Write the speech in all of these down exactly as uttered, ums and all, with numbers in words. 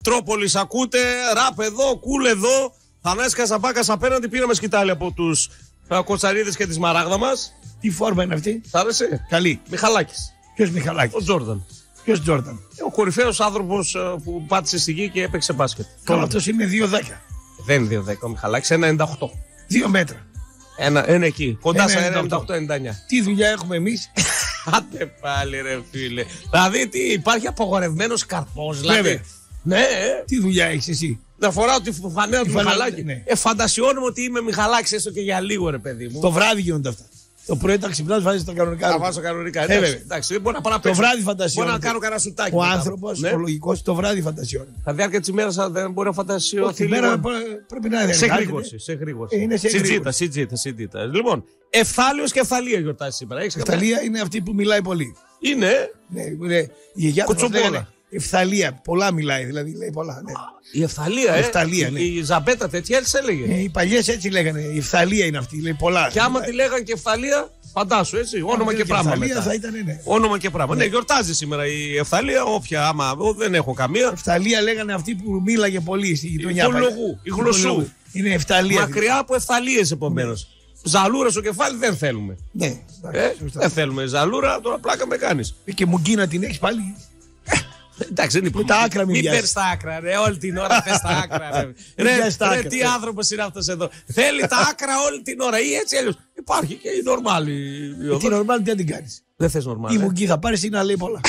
Τρόπολης ακούτε, ραπ εδώ, κούλ εδώ. Θανάσης Καζαμπάκας απέναντι, πήραμε σκητάλη από τους Κοτσαρίδες και τη Σμαράγδα μας. Τι φόρμα είναι αυτή? Σ' άρεσε? Καλή. Μιχαλάκης. Ποιος Μιχαλάκης? Ο Τζόρνταν. Ποιος Τζόρνταν? Ο κορυφαίος άνθρωπος που πάτησε στη γη και έπαιξε μπάσκετ. Καλά, αυτός είναι δύο δέκα. Δεν είναι δύο δέκα ο Μιχαλάκης, ένα ενενήντα οκτώ. Δύο μέτρα. Ένα, ένα εκεί, κοντά Ένα στα ενενήντα ενενήντα οκτώ ενενήντα εννιά. Τι δουλειά έχουμε εμείς? Άντε πάλι ρε φίλε. Δηλαδή τι, υπάρχει απαγορευμένος καρπός δηλαδή. Βέβαια. Ναι, ε. Τι δουλειά έχεις εσύ? Να φοράω τη φανέλα του φανέλα, Μιχαλάκη. ναι. Ε, φαντασιώνουμε ότι είμαι Μιχαλάκης έστω και για λίγο ρε παιδί μου. Το βράδυ γίνονται αυτά. Το πρωί τα ξυπνάς, βάζεις τα κανονικά. Θα βάζω κανονικά. Ε, Εντάξει, βέβαια. εντάξει, δεν μπορώ να πάω να Το παίξω. βράδυ Μπορώ φαντασιώνεται. να κάνω κανένα σουτάκι. Ο μετά. άνθρωπος, Ναι. ο λογικός, το βράδυ φαντασιώνεται. Στα διάρκεια της ημέρας δεν μπορεί να φαντασιωθεί. Τη μέρα λίγο. πρέπει να είναι. Σε γρήγορση, σε γρήγορση. Ε, είναι σε Συντζήτα, γρήγορση. συντζήτα, συντζήτα. Λοιπόν, Ευθάλιος και Ευθαλία γιορτάζει σήμερα. Έχεις Η Ευθαλία είναι αυτή που μιλάει πολύ. Είναι. Ναι, είναι η γιαγιά του Κουτσομπόλα. λέγανε Ευθαλία. Πολλά μιλάει, δηλαδή λέει πολλά. Ναι. Η Ευθαλία, ε. Ευθαλία, ναι. Η Ζαμπέτα τέτοια έτσι έλεγε. Ε, οι παλιές έτσι λέγανε. Η Ευθαλία είναι αυτή, λέει πολλά. Και άμα τη λέγανε και Ευθαλία, φαντάσου έτσι. Όνομα και πράγμα. Ευθαλία μετά. θα ήταν, ναι. Όνομα και πράγμα. Ναι, γιορτάζει σήμερα η Ευθαλία, όποια άμα εγώ δεν έχω καμία. Ευθαλία λέγανε αυτή που μίλαγε πολύ στη γειτονιά. Του παλιά. λογού, η γλωσσού. Είναι Ευθαλία. Μακριά από Ευθαλίες επομένως. Ζαλούρα στο κεφάλι δεν θέλουμε. Ναι, Ε, εντάξει, σωστά. δεν θέλουμε ζαλούρα, τώρα πλάκα με κάνεις. Και μουγκίνα την έχει πάλι. Εντάξει, δεν είπαμε. τα άκρα μην Μην βιάζεις. παίρνεις τα άκρα, ρε. Όλη την ώρα θες τα άκρα, ρε. Μην Ρε, βιάζεις τα ρε, άκρα, τι ρε. άνθρωπος είναι αυτός εδώ. Θέλει τα άκρα όλη την ώρα ή έτσι αλλιώς. Υπάρχει και η νορμάλη. Ε, Τι νορμάλ τι να την κάνει. Δεν θες Η νορμάλη. μουγκί θα πάρει ή να λέει πολλά.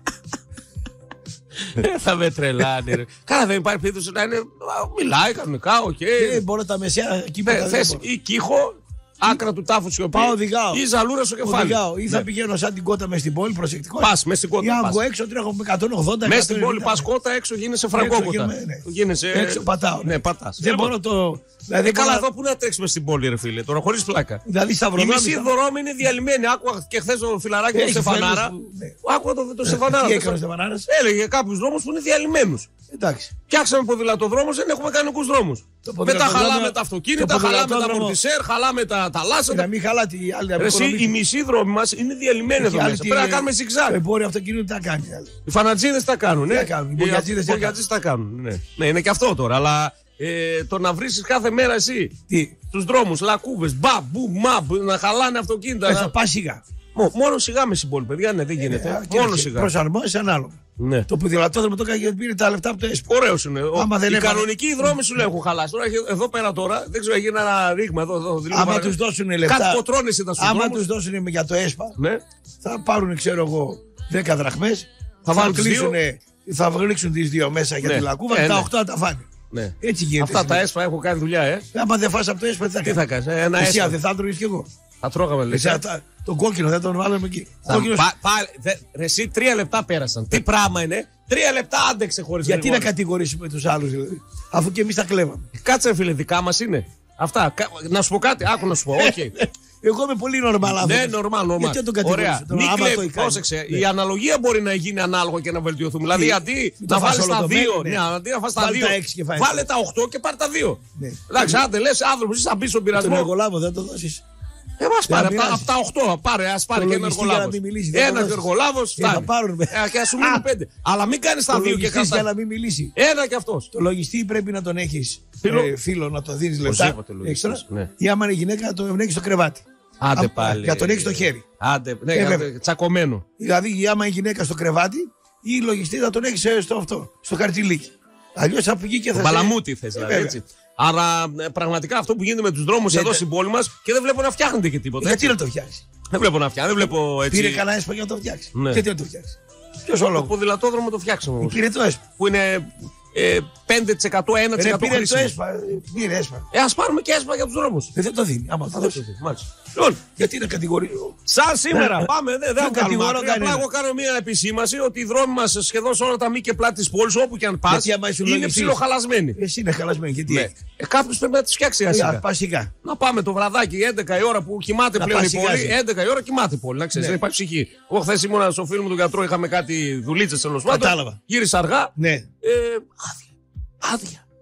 Ε, θα με τρελάνει, ρε. Καλά, δεν υπάρχει περίπτωση να είναι. α, Μιλάει κανονικά, οκ. Δεν μπορώ τα μεσαία κύματα. Ε, δεν Θες μπορώ. ή κύχο, άκρα του τάφου σιωπή. Πάω, οδηγάω. Ή ζαλούρα στο κεφάλι. Οδηγάω. Ή θα Ναι. πηγαίνω σαν την κότα με στην πόλη, προσεκτικό. Πας μες στην Ή κότα. αν πας. βγω έξω τρέχω με εκατόν ογδόντα. Μέσα στην πόλη εκατόν πας εβδομήντα. κότα, έξω γίνεσαι Έξω φραγκόκοτα. γίνομαι, ναι. Γίνεσαι. Έξω πατάω, ναι. Ναι, πατάς. Δεν Λοιπόν, μπορώ το. Δηλαδή, Ε, δεν καλά, μπορώ- εδώ που να τρέξουμε στην πόλη, ρε φίλε, τώρα χωρίς πλάκα. Δηλαδή Οι σταυροδρόμοι. μισοί δρόμοι είναι διαλυμένοι. Άκουγα και χθε το φιλαράκι του Έχει Στεφανάρα. φίλους που- ναι. Άκουγα το, το Στεφανάρα. Τι έκανε ο Στεφανάρας? Έλεγε κάποιου δρόμου που είναι διαλυμένου. Εντάξει. Φτιάξαμε ποδηλατοδρόμου, δεν έχουμε κανονικού δρόμου. Το Μετά ποδηλατοδρόμιο- χαλάμε τα αυτοκίνητα, το χαλάμε τα ποδηλατόδρομο- μορτισέρ, χαλάμε τα, τα Να λάσματα. μην χαλά τη άλλη Ρε, εσύ, οι μισοί δρόμοι μα είναι διαλυμένοι εδώ Έχει μέσα. άλλη Πρέπει να τη- κάνουμε Το ζιγζάγ. εμπόριο αυτοκίνητο τι θα κάνει. άλλη. Οι φανατζίδες τα κάνουν. Τι Ναι. θα κάνουν, οι Οι μπογιατζίδες τι θα μπογιατζίδες τα κάνουν. Ναι. Ναι, είναι και αυτό τώρα. Αλλά ε, το να βρει κάθε μέρα εσύ Τι. του δρόμου, λακκούβε, μπα, μπου, μα, να χαλάνε αυτοκίνητα. Ε, να- Θα πας σιγά. Μό- Μόνο σιγά με συμπόλη, παιδιά, ναι, δεν γίνεται. Μόνο σιγά. Προσαρμόσει ανάλογα. Ναι. Το ποδηλατόδρομο το έκανε γιατί πήρε τα λεφτά από το ΕΣΠΟ. Ωραίο είναι. Ο- Άμα δεν οι έβαλε- κανονικοί δρόμοι σου λέω έχουν χαλάσει. Τώρα έχει- εδώ πέρα τώρα, δεν ξέρω, έγινε ένα ρήγμα εδώ. εδώ λίγο Άμα παρακάτω. του δώσουν λεφτά. Κάτι κοτρώνες ήταν στους Άμα δρόμους. του δώσουν για το ΕΣΠΑ, Ναι. θα πάρουν, ξέρω εγώ, δέκα δραχμές. Θα βάλουν τις κλείσουνε- θα ρίξουν τι δύο μέσα για Ναι. τη λακκούβα Ε, και τα ναι. οκτώ θα τα φάνε. Ναι. Έτσι γίνεται. Αυτά τα σήμερα. έσπα έχω κάνει δουλειά, ε. Άμα δεν φας από το ΕΣΠΑ, τι θα Τι θα κάνεις. κάνει, ένα Εσύ έσπα. αν δεν θα τρώγεις κι εγώ. Θα τρώγαμε Εσύ, λεφτά. θα- τον κόκκινο δεν τον βάλαμε εκεί. Θα- Κόκκινος- πα- πα- δε- ρε, εσύ τρία λεπτά πέρασαν. Τι πράγμα είναι. Τρία λεπτά άντεξε χωρίς Γιατί να γρήγορα. κατηγορήσουμε τους άλλους δηλαδή, αφού και εμείς τα κλέβαμε. Κάτσε, ρε φίλε, δικά μας είναι. Αυτά. Κα- Να σου πω κάτι, άκου να σου πω. Όχι. Εγώ είμαι πολύ νορμάλ άνθρωπος. Ναι, νορμάλ, νορμάλ. Γιατί να τον κατηγορήσω. Ωραία. Τώρα, Μην άμα κλέβει, το κάνει. πρόσεξε. Ναι. Η αναλογία μπορεί να γίνει ανάλογα και να βελτιωθούμε. Δηλαδή, αντί Μην το να φας βάλει όλο τα το δύο, μέλλον, ναι. ναι, αντί να φας τα Βάλε δύο, τα έξι και φάει βάλε τα τα οχτώ και πάρε τα δύο. Ναι. Εντάξει, άντε λε, άνθρωπο, εσύ θα μπει στον Τον πειρασμό. εργολάβο δεν το δώσεις. Ε, μας πάρε Δεν από τα- πειράζει. από τα οκτώ, πάρε, ας πάρει Το και ένα λογιστή για να εργολάβο. μην μιλήσει, δεν το Ένα δώσεις. εργολάβο, Ε, θα πάρουν, με. και α σου μείνουν πέντε. Αλλά μην κάνει τα Το δύο και λογιστής για κατά. να μην μιλήσει. Ένα κι αυτό. Το λογιστή πρέπει να τον έχεις Φίλο. ε, φίλο να τον δίνεις λεφτά. Οπωσδήποτε λογιστής, Έξτρα. ναι. Ή άμα είναι γυναίκα να τον έχεις στο κρεβάτι. Άντε Α, πάλι. Για να τον έχεις στο χέρι. Άντε, ναι, Ε, άντε, βέβαια. τσακωμένο. Δηλαδή, ή άμα είναι γυναίκα στο κρεβάτι, ή λογιστή να τον έχεις ε, στο αυτό, στο χαρτιλίκι. Αλλιώς θα βγει και θα σε- Μπαλαμούτι θε Ε, δηλαδή. βέβαια. Έτσι. Άρα ε, πραγματικά αυτό που γίνεται με του δρόμου Ναι, εδώ ναι. στην πόλη μα και δεν βλέπω να φτιάχνεται και τίποτα. Γιατί έτσι. να το φτιάξει. Δεν βλέπω να φτιάχνει, δεν βλέπω έτσι. Πήρε κανένα έσπα για να το φτιάξει. Ναι. Γιατί να το φτιάξει. Ποιος ο Το λόγος. ποδηλατόδρομο το φτιάξαμε όμως. Πήρε το έσπα. Που είναι ε, πέντε τοις εκατό, ένα τοις Ρε, εκατό πήρε το χρήσιμο. έσπα. ε, Πήρε έσπα. Ε, ας πάρουμε και έσπα για τους δρόμους. Ε, Δεν το δίνει. Άμα θα δώσει. Μάλιστα. Λοιπόν, Γιατί να κατηγορήσω. σαν σήμερα, πάμε, δεν, δεν Δεν θα κάνουμε κατηγορώ άκρη. Απλά κανένα. εγώ κάνω μια επισήμαση ότι οι δρόμοι μας σχεδόν σε όλα τα μη και πλάτη της πόλης, όπου και αν πας, Γιατί άμα ήσουν είναι λογιστής. ψιλοχαλασμένοι. Εσύ είναι χαλασμένη. Γιατί Ναι. έχει. Ε, κάποιος πρέπει να τις φτιάξει Ε, σιγά. ας πας σιγά. Να πάμε το βραδάκι έντεκα η ώρα που κοιμάται Να πλέον η πας πόλη. σιγά. έντεκα η ώρα κοιμάται η πόλη. Να ξέρεις, Ναι. δεν υπάρχει ψυχή. Εγώ χθε ήμουν στο φίλο μου τον γιατρό, είχαμε κάτι δουλίτσες τέλος πάντων. Κατάλαβα. Γύρισα αργά. Ναι. Ε, άδεια. Άδεια.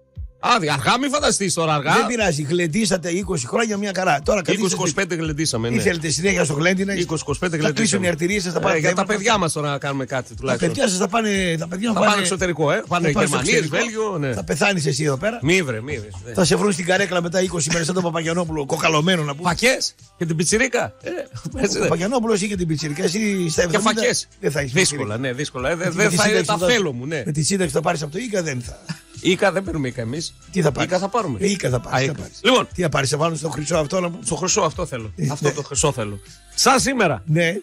Άδεια, αργά, μην φανταστεί τώρα αργά. Δεν πειράζει, γλεντήσατε είκοσι χρόνια μια χαρά. Τώρα είκοσι είκοσι πέντε γλεντήσαμε. Τι Ναι. θέλετε συνέχεια στο γλέντι να είκοσι είκοσι πέντε θα κλείσουν οι γλεντήσαμε. αρτηρίες σας, θα Ε, πάρετε. για τα παιδιά μας τώρα να κάνουμε κάτι Τα τουλάχιστον. παιδιά σας θα πάνε. Τα παιδιά Θα πάνε εξωτερικό, ε. Πάνε θα πάνε στο Γερμανία, εξωτερικό. Βέλγιο. Ναι. Θα πεθάνεις εσύ εδώ πέρα. Μη βρε, μη βρε. Θα σε βρουν στην καρέκλα μετά είκοσι μέρες σαν τον Παπαγιανόπουλο, κοκαλωμένο να πούμε. Φακές και την πιτσιρίκα. Ε, έτσι, Ο ναι. Παπαγιανόπουλος είχε την πιτσιρικά, εσύ στα Και εβδομήντα. φακές. Δεν θα έχεις Δύσκολα, ναι, δύσκολα. Ε, Με Δεν τη δεν θα είναι σύνταξη τα θα- θέλω μου, ναι. Με τη σύνταξη θα πάρεις από το Ίκα, δεν θα. Ήκα δεν παίρνουμε Ήκα εμείς. Τι θα πάρεις. Ήκα θα πάρουμε. Ε, Ίκα θα Α, πάρεις. Ήκα. θα πάρεις. Λοιπόν, Τι θα πάρεις, θα βάλουν στο χρυσό αυτό να στο χρυσό αυτό θέλω. Ε, Αυτό ναι. το χρυσό θέλω. Σαν σήμερα Ναι.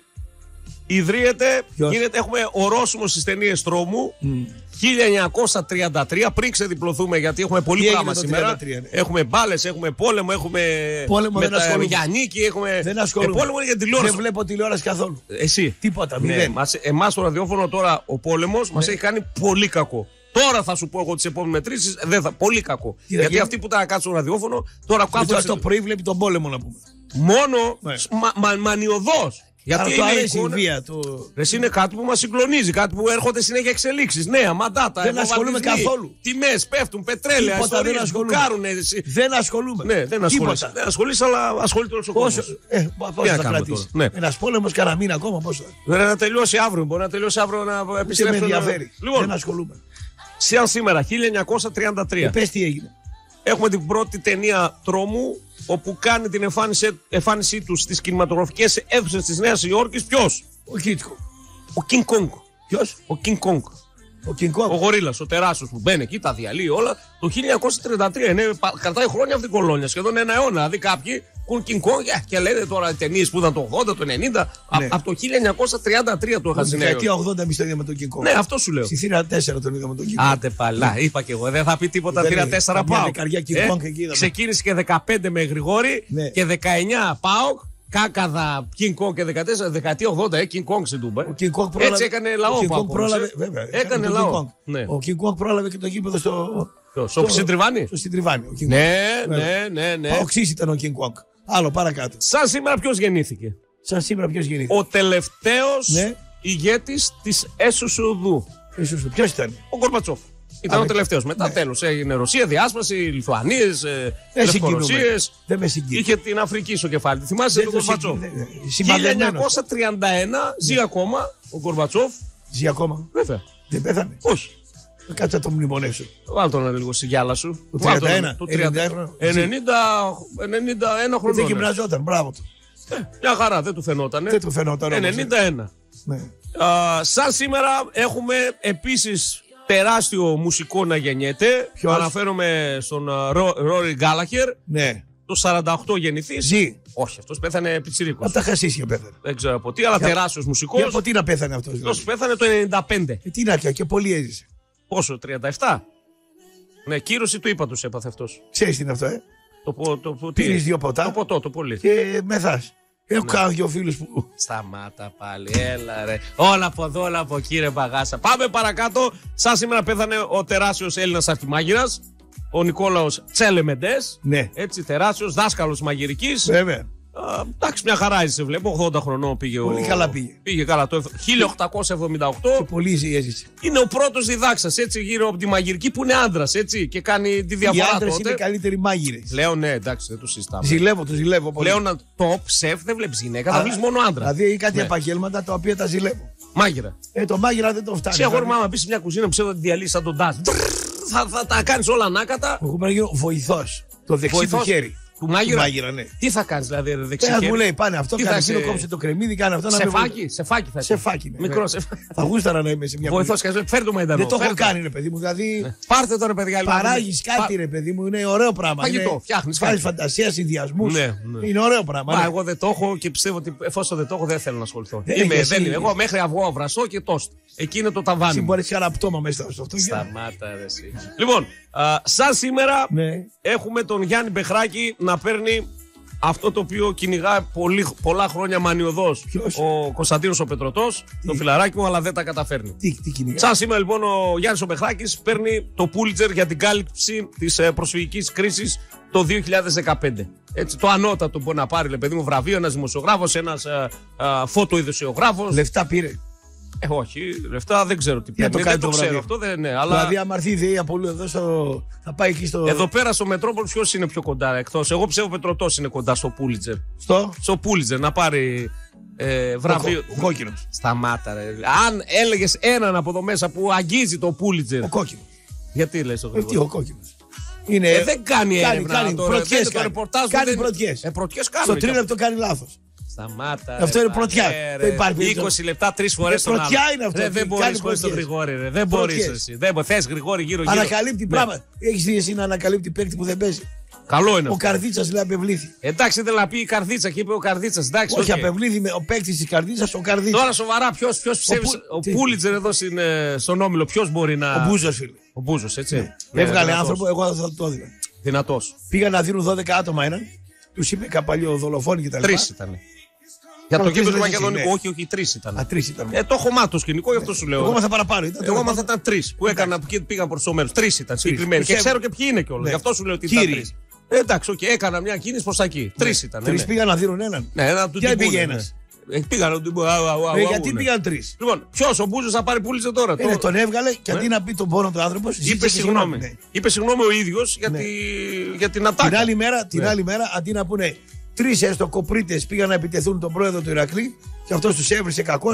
ιδρύεται, Ποιος? γίνεται, έχουμε ορόσημο στις ταινίες τρόμου. χίλια εννιακόσια τριάντα τρία, πριν ξεδιπλωθούμε γιατί έχουμε πολύ Τι έγινε πράγμα το σήμερα. τριάντα τρία, ναι. Έχουμε μπάλες, έχουμε πόλεμο, έχουμε Πόλεμο δεν ασχολούμαι. Γιαννίκη, έχουμε. Δεν ασχολούμαι. Ε, πόλεμο είναι για Δεν τηλεόραση. βλέπω τηλεόραση καθόλου. Εσύ. Τίποτα, Ναι, μηδέν. μας, εμάς το ραδιόφωνο τώρα ο πόλεμος Ναι. μας έχει κάνει πολύ κακό. Τώρα θα σου πω εγώ τις επόμενες μετρήσεις, δεν θα, πολύ κακό. θα Γιατί γίνει? αυτοί που τα κάτσουν στο ραδιόφωνο τώρα Τώρα κάθονται το πρωί βλέπει τον πόλεμο να πούμε. μόνο Ναι. μα, μα, μανιωδώς. Γιατί Αλλά του είναι αρέσει η εικόνα- βία του. Ρε, είναι κάτι που μας συγκλονίζει, κάτι που έρχονται συνέχεια εξελίξεις. Νέα, μαντάτα, Δεν ασχολούμαι βομβαρδισμοί, καθόλου. τιμές, πέφτουν, πετρέλαια, Τίποτα δεν ιστορίες, ασχολούμαι. μπουκάρουν. εσύ. Δεν ασχολούμαι. Ναι, δεν ασχολείσαι. Τίποτα. Δεν ασχολείσαι, αλλά ασχολείται όλος ο Πόσο, κόσμος. ε, πόσο να θα κάνουμε κρατήσει. τώρα. Ναι. Ένας πόλεμος κανένα μήνα ακόμα πόσο. Ρε, να τελειώσει αύριο, μπορεί να τελειώσει αύριο να Δεν με επιστρέψουν. ενδιαφέρει. Λοιπόν, Δεν ασχολούμαι. σαν σήμερα, χίλια εννιακόσια τριάντα τρία. Ε, πες τι έγινε. Έχουμε την πρώτη ταινία τρόμου όπου κάνει την εμφάνιση, εμφάνισή του στις κινηματογραφικές αίθουσες της Νέας Υόρκης. Ποιος? Ο Κίτκο. Ο King Kong. Ποιος? Ο King Kong. Ο Κινκό. Ο γορίλας, ο τεράστιος που μπαίνει εκεί, τα διαλύει όλα. Το χίλια εννιακόσια τριάντα τρία είναι, πα- κρατάει χρόνια αυτή η κολόνια, σχεδόν ένα αιώνα. Δηλαδή κάποιοι ακούν King Kong ε, και λένε τώρα ταινίες που ήταν το ογδόντα, το ενενήντα. Ναι. Από το χίλια εννιακόσια τριάντα τρία το είχα Στη στη Νέα Υόρκη. δεκαετία ογδόντα εμείς το είδαμε τον Κινκό. Ναι, αυτό σου λέω. Στη θύρα τέσσερα τον είδαμε τον Κινκό. Άντε παλά, είπα και εγώ. Δεν θα πει τίποτα. Δεν Θύρα λέει. τέσσερα Καμιά πάω. δεκαριά King Kong εκεί είδαμε. Ξεκίνησε και δεκαπέντε με Γρηγόρη Ναι. και δεκαεννιά Πάοκ. Κάκαδα King Kong και δεκατέσσερα, δεκαετία ογδόντα, ε, King Kong στην Τούμπα. Ο King Kong πρόλαβε. Έτσι έκανε λαό Ο King ο Kong Πάκος, πρόλαβε. ε. Βέβαια. Έκανε τον λαό. King Kong. Ναι. Ο King Kong πρόλαβε και το γήπεδο στο. Ποιος, ο Συντριβάνη? Στο Συντριβάνι. ο King Kong. Ναι, Βέβαια. ναι, ναι, ναι. Παοξής ήταν ο King Kong. Άλλο παρακάτω. Σαν σήμερα ποιος γεννήθηκε? Σαν σήμερα ποιος γεννήθηκε. Ο τελευταίος Ναι. ηγέτης της έσωσης οδού. Ποιο ήταν. Ο Γκορμπατσόφ. Ήταν Α, ο ναι. τελευταίος. Μετά Ναι. τέλος έγινε Ρωσία, διάσπαση, Λιθουανίες, ε, Δεν συγκινούμε. Λευκορωσίες. Δεν με συγκινεί. Είχε την Αφρική στο κεφάλι. Τη θυμάσαι Δεν τον το Γκορμπατσόφ? συγκινεί, ναι, ναι. χίλια Σημαδεμένος. εννιακόσια τριάντα ένα ζει ακόμα ο Γκορμπατσόφ. Ζει ακόμα. Βέβαια. Δεν πέθανε. Όχι. Κάτσε να το μνημονεύσω. Βάλ τον λίγο στη γυάλα σου. Το Βάλ τον, τριάντα ένα, το ενενήντα ένα. ενενήντα, ενενήντα ένα Δεν χρονών. γυμναζόταν. Μπράβο του. Ε, Μια χαρά, δεν του φαινότανε. Δεν του φαινόταν όμως, ε. ενενήντα ένα. Ναι. Α, σαν σήμερα έχουμε επίσης τεράστιο μουσικό να γεννιέται. Ποιος? Αναφέρομαι στον Ρόρι Γκάλαχερ. Ναι. Το σαράντα οκτώ γεννηθής. Ζει. Όχι, αυτός πέθανε πιτσιρίκος. Από τα χασίσια πέθανε. Δεν ξέρω από τι, αλλά Για- τεράστιος Και μουσικός. από τι να πέθανε αυτός. Αυτός Δηλαδή. πέθανε το ενενήντα πέντε. Ε, τι να πια και πολύ έζησε. Πόσο, τριάντα επτά. Ναι, κύρωση του ύπατος έπαθε αυτός. Ξέρεις τι είναι αυτό, ε. Το, πο- το, το, τι? Πίνεις δύο ποτά. Το ποτό, το πολύ. Και μεθάς. Έχω Ναι. κάνει δύο φίλους που. Σταμάτα πάλι, έλα ρε. Όλα από εδώ, όλα από εκεί, ρε Παγάσα. Πάμε παρακάτω. Σαν σήμερα πέθανε ο τεράστιος Έλληνας αρχιμάγειρας, ο Νικόλαος Τσέλεμεντες. Ναι. Έτσι, τεράστιος δάσκαλος μαγειρικής. Βέβαια. Α, εντάξει, μια χαρά έζησε, βλέπω. ογδόντα χρονών πήγε ο. Πολύ καλά πήγε. Πήγε καλά. Το χίλια οκτακόσια εβδομήντα οκτώ. Και πολύ έζησε. Είναι ο πρώτος διδάξας, έτσι, γύρω από τη μαγειρική που είναι άντρας, έτσι, και κάνει τη Οι διαφορά άντρες τότε. είναι καλύτεροι μάγειρες. Λέω ναι, εντάξει, δεν το συζητάμε. Ζηλεύω, το ζηλεύω πολύ. Λέω να top σεφ δεν βλέπεις γυναίκα, θα Α, βλέπεις μόνο άντρα. Δηλαδή έχει κάτι Ναι. επαγγέλματα τα οποία τα ζηλεύω. Μάγειρα. Ε, το μάγειρα δεν το φτάνει. Σε αγόρι δηλαδή. μάμα, μπει σε μια κουζίνα που ξέρω ότι διαλύσει σαν τον Ντάζ. Θα, θα τα κάνει όλα ανάκατα. Εγώ πρέπει να γίνω βοηθός. Το δεξί Βοηθός του χέρι. Του μάγειρα. Του μάγειρα, ναι. Τι θα κάνει δηλαδή, ρε, δεξί Ένας χέρι? μου λέει πάνε αυτό, Τι κάνε θα εκείνο, σε- κόψε το κρεμμύδι, κάνε αυτό. να με Σεφάκι, βοηθήσει. σεφάκι θα Σε φάκι, ναι. Μικρό βέβαια. σεφ. Θα γούσταρα να είμαι σε μια Βοηθό κουζίνα. και φέρ το μαϊντανό. Δεν το έχω φέρ το. κάνει, ρε παιδί μου. Δηλαδή Πάρτε το ρε παιδιά. λοιπόν. παράγει κάτι, ρε παιδί μου. Είναι ωραίο πράγμα. Φαγητό, Είναι- φτιάχνεις Βάζεις κάτι. φαντασία, συνδυασμού. Ναι, ναι. Είναι ωραίο πράγμα. Μα ναι. εγώ δεν το έχω και πιστεύω ότι εφόσον δεν το έχω δεν θέλω να ασχοληθώ. Δεν Είμαι, έχεις, δεν εσύ. είμαι. Εγώ μέχρι αυγό βραστό και τόστ. Εκεί είναι το ταβάνι. Εσύ μου. μπορεί χαρά πτώμα μέσα στο αυτό. Σταμάτα ρε εσύ. Λοιπόν, α, σαν σήμερα Ναι. έχουμε τον Γιάννη Μπεχράκη να παίρνει αυτό το οποίο κυνηγά πολύ, πολλά χρόνια μανιωδώς Ποιος? ο Κωνσταντίνος ο Πετρωτός, το φιλαράκι μου, αλλά δεν τα καταφέρνει. Τι, τι κυνηγά. Σαν σήμερα λοιπόν ο Γιάννης ο Μπεχράκης παίρνει το Πούλιτζερ για την κάλυψη της ε, προσφυγικής κρίσης το δύο χιλιάδες δεκαπέντε. Έτσι, το ανώτατο μπορεί να πάρει, λέει, παιδί μου, βραβείο, ένας δημοσιογράφος, ένας ε, ε, φωτοειδησιογράφος. Λεφτά πήρε. Ε, όχι, λεφτά δεν ξέρω τι παίρνει. το Δεν κάνει το το ξέρω βράδυ. αυτό, δεν, ναι, αλλά... Δηλαδή, άμα έρθει η ΔΕΗ από εδώ, στο... θα πάει εκεί στο. Εδώ πέρα στο Μετρόπολη ποιος είναι πιο κοντά εκτός? Εγώ πιστεύω ο Πετρωτός είναι κοντά στο Πούλιτζερ. Στο. Στο Πούλιτζερ να πάρει ε, βραβείο. Ο κόκκινο. Σταμάτα, ρε. Αν έλεγες έναν από εδώ μέσα που αγγίζει το Πούλιτζερ. Ο κόκκινο. Γιατί λες το Ε, τι, Γρηγόρη? ο κόκκινο. Είναι... Ε, δεν κάνει έρευνα. Κάνει, τώρα, πρωτιές δεν- το κάνει. ρεπορτάζ του Κάνει δεν- πρωτιές. Ε, πρωτιές Στο κάνουν. τρίλεπτο κάνει λάθος. Σταμάτα. Αυτό ρε, είναι πρωτιά. παλέ, Δεν ρε. υπάρχει είκοσι λεπτά, τρεις φορές Ε, τον άλλο. πρωτιά είναι αυτό. Ρε, δεν Κάνει μπορείς χωρίς τον πρωτιές. Γρηγόρη. Ρε. Δεν μπορείς Πρωτιές. εσύ. Δεν μπο- θες Γρηγόρη γύρω-γύρω. Ανακαλύπτει Ναι. πράγματα. Έχει δει εσύ να ανακαλύπτει παίκτη που δεν παίζει. Καλό είναι Ο αυτό. Καρδίτσα λέει απευλήθη. Εντάξει, ήθελα να πει η Καρδίτσα και είπε ο Καρδίτσα. Εντάξει, Όχι, οκ. απευλήθη με ο παίκτη τη Καρδίτσα, ο Καρδίτσα. Τώρα σοβαρά, ποιο ψεύδει. Πού- Ο τι? Πούλιτζερ εδώ στην, ε, στον Όμιλο, ποιο μπορεί να. Ο Μπούζο, φίλε. Ο Μπούζος, έτσι. Ναι, Έβγαλε δυνατός. άνθρωπο, εγώ θα το έδινα. Δυνατός. Πήγαν να δίνουν δώδεκα άτομα έναν. Του είπε καπαλιό δολοφόνοι κτλ. Τρεις ήταν. Για το Τρεις κύπελο του δεν εσύ, Μακεδονικού, ναι. όχι, όχι, τρεις ήταν. Α, τρεις ήταν. Ε, το έχω μάθει το σκηνικό, γι' αυτό σου λέω. Εγώ ήμασταν παραπάνω. Ήταν Εγώ ήμασταν ήταν τρει που έκανα και πήγαν προ το μέρο. Τρει ήταν συγκεκριμένοι. Και Τους ξέρω και ποιοι είναι κιόλα. Ναι. Γι' αυτό σου λέω ότι ήταν Κύριοι. τρει. Ε, εντάξει, οκ, έκανα μια κίνηση προ τα εκεί. Τρει ήταν. Τρει ναι. πήγαν να δίνουν έναν. Ναι, ένα του Και την πήγε πούνε, ένας. ναι. Ε, πήγαν να του πούνε, αου, αου, αου, Ε, αου, Γιατί ναι. πήγαν τρει. Λοιπόν, ποιο ο Μπούζος θα πάρει πούλησε τώρα. Είναι, Το- τον έβγαλε και αντί Ναι. να πει τον πόνο του άνθρωπο. Είπε συγγνώμη. Ναι. Είπε συγγνώμη ο ίδιο για, Ναι. τη... για την ατάκα. Την άλλη μέρα, την Ναι. άλλη μέρα αντί να πούνε τρει έστω κοπρίτες πήγαν να επιτεθούν τον πρόεδρο του Ηρακλή και αυτό του έβρισε κακό.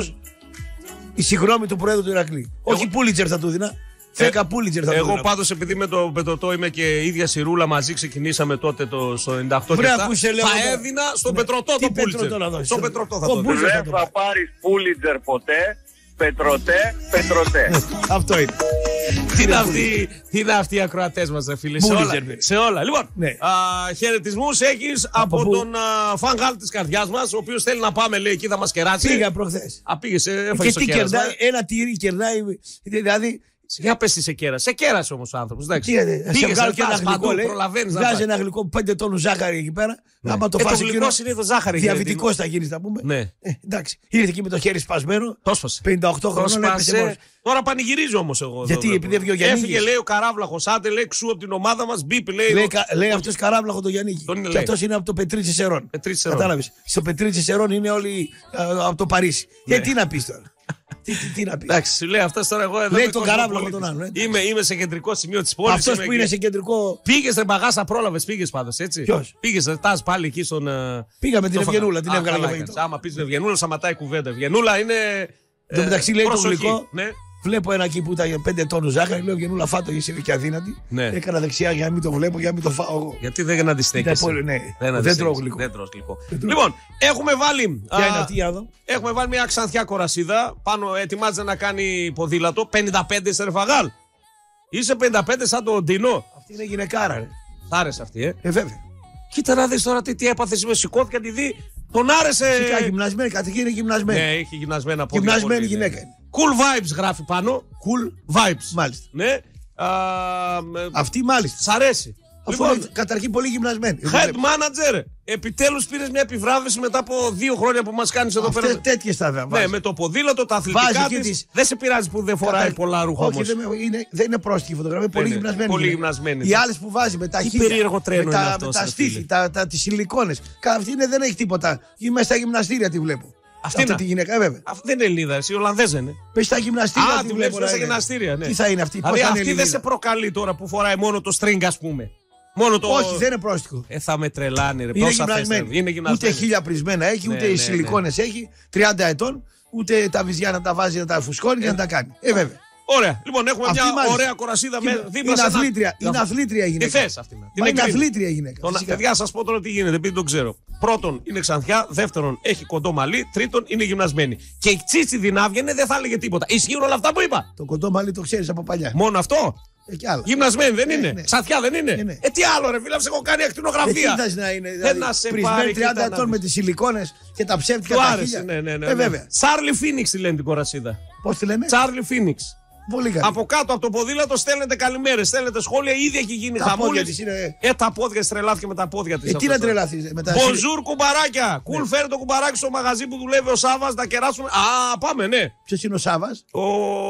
Η συγγνώμη του πρόεδρου του Ηρακλή. Όχι Πούλιτζερ θα του δίνα. Δέκα Πούλιτζερ θα του Εγώ δίνα. πάντω, επειδή με το Πετρωτό είμαι και ίδια σιρούλα μαζί, ξεκινήσαμε τότε το, στο ενενήντα οκτώ. Βρε, και αυτά, ακού σε λέω θα τώρα. έδινα στον Ναι. Πετρωτό Τι το Πούλιτζερ. Πετρωτό να δώσεις? Στον Πετρωτό θα Ο το Μπούζος δίνω. θα Δεν το θα πάρει. πάρεις Πούλιτζερ ποτέ. Πετρωτέ, Πετρωτέ. Αυτό είναι. Τι είναι αυτοί, τι είναι αυτοί οι ακροατέ μα, φίλοι. Σε Μπούλιτζερ, όλα. ναι. Σε όλα. Λοιπόν, Ναι. χαιρετισμού έχει από, πού? τον φανγάλ τη καρδιά μα, ο οποίο θέλει να πάμε, λέει, εκεί θα μα κεράσει. Πήγα προχθές. Α, πήγε, Και έφαγε το τι κέρασμα. κερνάει, ένα τυρί κερνάει. Δηλαδή, Για πε τι σε κέρασε. Σε κέρασε όμω ο άνθρωπο. τι είναι, σε Πήγε, βγάλω και ένα γλυκό, λέει. προλαβαίνει να Βγάζει πάει. ένα γλυκό πέντε τόνου ζάχαρη εκεί πέρα. Άμα το Ε, το φάσει γλυκό εκείνο. συνήθως ζάχαρη. Διαβητικό θα γίνει, θα πούμε. Ναι. Ε, εντάξει. Ήρθε εκεί με το χέρι σπασμένο. Το έσπασε. πενήντα οκτώ Το χρονών έπεσε σπάσε. μόνος. Τώρα πανηγυρίζω όμω εγώ. Γιατί, εδώ, επειδή έβγαινε ο Γιαννίκης. Έφυγε, λέει, ο Καράβλαχο. Άντε, λέει, ξού από την ομάδα μα. Μπίπ, λέει. Λέει, ο- κα- λέει αυτό καράβλαχο το Γιάννη. Τον είναι, Και λέει. αυτό είναι από το Πετρίτσι Σερών. Πετρίτσι Σερών. Κατάλαβε. Στο Πετρίτσι Σερών είναι όλοι α, από το Παρίσι. Ναι. Ε, τι να πει τώρα. τι, τι, τι να πει. Εντάξει, σου λέει αυτό τώρα εγώ εδώ. Λέει είμαι τον κοσμοπολίτης. Καράβλαχο τον άλλον, ε. Είμαι, είμαι σε κεντρικό σημείο τη πόλη. Αυτό που είναι σε κεντρικό. Πήγε ρε μπαγάσα, πρόλαβε, πήγε πάντω έτσι. Ποιος? Πήγε, ρε, τάς πάλι εκεί στον. ε, Πήγα με την στο Ευγενούλα, φακα- την Α, έβγαλα καλά για έκανες. φαγητό. Άμα πει Ευγενούλα, σταματάει η κουβέντα. Ευγενούλα είναι. Εν τω μεταξύ λέει το προσοχή. γλυκό. Ναι. Βλέπω ένα εκεί που ήταν πέντε τόνου ζάχαρη. Λέω Γενούλα, φάτο, είσαι και αδύνατη. Ναι. Έκανα δεξιά για να μην το βλέπω, για να μην το φάω εγώ. Γιατί δεν αντιστέκεσαι. πολύ, ναι. Δεν, Δεν αντιστέκεσαι. τρώω γλυκό. Δεν τρως γλυκό. Λοιπόν, έχουμε βάλει. Ποια α, είναι αυτή, για να δω. Έχουμε βάλει μια ξανθιά κορασίδα. Πάνω ετοιμάζεται να κάνει ποδήλατο. πενήντα πέντε σε ρεφαγάλ. Είσαι πενήντα πέντε σαν τον Ντινό. Αυτή είναι γυναικάρα, ρε. Σ' άρεσε αυτή, ε. Ε, βέβαια. Κοίτα να δεις τώρα τι, τι έπαθε σήμερα. Σηκώθηκε να τη δει. Τον άρεσε. Φυσικά γυμνασμένη, καταρχήν είναι γυμνασμένη. Ναι, έχει γυμνασμένα πόδια. Γυμνασμένη πολύ, ναι. γυναίκα είναι. Cool vibes γράφει πάνω. Cool. Vibes. Μάλιστα. Ναι. Α, με- Αυτή μάλιστα. Σ' αρέσει. Αφού Λοιπόν, είναι καταρχήν πολύ γυμνασμένη. head manager. Επιτέλους πήρες μια επιβράβευση μετά από δύο χρόνια που μας κάνεις εδώ Αυτές πέρα. τέτοιες θα βάζει. Ναι, με το ποδήλατο, τα Βάζει αθλητικά και της. τις- Δεν σε πειράζει που δεν φοράει Κατα- πολλά ρούχα Όχι, όμως. δεν, με- είναι, δεν είναι πρόστιχη η φωτογραφία, πολύ είναι. γυμνασμένη. Πολύ είναι. γυμνασμένη. Οι άλλε που βάζει με τα Τι χίλια. περίεργο τρένο με τα, είναι αυτό, με τα ρε στήθη, φίλε. τα, τα, τις σιλικόνες. Κα- Αυτή είναι, δεν έχει τίποτα. Είμαι στα γυμναστήρια τη βλέπω. Αυτή είναι. τη γυναίκα, ε, βέβαια. Αυτή δεν είναι Ελληνίδα, εσύ Ολλανδέζα είναι. Πες στα γυμναστήρια Α, τη τη βλέπω. βλέπεις μέσα στα να είναι. γυμναστήρια, ναι. Τι θα είναι αυτή, πώς Δηλαδή θα είναι αυτή δεν Ελληνίδα. σε προκαλεί τώρα που φοράει μόνο το string, ας πούμε. Μόνο το. Όχι, δεν είναι πρόστιχο. Ε, θα με τρελάνει, ρε. Είναι Πόσα θες, γυμνασμένη. ρε. Είναι γυμνασμένη. Ούτε χίλια πρισμένα έχει, Ναι, ούτε ναι, οι ναι. σιλικόνες έχει. τριάντα ετών, ούτε τα βυζιά να τα βάζει, να τα φουσκώνει και να τα κάνει. Ε, βέβαια. Ωραία. Λοιπόν, έχουμε Αυτή μια μάλιστα. ωραία κορασίδα με δίπλα Είναι σε ένα- αθλήτρια. Είναι αθλήτρια η Τι γυναίκα. θες αυτή να. την Μα είναι εγκρίνει. αθλήτρια η γυναίκα. Τον, φυσικά. παιδιά, σας πω τώρα τι γίνεται, επειδή το ξέρω. Πρώτον, είναι ξανθιά. Δεύτερον, έχει κοντό μαλλί. Τρίτον, είναι γυμνασμένη. Και η Τσίτσι Δυνάβιανε δεν θα έλεγε τίποτα. Ισχύουν όλα αυτά που είπα. Το κοντό μαλλί το ξέρει από παλιά. Μόνο αυτό. Έχει κι άλλα. Γυμνασμένη δεν Ναι, είναι. ναι. Ξανθιά δεν είναι. Ναι, ναι. Ε, τι άλλο, ρε φίλε, έχω κάνει Ε, ακτινογραφία. τι θες να είναι, Δεν δηλαδή, να σε πρισμένη πάρει, τριάντα κοίτα να ετών με δεις. τις σιλικόνες και τα ψεύτικα Του τα άρεσε, χίλια. ναι, ναι, ναι. Ε, ναι. βέβαια. Τσάρλι Φίνιξ τη λένε την κορασίδα. Πώς τη λένε? Τσάρλι Φίνιξ. Πολύ καλή. Από κάτω από το ποδήλατο στέλνετε καλημέρες, στέλνετε σχόλια, ήδη έχει γίνει Τα χαμούλης. πόδια της είναι- Ε, τα πόδια της, τρελάθηκε με τα πόδια της. Ε, τι αυτός να τώρα. τρελαθείς με τα Μπονζούρ κουμπαράκια. Κουλ, φέρε το κουμπαράκι στο μαγαζί που δουλεύει ο Σάβας να κεράσουμε. Α, πάμε, ναι. Ποιος είναι ο Σάβας? Ο,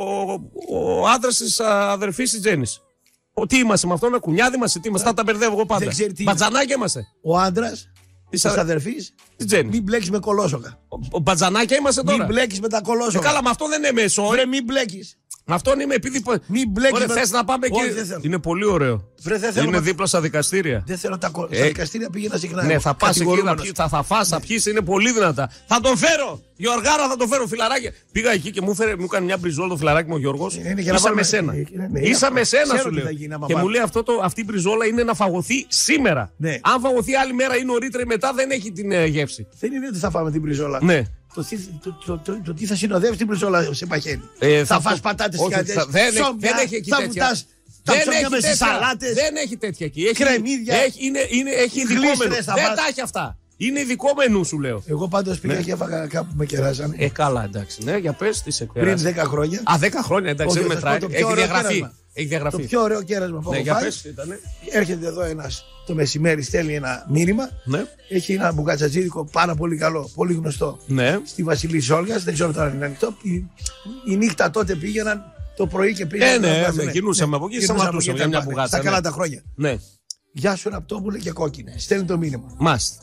ο άντρα τη αδερφή τη Τζέννη. Τι είμαστε με αυτόν, ένα κουνιάδι είμαστε, τι είμαστε, τα τα μπερδεύω εγώ πάντα. Δεν ξέρει τι είναι. Μπατζανάκια είμαστε. Ο άντρας Της Τη αδε- αδερφή. Της Τζέννης. Μην μπλέκει με κολόσοκα. Ο, ο Μπατζανάκια είμαστε τώρα. Μην μπλέκει με τα Ε, κολόσοκα. καλά, με αυτό δεν είναι μέσο. Βρε, μην μπλέκει. Με αυτόν είμαι επειδή. Μην μπλέκεις Ωραία, με- θες να πάμε Όχι, εκεί. δεν θέλω. Είναι πολύ ωραίο. Βρε, δεν θέλω Είναι να- δίπλα στα δικαστήρια. Δεν θέλω τα, κο... Ε, στα δικαστήρια πήγαινα συχνά. Ναι, εγώ. θα πα εκεί, θα, Κατηγορούμενος. πιει- θα, θα φας, θα πιεις, είναι πολύ δυνατά. Θα τον φέρω! Γιωργάρα, θα τον φέρω, φιλαράκι. Πήγα εκεί και μου, φέρε, μου έκανε μια μπριζόλα το φιλαράκι μου ο Γιώργος. Είναι για να Ίσα βάλουμε- με σένα. ε, ναι, ναι, Ίσα με σένα ξέρω σου τι λέω. θα γίνει άμα Και μου πάμε. λέει αυτό το, αυτή η μπριζόλα είναι να φαγωθεί σήμερα. Ναι. Αν φαγωθεί άλλη μέρα ή νωρίτερα ή μετά δεν έχει την ε, γεύση. Δεν είναι ότι θα φάμε την μπριζόλα. Ναι. Το, τι- το, το, το, το τι θα συνοδεύσει την μπριζόλα σε παχαίνει. Ε, θα θα φας πω- πατάτες όχι, σκατές, θα- δεν έχει- ψωμιά, δεν έχει εκεί θα τέτοια. βουτάς τα Δεν ψωμιά έχει μες στις τέτοια. σαλάτες. Δεν έχει τέτοια εκεί. Έχει, Κρεμμύδια. Έχει, είναι, είναι, έχει ειδικό Γλίστρες μενού. θα Δεν φας. τα έχει αυτά. Είναι ειδικό μενού σου λέω. Εγώ πάντως πήγα και έφαγα κάπου που με κεράσανε. Ε, καλά, εντάξει. Ναι, για πες τι σε Πριν πέρασε. δέκα χρόνια. Α, δέκα χρόνια, εντάξει, Όχι, δεν θα σου πω μετράει. το πιο Έχει ωραίο διαγραφεί. κέρασμα. Έχει Το διαγραφεί. πιο ωραίο κέρασμα που Ναι, έχω για φάει. πες τι ήτανε. Έρχεται εδώ ένας το μεσημέρι, στέλνει ένα μήνυμα. Ναι. Έχει ένα μπουγατσατζίδικο πάρα πολύ καλό, πολύ γνωστό. Ναι. Στη Βασιλή Όλγας, δεν ξέρω τώρα αν είναι ανοιχτό. Η, η νύχτα τότε πήγαιναν το πρωί και πήγαιναν. Ε, ναι, να βάζουν, ναι, κινούσαμε από εκεί, Κινούσαμε σταματούσαμε και για μια τα- μπουγάτσα, Στα ναι. καλά τα χρόνια. Ναι. Γεια σου Ραπτόπουλε και κόκκινε. Στέλνει το μήνυμα. Μάστε.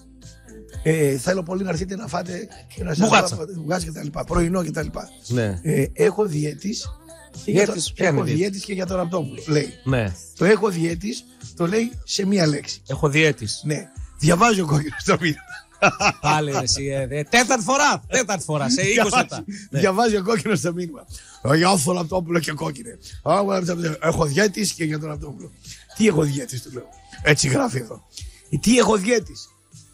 Ε, θέλω πολύ να έρθετε να φάτε και να σας Μπουγάτσα. δώσω μπουγάτσα και τα λοιπά. Πρωινό και τα λοιπά. Ναι. Ε, έχω διέτης. και για το- Διέτης, ποια είναι έχω η διέτης? διέτης και για τον Ραπτόπουλο. Λέει. Ναι. Το έχω διέτης το λέει σε μία λέξη. Έχω διέτης. Ναι. Διαβάζει ο κόκκινος το μήνυμα. Πάλι ρε, εσύ. ε, ε, Τέταρτη φορά. Τέταρτη φορά. Σε είκοσι λεπτά. Διαβάζει, Ναι. διαβάζει ο κόκκινος το μήνυμα. «Ε, Γεια σου Ραπτόπουλο και κόκκινε. «Α, έχω διέτης και για τον Ραπτόπουλο. Τι έχω διέτης του λέω. Έτσι γράφει εδώ. «Ε, Τι έχω διέτης.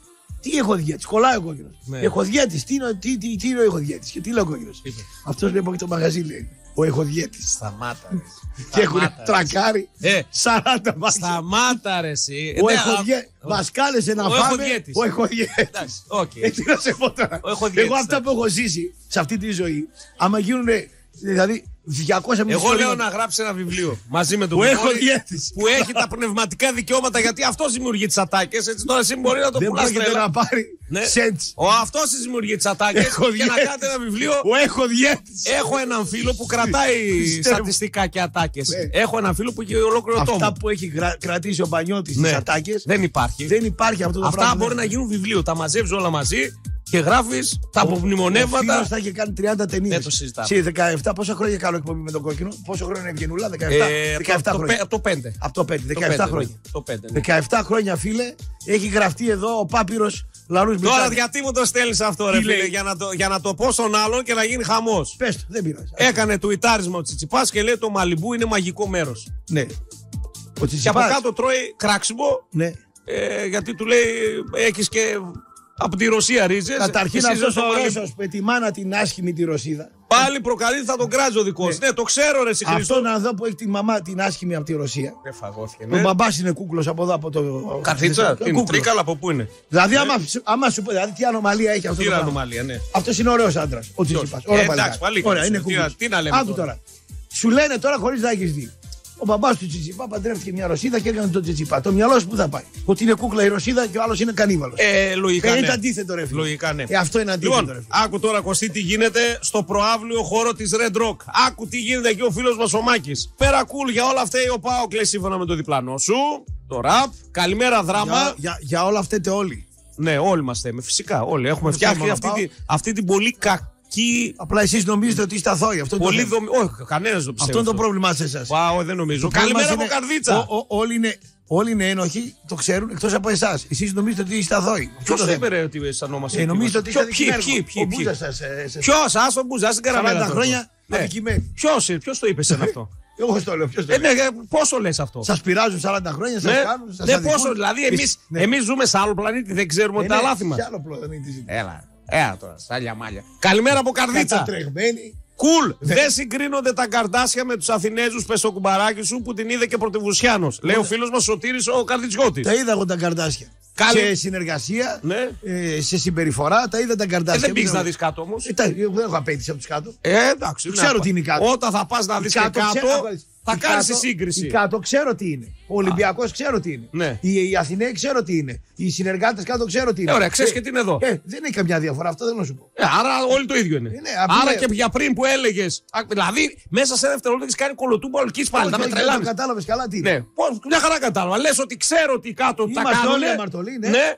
Τι έχω διέτης. Κολλάει ο κόκκινος. Ναι. Έχω διέτης. Τι, είναι- τι, τι, τι είναι ο έχω διέτης. Και τι λέει ο κόκκινος. είπε? Αυτός λέει από το μαγαζί λέει. Ο έχω διέτης. Σταμάτα. ρε. Και έχουν Σταμάτα, ρε. τρακάρει Ε, σαράντα μάτια. Σταμάτα ρε εσύ. Ο Ναι, έχω α- διέτης. Μας κάλεσε να Ο φάμε. εχοδιέτης. Ο έχω διέτης. Εντάξει, οκ. Έτσι να σε πω τώρα. Ο εχοδιέτης, Εγώ αυτά ναι. που έχω ζήσει σε αυτή τη ζωή, άμα γίνουν δηλαδή διακόσια Εγώ μισθόρια- λέω να γράψει ένα βιβλίο μαζί με τον Που έχω Γρηγόρη, διέτης. που έχει τα πνευματικά δικαιώματα γιατί αυτό δημιουργεί τι ατάκε. Έτσι τώρα εσύ μπορεί να το δεν πουλά πρόκειται τρέλα. να πάρει Ναι. σέντς. Ο αυτό δημιουργεί τι ατάκε Έχω και να διέτης. κάνετε ένα βιβλίο. Ο έχω διέτης. Έχω έναν φίλο που κρατάει Πιστεύω. στατιστικά και ατάκε. Ναι. Έχω έναν φίλο που έχει ολόκληρο τόμο. Αυτά που έχει κρα- κρατήσει ο Μπανιώτης Ναι. στις ατάκες, Δεν υπάρχει. δεν υπάρχει αυτό το Αυτά πράγμα. μπορεί να γίνουν βιβλίο. Τα μαζεύει όλα μαζί και γράφει τα Ο φίλος απομνημονεύματα. θα είχε κάνει τριάντα ταινίες. Δεν το συζητάμε. Σε δεκαεπτά, πόσα χρόνια κάνω εκπομπή με τον κόκκινο, πόσο χρόνο είναι Ευγενούλα, δεκαεπτά. Ε, δεκαεπτά το- το χρόνια. πέ- το πέντε. Από το πέντε, Το δεκαεπτά πέντε, χρόνια. ναι. Το πέντε, ναι. δεκαεπτά χρόνια, φίλε, έχει γραφτεί εδώ ο Πάπυρος Λαρούς Τώρα Μπριτάνης. γιατί μου το στέλνει αυτό, ρε Τι φίλε, λέει? για να, το, για να το πω στον άλλον και να γίνει χαμό. Πες το, δεν πειράζει. Έκανε τουιτάρισμα ο Τσιτσιπάς και λέει το Μαλιμπού είναι μαγικό μέρο. Ναι. Ο Και από Τσιτσιπάς. κάτω τρώει κράξιμο, Ναι. ε, γιατί του λέει έχει και από τη Ρωσία ρίζες. Καταρχήν Εσύ αυτός είσαι ο στο Μαλιμπού. Ρώσος που ετοιμάνα την άσχημη τη Ρωσίδα. Πάλι προκαλεί, θα τον κράζει ο δικό. Ναι. ναι, το ξέρω, ρε εσύ Χρήστο. Αυτόν εδώ που έχει τη μαμά την άσχημη από τη Ρωσία. Δεν φαγώθηκε. Ο Ναι. μπαμπάς είναι κούκλος από εδώ από το. Καρδίτσα, Ε, είναι κούκλος. τρίκαλα από πού είναι. Δηλαδή, άμα, άμα σου πω, δηλαδή, τι ανομαλία έχει αυτό Τι το πράγμα. ανομαλία, ναι. Αυτό είναι ωραίο άντρα. Ο Τσιτσιπάς. Ε, Ωραίο εντάξει, παλικάρι. πάλι Ωραία, καλός. είναι Τι κούκλος. να- τι να λέμε Άκου τώρα. τώρα. Σου λένε τώρα χωρί να έχει δει. Ο μπαμπάς του Τσιτσιπά παντρεύτηκε μια Ρωσίδα και έκανε τον Τσιτσιπά. Το μυαλό σου που θα πάει. Ότι είναι κούκλα η Ρωσίδα και ο άλλο είναι κανίβαλος. Ε, λογικά. Ε, ναι. είναι το αντίθετο, ρε φίλε. Λογικά, ναι. Ε, αυτό είναι αντίθετο, Λοιπόν, ρε φίλε. άκου τώρα Κωστή τι γίνεται στο προαύλιο χώρο της Red Rock. Άκου τι γίνεται εκεί ο φίλος μας ο Μάκης. Πέρα κουλ για όλα αυτά ο ΠΑΟΚ λέει σύμφωνα με το διπλανό σου. Το ραπ. Καλημέρα δράμα. Για, για, για όλα αυτά όλοι. Ναι, όλοι μας θέμε. Φυσικά όλοι. Έχουμε Δεν φτιάξει θέλω να αυτή, πάω. τη, αυτή την πολύ κακή. Απλά εσείς νομίζετε ότι είστε αθώοι. Αυτό, είναι το Πολύ θέμα. δομη... Όχι, κανένας δεν το πιστεύει. Αυτό είναι το αυτό. πρόβλημά σε εσάς. Wow, δεν νομίζω. Το πρόβλημά Καλημέρα από είναι- καρδίτσα. ο- ο- όλοι, είναι, όλοι είναι ένοχοι, το ξέρουν εκτός από εσάς. Εσείς νομίζετε ότι είστε αθώοι. Αυτό Ποιος το το θέμα. είπε ρε ότι αισθανόμαστε. Ε, νομίζετε ότι είστε Ποιοι, ποιοι, αδικημένοι. ποιοι, Ο ποιοι. Μπούζας σας. ε, σε- Ποιος, άστο Μπούζα, άσε την καραμέλα. σαράντα χρόνια Ναι. αδικημένοι. Ποιος, ποιος το είπε σε αυτό. Εγώ στο λέω. Ποιος το ε, λέει. ναι, πόσο λες αυτό. Σας πειράζουν σαράντα χρόνια, σας Ναι, κάνουν, σας ναι, αδικούν. πόσο, δηλαδή εμείς, Ναι. εμείς ζούμε σε άλλο πλανήτη, δεν ξέρουμε Ε, ότι τα ναι, λάθη μας. σε άλλο πλανήτη ζείτε. Έλα, έλα τώρα, σάλια μάλια. Καλημέρα από καρδίτσα. Κατατρεγμένοι. Κουλ! Δεν συγκρίνονται τα Καρντάσια με τους Αθηνέζους, πες στο κουμπαράκι σου που την είδε και πρωτευουσιάνος. Λέει ο φίλος μας Σωτήρης ο Καρδιτσιώτης. Τα είδα εγώ τα καρδάσια. Καλή- Σε συνεργασία, Ναι. ε, σε συμπεριφορά, τα είδα τα Ε, καρδάσια. δεν πήγες Μην να το- δεις κάτω όμως. Ε, τα- εγώ δεν έχω απέτηση από τους κάτω. Ε, εντάξει. Ξέρω να- τι είναι η κάτω. Όταν θα πας να δεις και κάτω, ξέρω- θα η κάνεις τη κάτω- σύγκριση. Η κάτω ξέρω τι είναι. Ο Ολυμπιακός ξέρω τι είναι. Ναι. Οι, οι Αθηναίοι ξέρω τι είναι. Οι συνεργάτες κάτω ξέρω τι είναι. Ε, ωραία, ξέρεις και τι είναι εδώ. Ε, δεν έχει καμιά διαφορά, αυτό δεν να σου πω. Ε, άρα όλοι το ίδιο είναι. ναι, απ' άρα την- και για πριν που έλεγες. α, Δηλαδή μέσα σε δευτερόλεπτο έχεις κάνει κολοτούμπα ολικής πάλι. Όχι, Θα με όχι, τρελάνεις. κατάλαβες καλά τι είναι. Ναι, πώς, μια χαρά κατάλαβα. Λες ότι ξέρω ότι κάτω Η τα Μαρτολή, κάνουνε. Μαρτολή, ναι, ναι. ναι.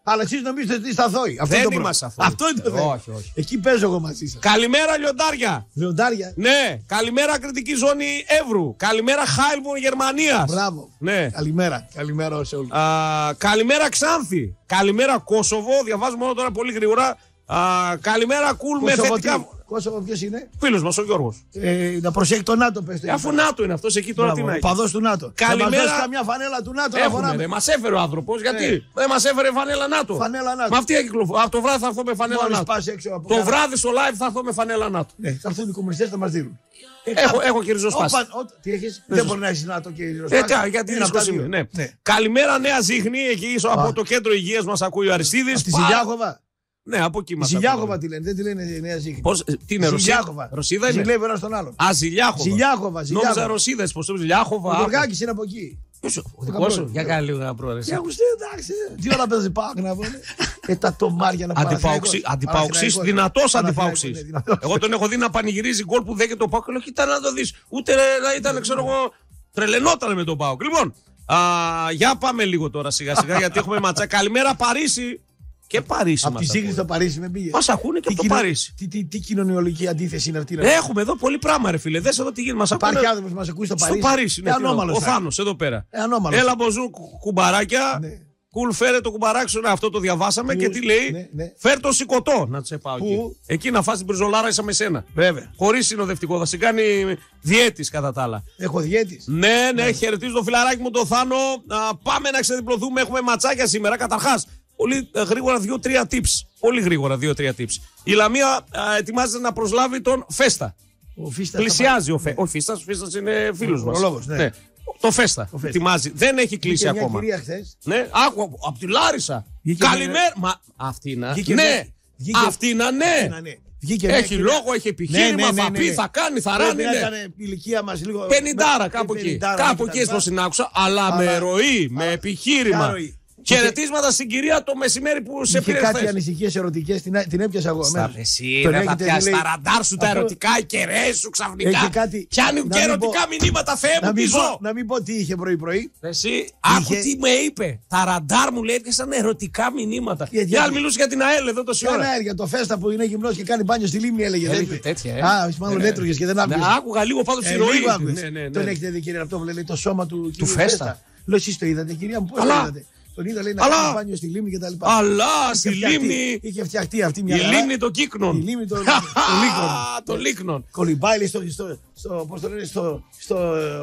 Αλλά εσείς νομίζετε ότι είστε αθώοι. Αυτό Δεν είναι το είμαστε πρόβλημα. αθώοι. Αυτό είναι το θέμα. Όχι, όχι. Εκεί παίζω εγώ μαζί σας. Καλημέρα, λιοντάρια. Λιοντάρια. Ναι, καλημέρα κριτική ζώνη Εύρου. Καλημέρα Χάιλμπορν Γερμανίας. Μπράβο. Ναι. Καλημέρα. Καλημέρα σε όλους. Α, καλημέρα Ξάνθη. Καλημέρα Κόσοβο. Διαβάζω μόνο τώρα πολύ γρήγορα. Α, καλημέρα Κουλ με Κόσοβο θετικά. τι- Κόσοβο ποιος είναι? Φίλος μας ο Γιώργος. Ε, να προσέχει το ΝΑΤΟ, πες το. Ε, αφού ΝΑΤΟ είναι αυτός εκεί τώρα τι να έχει. Παδός του ΝΑΤΟ. Καλημέρα. Θα μας δώσει καμιά φανέλα του ΝΑΤΟ να Έχουμε, φοράμε. ρε, μας έφερε ο άνθρωπος. Γιατί Ε. δεν μας έφερε φανέλα ΝΑΤΟ. Φανέλα ΝΑΤΟ. Μα αυτή έχει κυκλοφορία. Από το βράδυ θα έρθω με φανέλα Μόλις ΝΑΤΟ. πας έξω από Το κάνα- βράδυ στο live θα έρθω με φανέλα ΝΑΤΟ. Ναι, θα έρθουν οι κομμουνιστές θα μας δίνουν. Ε, Έχω, κα- έχω και ριζοσπάσει. Όπα, ό, τι έχεις? Δεν μπορεί να έχεις ΝΑΤΟ και Ε, ριζοσπάση. κα, γιατί Είναι είναι αυτά δύο. ναι. Ναι. Καλημέρα Νέα Ζήχνη, εκεί ίσο από το κέντρο υγείας μας ακούει ο Αριστίδης. Από τη Πάρα- Ζηλιάχοβα. Ναι, από εκεί Η μας Ζηλιάχοβα ακούει. τη λένε, δεν τη λένε η Νέα Ζήχνη. Πώς, ε, τι είναι, Ρωσίδα, Ζηλιάχοβα. Ρωσίδα είναι. Ζηλεύει ένας τον άλλον. Α, Ζηλιάχοβα. Ζηλιάχοβα, Νόμιζα Ζηλιάχοβα. Ρωσίδες, πως το Ο Ζηλιάχοβα. Γεωργάκης είναι από εκεί. Ποιος, ο Το δικός σου, Καμπρό. για κάνει λίγο να προέρεσε. Και ακουστεί, εντάξει. Τι ώρα παίζει πάω να βγω. Ε, τα τομάρια να Αντιπαοξή, αντιπαοξής, δυνατός αντιπαοξής. Εγώ τον έχω δει να πανηγυρίζει γκολ που δέχεται ο Πάοκ και λέω, κοίτα να το δεις. Ούτε να ήταν, ξέρω εγώ, τρελαινόταν με τον Πάοκ. Λοιπόν, α, για πάμε λίγο τώρα σιγά σιγά γιατί έχουμε ματσά. Καλημέρα Παρίσι. Και Παρίσι Από τη μας Σύγκριση ακούνε. στο Παρίσι με πήγε. Μας ακούνε και Τι από το κοινο- Παρίσι. Τι, τι, τι κοινωνιολογική αντίθεση είναι αυτή. ρε. Έχουμε εδώ πολύ πράγμα, ρε φίλε. Δες εδώ τι γίνεται. Μας ακούνε. Υπάρχει άνθρωπος που μας ακούει στο Στο Παρίσι. Παρίσι, ναι. Ε, τι να δω. ανώμαλος Ο θα είναι. Θάνος εδώ πέρα. Ε, ανώμαλος. Έλα μποζού κου- κουμπαράκια. Ναι. Κουλ, φέρε το κουμπαράκι σου. Ναι, αυτό το διαβάσαμε Πού? και τι λέει. Ναι, ναι. Φέρ το σηκωτό. Να σε πάω Πού? εκεί. Εκεί να φας την μπριζολάρα ίσα με σένα. Βέβαια. Χωρίς συνοδευτικό. Θα σε κάνει διέτης κατά τα άλλα. Έχω διέτης. Ναι, ναι, χαιρετίζω το φιλαράκι μου το Θάνο. Α, πάμε να ξεδιπλωθούμε. Έχουμε ματσάκια σήμερα. Καταρχάς, πολύ ε, γρήγορα δύο-τρία tips. Πολύ γρήγορα δύο-τρία tips. Η Λαμία α, ετοιμάζεται να προσλάβει τον Φέστα. Ο Φίστας Πλησιάζει ο, θα Φέ... ο Φίστας. Ο Φίστας είναι φίλος Ο μας. προλόγος, ναι. Το Φέστα. Φέστα. Ετοιμάζει. Δεν έχει κλείσει Βγήκε μια ακόμα. κυρία χθες. Ναι, άκου από, από τη Λάρισα. Βγήκε Καλημέρα. μια- Μα αυτή να. Βγήκε Ναι. μια- βγήκε- Αυτή να ναι. Να, ναι. Βγήκε μια Έχει κυρία- λόγο, έχει επιχείρημα, Ναι, ναι, ναι, θα ναι, πει, ναι. θα κάνει, θα Πρέπει ράνει. να Ναι. ήταν η ηλικία μας λίγο. Πενηντάρα με- κάπου εκεί. πενηντάρα Κάπου και τα εκεί λοιπά. στην άκουσα. Αλλά Αλλά- με ροή, με αλλά- επιχείρημα. Ποια ροή? Χαιρετίσματα στην κυρία το μεσημέρι που σε Είχε πήρε κάτι χθες. ανησυχίες ερωτικές, την, την έπιασα εγώ. Στα αμέσως. εσύ, Τον δεν θα έχετε, πιάσει λέει, τα ραντάρ σου τα αυτό- ερωτικά, οι κεραίες σου ξαφνικά. Έχει κάτι- Πιάνουν να και μην ερωτικά πω- μηνύματα, Θεέ μου, Να τι μην, ζω. πω, να μην πω τι είχε πρωί-πρωί. Εσύ, άκου τι με είπε. Τα ραντάρ μου λέει έπιασαν ερωτικά μηνύματα. Γιατί- Η άλλη μιλούσε για την ΑΕΛ εδώ τόση ώρα. Κάνα για το Φέστα που είναι γυμνός και κάνει μπάνιο στη λίμνη έλεγε. Έλεγε δεν- τέτοια, ε. Α, μάλλον Ναι. έτρωγες και δεν Ναι, άκουγες. άκουγα λίγο πάντως Ε, τη ροή. λίγο άκουγες. Ναι, ναι, ναι. Τον έχετε δει κύριε αυτό που λέει το σώμα του κυρίου Φέστα. Λέω εσείς το είδατε κυρία μου, πώς το Αλλά- είδατε. Τον είδα λέει να Αλλά- κάνει μπάνιο στη λίμνη και τα λοιπά. Αλλά Είχε στη φτιαχτεί- λίμνη. Είχε φτιαχτεί αυτή μια Η χαρά. λίμνη των κύκνων. Η λίμνη των των λύκνων. Των λύκνων. Κολυμπάει λέει, στο, στο, στο, πώς το λένε, στο, στο,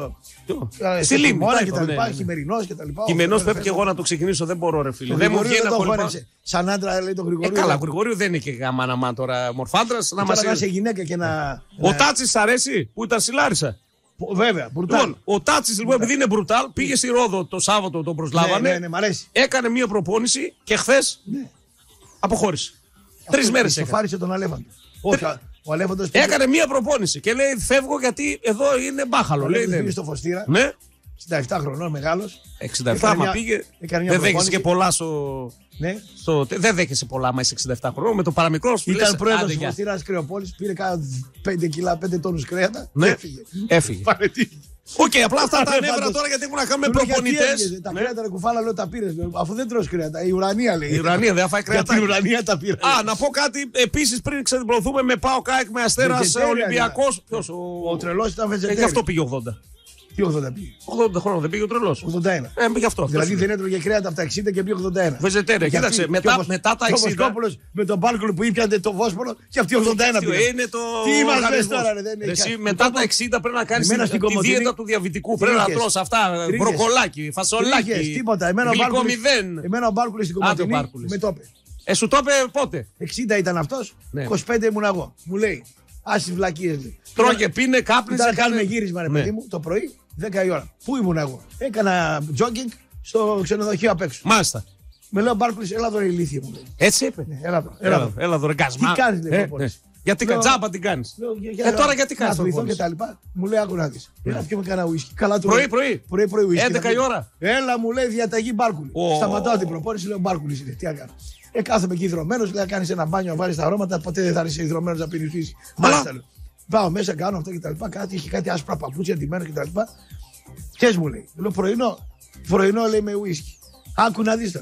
ε, Στη στο λίμνη. χειμώνα τα και είπα, τα ναι, λοιπά, ναι. χειμερινός και τα λοιπά. Κειμενός Ο- πρέπει και εγώ να το ξεκινήσω, δεν μπορώ ρε φίλε. ο Δεν μου Γρηγορίου βγαίνει να δεν το κολυμπάω. χώνεψε. Σαν άντρα λέει τον Ε, Γρηγορίου. καλά, ο Γρηγορίου δεν είναι και γαμάναμα τώρα μορφάντρας. Να Τώρα μας να είσαι γυναίκα και να. Ο να- Τάτσης σ' αρέσει που ήταν στη Λάρισα. Βέβαια, μπρουτάλ. Λοιπόν, ο Τάτσης λοιπόν επειδή είναι μπρουτάλ πήγε στη Ρόδο το Σάββατο, τον Ναι, προσλάβανε. ναι, ναι, μ' αρέσει. Έκανε μία προπόνηση και χθες Ναι. αποχώρησε. Τρεις μέρες έκανε. Σοφάρισε τον Αλέφαντο. Όχι, ο Αλέφαντος Έκανε μία προπόνηση και λέει φεύγω γιατί εδώ είναι μπάχαλο. Λέει, πήγε δεν. στο Φωστήρα, Ναι, εξήντα επτά χρονών, μεγάλος. εξήντα επτά Έκανε μα μια- πήγε. έκανε μια Δεν δέχεσαι προπόνηση. και πολλά στο. Ναι. στο... Δεν δέχεσαι πολλά, μα είσαι εξήντα επτά χρονών. Με το παραμικρό σου Ήταν λες, πρόεδρος άντε, του γεια. Φωστήρα Κρεοπόλης, πήρε κάνα πέντε κιλά, πέντε τόνους κρέατα. Ναι. Και έφυγε. Έφυγε. Παρετήθηκε. Οκ, απλά αυτά τα Ρε, νεύρα πάντως. τώρα γιατί έχουν να κάνουν με Του λέω, γιατί προπονητέ. έφυγες, Τα κρέατα ρε κουφάλα λέω τα πήρες. Λέω, αφού δεν τρως κρέατα. Η ουρανία λέει. Η Ουρανία δεν θα φάει Για κρέατα. την ουρανία τα πήρα. Α, να πω κάτι επίση πριν ξεδιπλωθούμε με Πάο Κάικ με Αστέρα Βεζετέρια, Ολυμπιακό. Ποιο Ο τρελός ήταν Ε, βεζετέρι. γι' αυτό πήγε ογδόντα. Τι ογδόντα πήγε. ογδόντα χρόνων δεν πήγε ο τρελό. ογδόντα ένα. Ε, γι' αυτό. Δηλαδή δεν έτρωγε κρέατα από τα εξήντα και πήγε ογδόντα ένα. Βεζετέρια, Και κοίταξε, αυτή- μετά- και ο Βος- μετά τα και ο εξήντα. Βοσκόπουλος με τον Μπάλκολο που ήπιανε το Βόσπορο και αυτή ογδόντα ένα πήγε. Είναι το. Τι μας λες οργανισμός. τώρα, ρε, δεν είναι Εσύ, κάτι. μετά τα εξήντα πρέπει να κάνει Εμένα τη στην Κομωτινή- δίαιτα του διαβητικού. Πρέπει να Τρίχες. τρως αυτά. Τρίχες. Μπροκολάκι, φασολάκι. Τρίχες, τίποτα. Εμένα ο γλυκό Μπάρκουλης- μηδέν. Εμένα ο Μπάρκουλης στην Άντε ο Κομωτινή Μπάρκουλης. με το είπε. Ε, σου το είπε πότε. εξήντα ήταν αυτός, Ναι. είκοσι πέντε ήμουν εγώ. Μου λέει, άσεις βλακίες λέει. Τρώγε, πίνε, κάπνισε. Ήταν να κάνουμε κάνε- γύρισμα ρε Ναι. παιδί μου το πρωί, δέκα η ώρα. Πού ήμουν εγώ. Έκανα jogging στο ξενοδοχείο απ' έξω. Μάλιστα. Με λέει ο Μπάρκουλης, έλα εδώ ρε ηλίθεια μου λέει. Έτσι είπε. Έλα εδώ, έλα Έλα, εδώ. έλα εδώ, ρε γκάσμα. Τι κάνεις, λέει, Ε, προπόνηση. ναι. Γιατί Λέω- κατσάπα την κάνει. Λέω, για- για- Ε, τώρα γιατί να κάνεις αθληθώ προπόνηση? και τα λοιπά. Μου λέει, άκου να δεις. Έλα πιούμε κανένα ουίσκι. Καλά του Πρωί, λέω. πρωί. Πρωί, πρωί ουίσκι. έντεκα Να η πει- ώρα. Έλα μου λέει διαταγή Μπάρκουλη. Ω. Σταματάω την προπόνηση, λέω Μπάρκουλης είναι. Τι να κάνω. Ε, κάθομαι εκεί υδρωμένος, λέει, κάνεις ένα μπάνιο, βάλεις τα αρώματα, ποτέ δεν θα είσαι υδρωμένος να πίνεις ουίσκι. Μάλιστα λέω. Πάω μέσα, κάνω αυτό και τα λοιπά. Κάτι, είχε κάτι άσπρα παπούτσια ντυμένα και τα λοιπά. Ποιες μου λέει. Λέω πρωινό. Πρωινό λέει με ουίσκι. Άκου να δεις τώρα.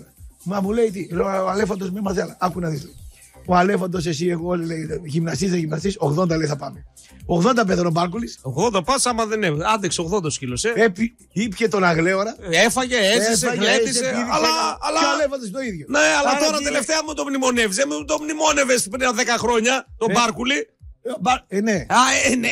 Μα μου λέει τι, ο Αλέφαντος με μαθαίνει. Άκου να δεις. Ο Αλέφαντος, εσύ, εγώ, λέει, γυμναστής, δεν γυμναστής, ογδόντα λέει θα πάμε. ογδόντα πέθανε ο Μπάρκουλης. ογδόντα πας άμα δεν έβγαινε. Άντεξε ογδόντα σκύλος, ε. Έπι, ήπια τον Αγλέωρα. Έφαγε, έζησε, γλέτησε. Αλλά. αλλά... Και ο Αλέφαντος το ίδιο. Ναι, αλλά Άρα τώρα τι... τελευταία μου το μνημονεύεις. Δεν μου το μνημόνευες πριν δέκα χρόνια, τον ε, Μπάρκουλη. Ε, ναι. Α, ε, ναι.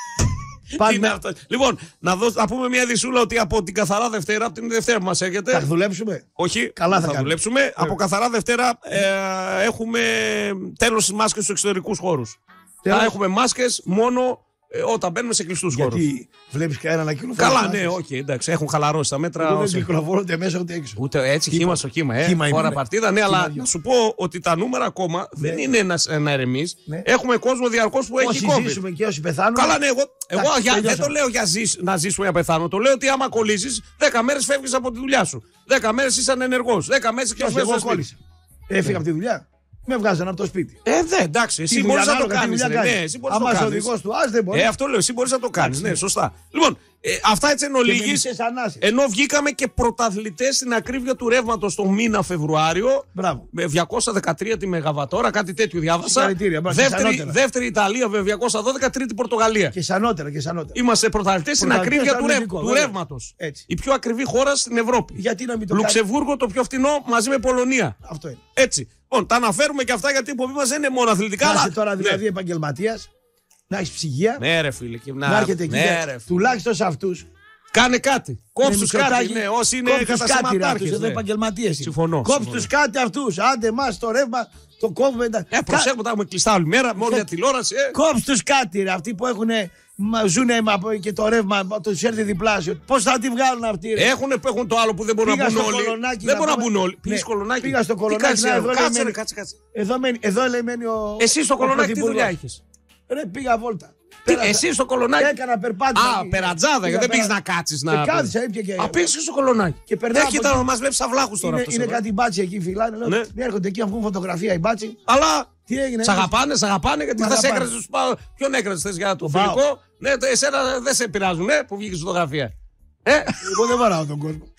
Τι είναι αυτό. Λοιπόν, να, δω, να πούμε μια δισούλα ότι από την καθαρά Δευτέρα, από την Δευτέρα που μας έρχεται. Θα δουλέψουμε. Όχι, καλά θα, θα δουλέψουμε. Ε. Από καθαρά Δευτέρα ε, έχουμε τέλος στις μάσκες στους εξωτερικούς χώρους. Θα έχουμε μάσκες μόνο ε, όταν μπαίνουμε σε κλειστούς χώρους. Γιατί βλέπεις κανένα να κυκλοφορεί. Καλά, ναι, όχι, εντάξει, έχουν χαλαρώσει τα μέτρα. Δεν κυκλοφορούνται μέσα ούτε έξω. Ούτε έτσι, χύμα στο χύμα. Ε. Χύμα Ώρα είναι, παρτίδα, ναι, αλλά να σου πω ότι τα νούμερα ακόμα ναι. δεν είναι ένα, ένα ερεμής. Ναι. Έχουμε κόσμο διαρκώς που έχει COVID. Όσοι ζήσουμε και όσοι πεθάνουμε. Καλά, ναι, εγώ, εγώ τα, για, δεν το λέω για ζήσ, να ζήσουμε για πεθάνω. Το λέω ότι άμα κολλήσεις, δέκα μέρες φεύγεις από τη δουλειά σου. δέκα μέρες είσαι ανενεργός. δέκα μέρες και εγώ κόλλησα. Έφυγα από τη δουλειά. Με βγάζαν από το σπίτι. Ε, δε, εντάξει, εσύ μπορείς να το κάνεις. Ναι, εσύ μπορείς να το κάνεις. Αν ο οδηγός του, ας δεν μπορεί. Ε, αυτό λέω, εσύ μπορείς να το κάνεις. Ναι, σωστά. Λοιπόν, ε, αυτά έτσι εν ολίγης, ενώ βγήκαμε και πρωταθλητές στην ακρίβεια του ρεύματος τον μήνα Φεβρουάριο. Μπράβο. Με διακόσια δεκατρία τη μεγαβατόρα, κάτι τέτοιο διάβασα. Μπράβο, δεύτερη, δεύτερη Ιταλία με διακόσια δώδεκα, τρίτη Πορτογαλία. Και σανότερα και σανότερα. Είμαστε πρωταθλητές στην ακρίβεια του, ρευ, του ρεύματος. Η πιο ακριβή χώρα στην Ευρώπη. Γιατί να μην το Λουξεμβούργο το πιο φθηνό μαζί με Πολωνία. Αυτό είναι. Έτσι. Λοιπόν, τα αναφέρουμε και αυτά γιατί η εκπομπή μας δεν είναι μόνο αθλητικά. Να είσαι τώρα δηλαδή ναι. επαγγελματίας, να έχεις ψυγεία. Ναι, ρε φίλε. Και να, να έρχεται εκεί. Ναι, ρε, τουλάχιστον σε αυτούς. Κάνε κάτι. Κόψ' τους κάτι. Ναι, όσοι είναι καταστηματάρχες. Εδώ επαγγελματίες. Συμφωνώ. Κόψ' τους κάτι αυτούς. Άντε εμάς το ρεύμα το κόβουμε. Ε, προσέχουμε, τα έχουμε κλειστά όλη μέρα με όλη μια τηλεόραση. Κόψ' τους κάτι, ρε. Αυτοί που έχουν. Ζουνε και το ρεύμα του έρθει διπλάσιο. Πώς θα τη βγάλουν αυτοί. Έχουν, έχουν το άλλο που δεν μπορούν να μπουν όλοι. Δεν μπορούν να μπουν όλοι. Πήγες Κολονάκι. Πήγα στο Κολονάκι. Κάτσε, ρε, κάτσε, κάτσε. Εδώ λέει μένει ο. Εσύ στο Κολονάκι τι δουλειά έχεις? Ρε, πήγα βόλτα. Εσύ στο Κολονάκι. Έκανα περπάτημα. Α, περατζάδα, γιατί δεν πήγες να κάτσεις να. Κάθισα, ήπια και. Α, πήγες στο Κολονάκι. Και περνάω. Έχει να μας βλέπεις αυλάχους τώρα. Είναι κάτι μπάτσι εκεί, φυλάνε. Έρχονται εκεί να βγουν φωτογραφία οι μπάτσι. Αλλά. Τι έγινε. Σ' αγαπάνε, σ' αγαπάνε, γιατί θα σε έκραζε του πάω. Ποιον έκραζε για το φιλικό? Ναι, το εσένα δεν σε πειράζουν, ε, που βγήκε στη φωτογραφία. Ε, εγώ δεν βαράω τον κόσμο.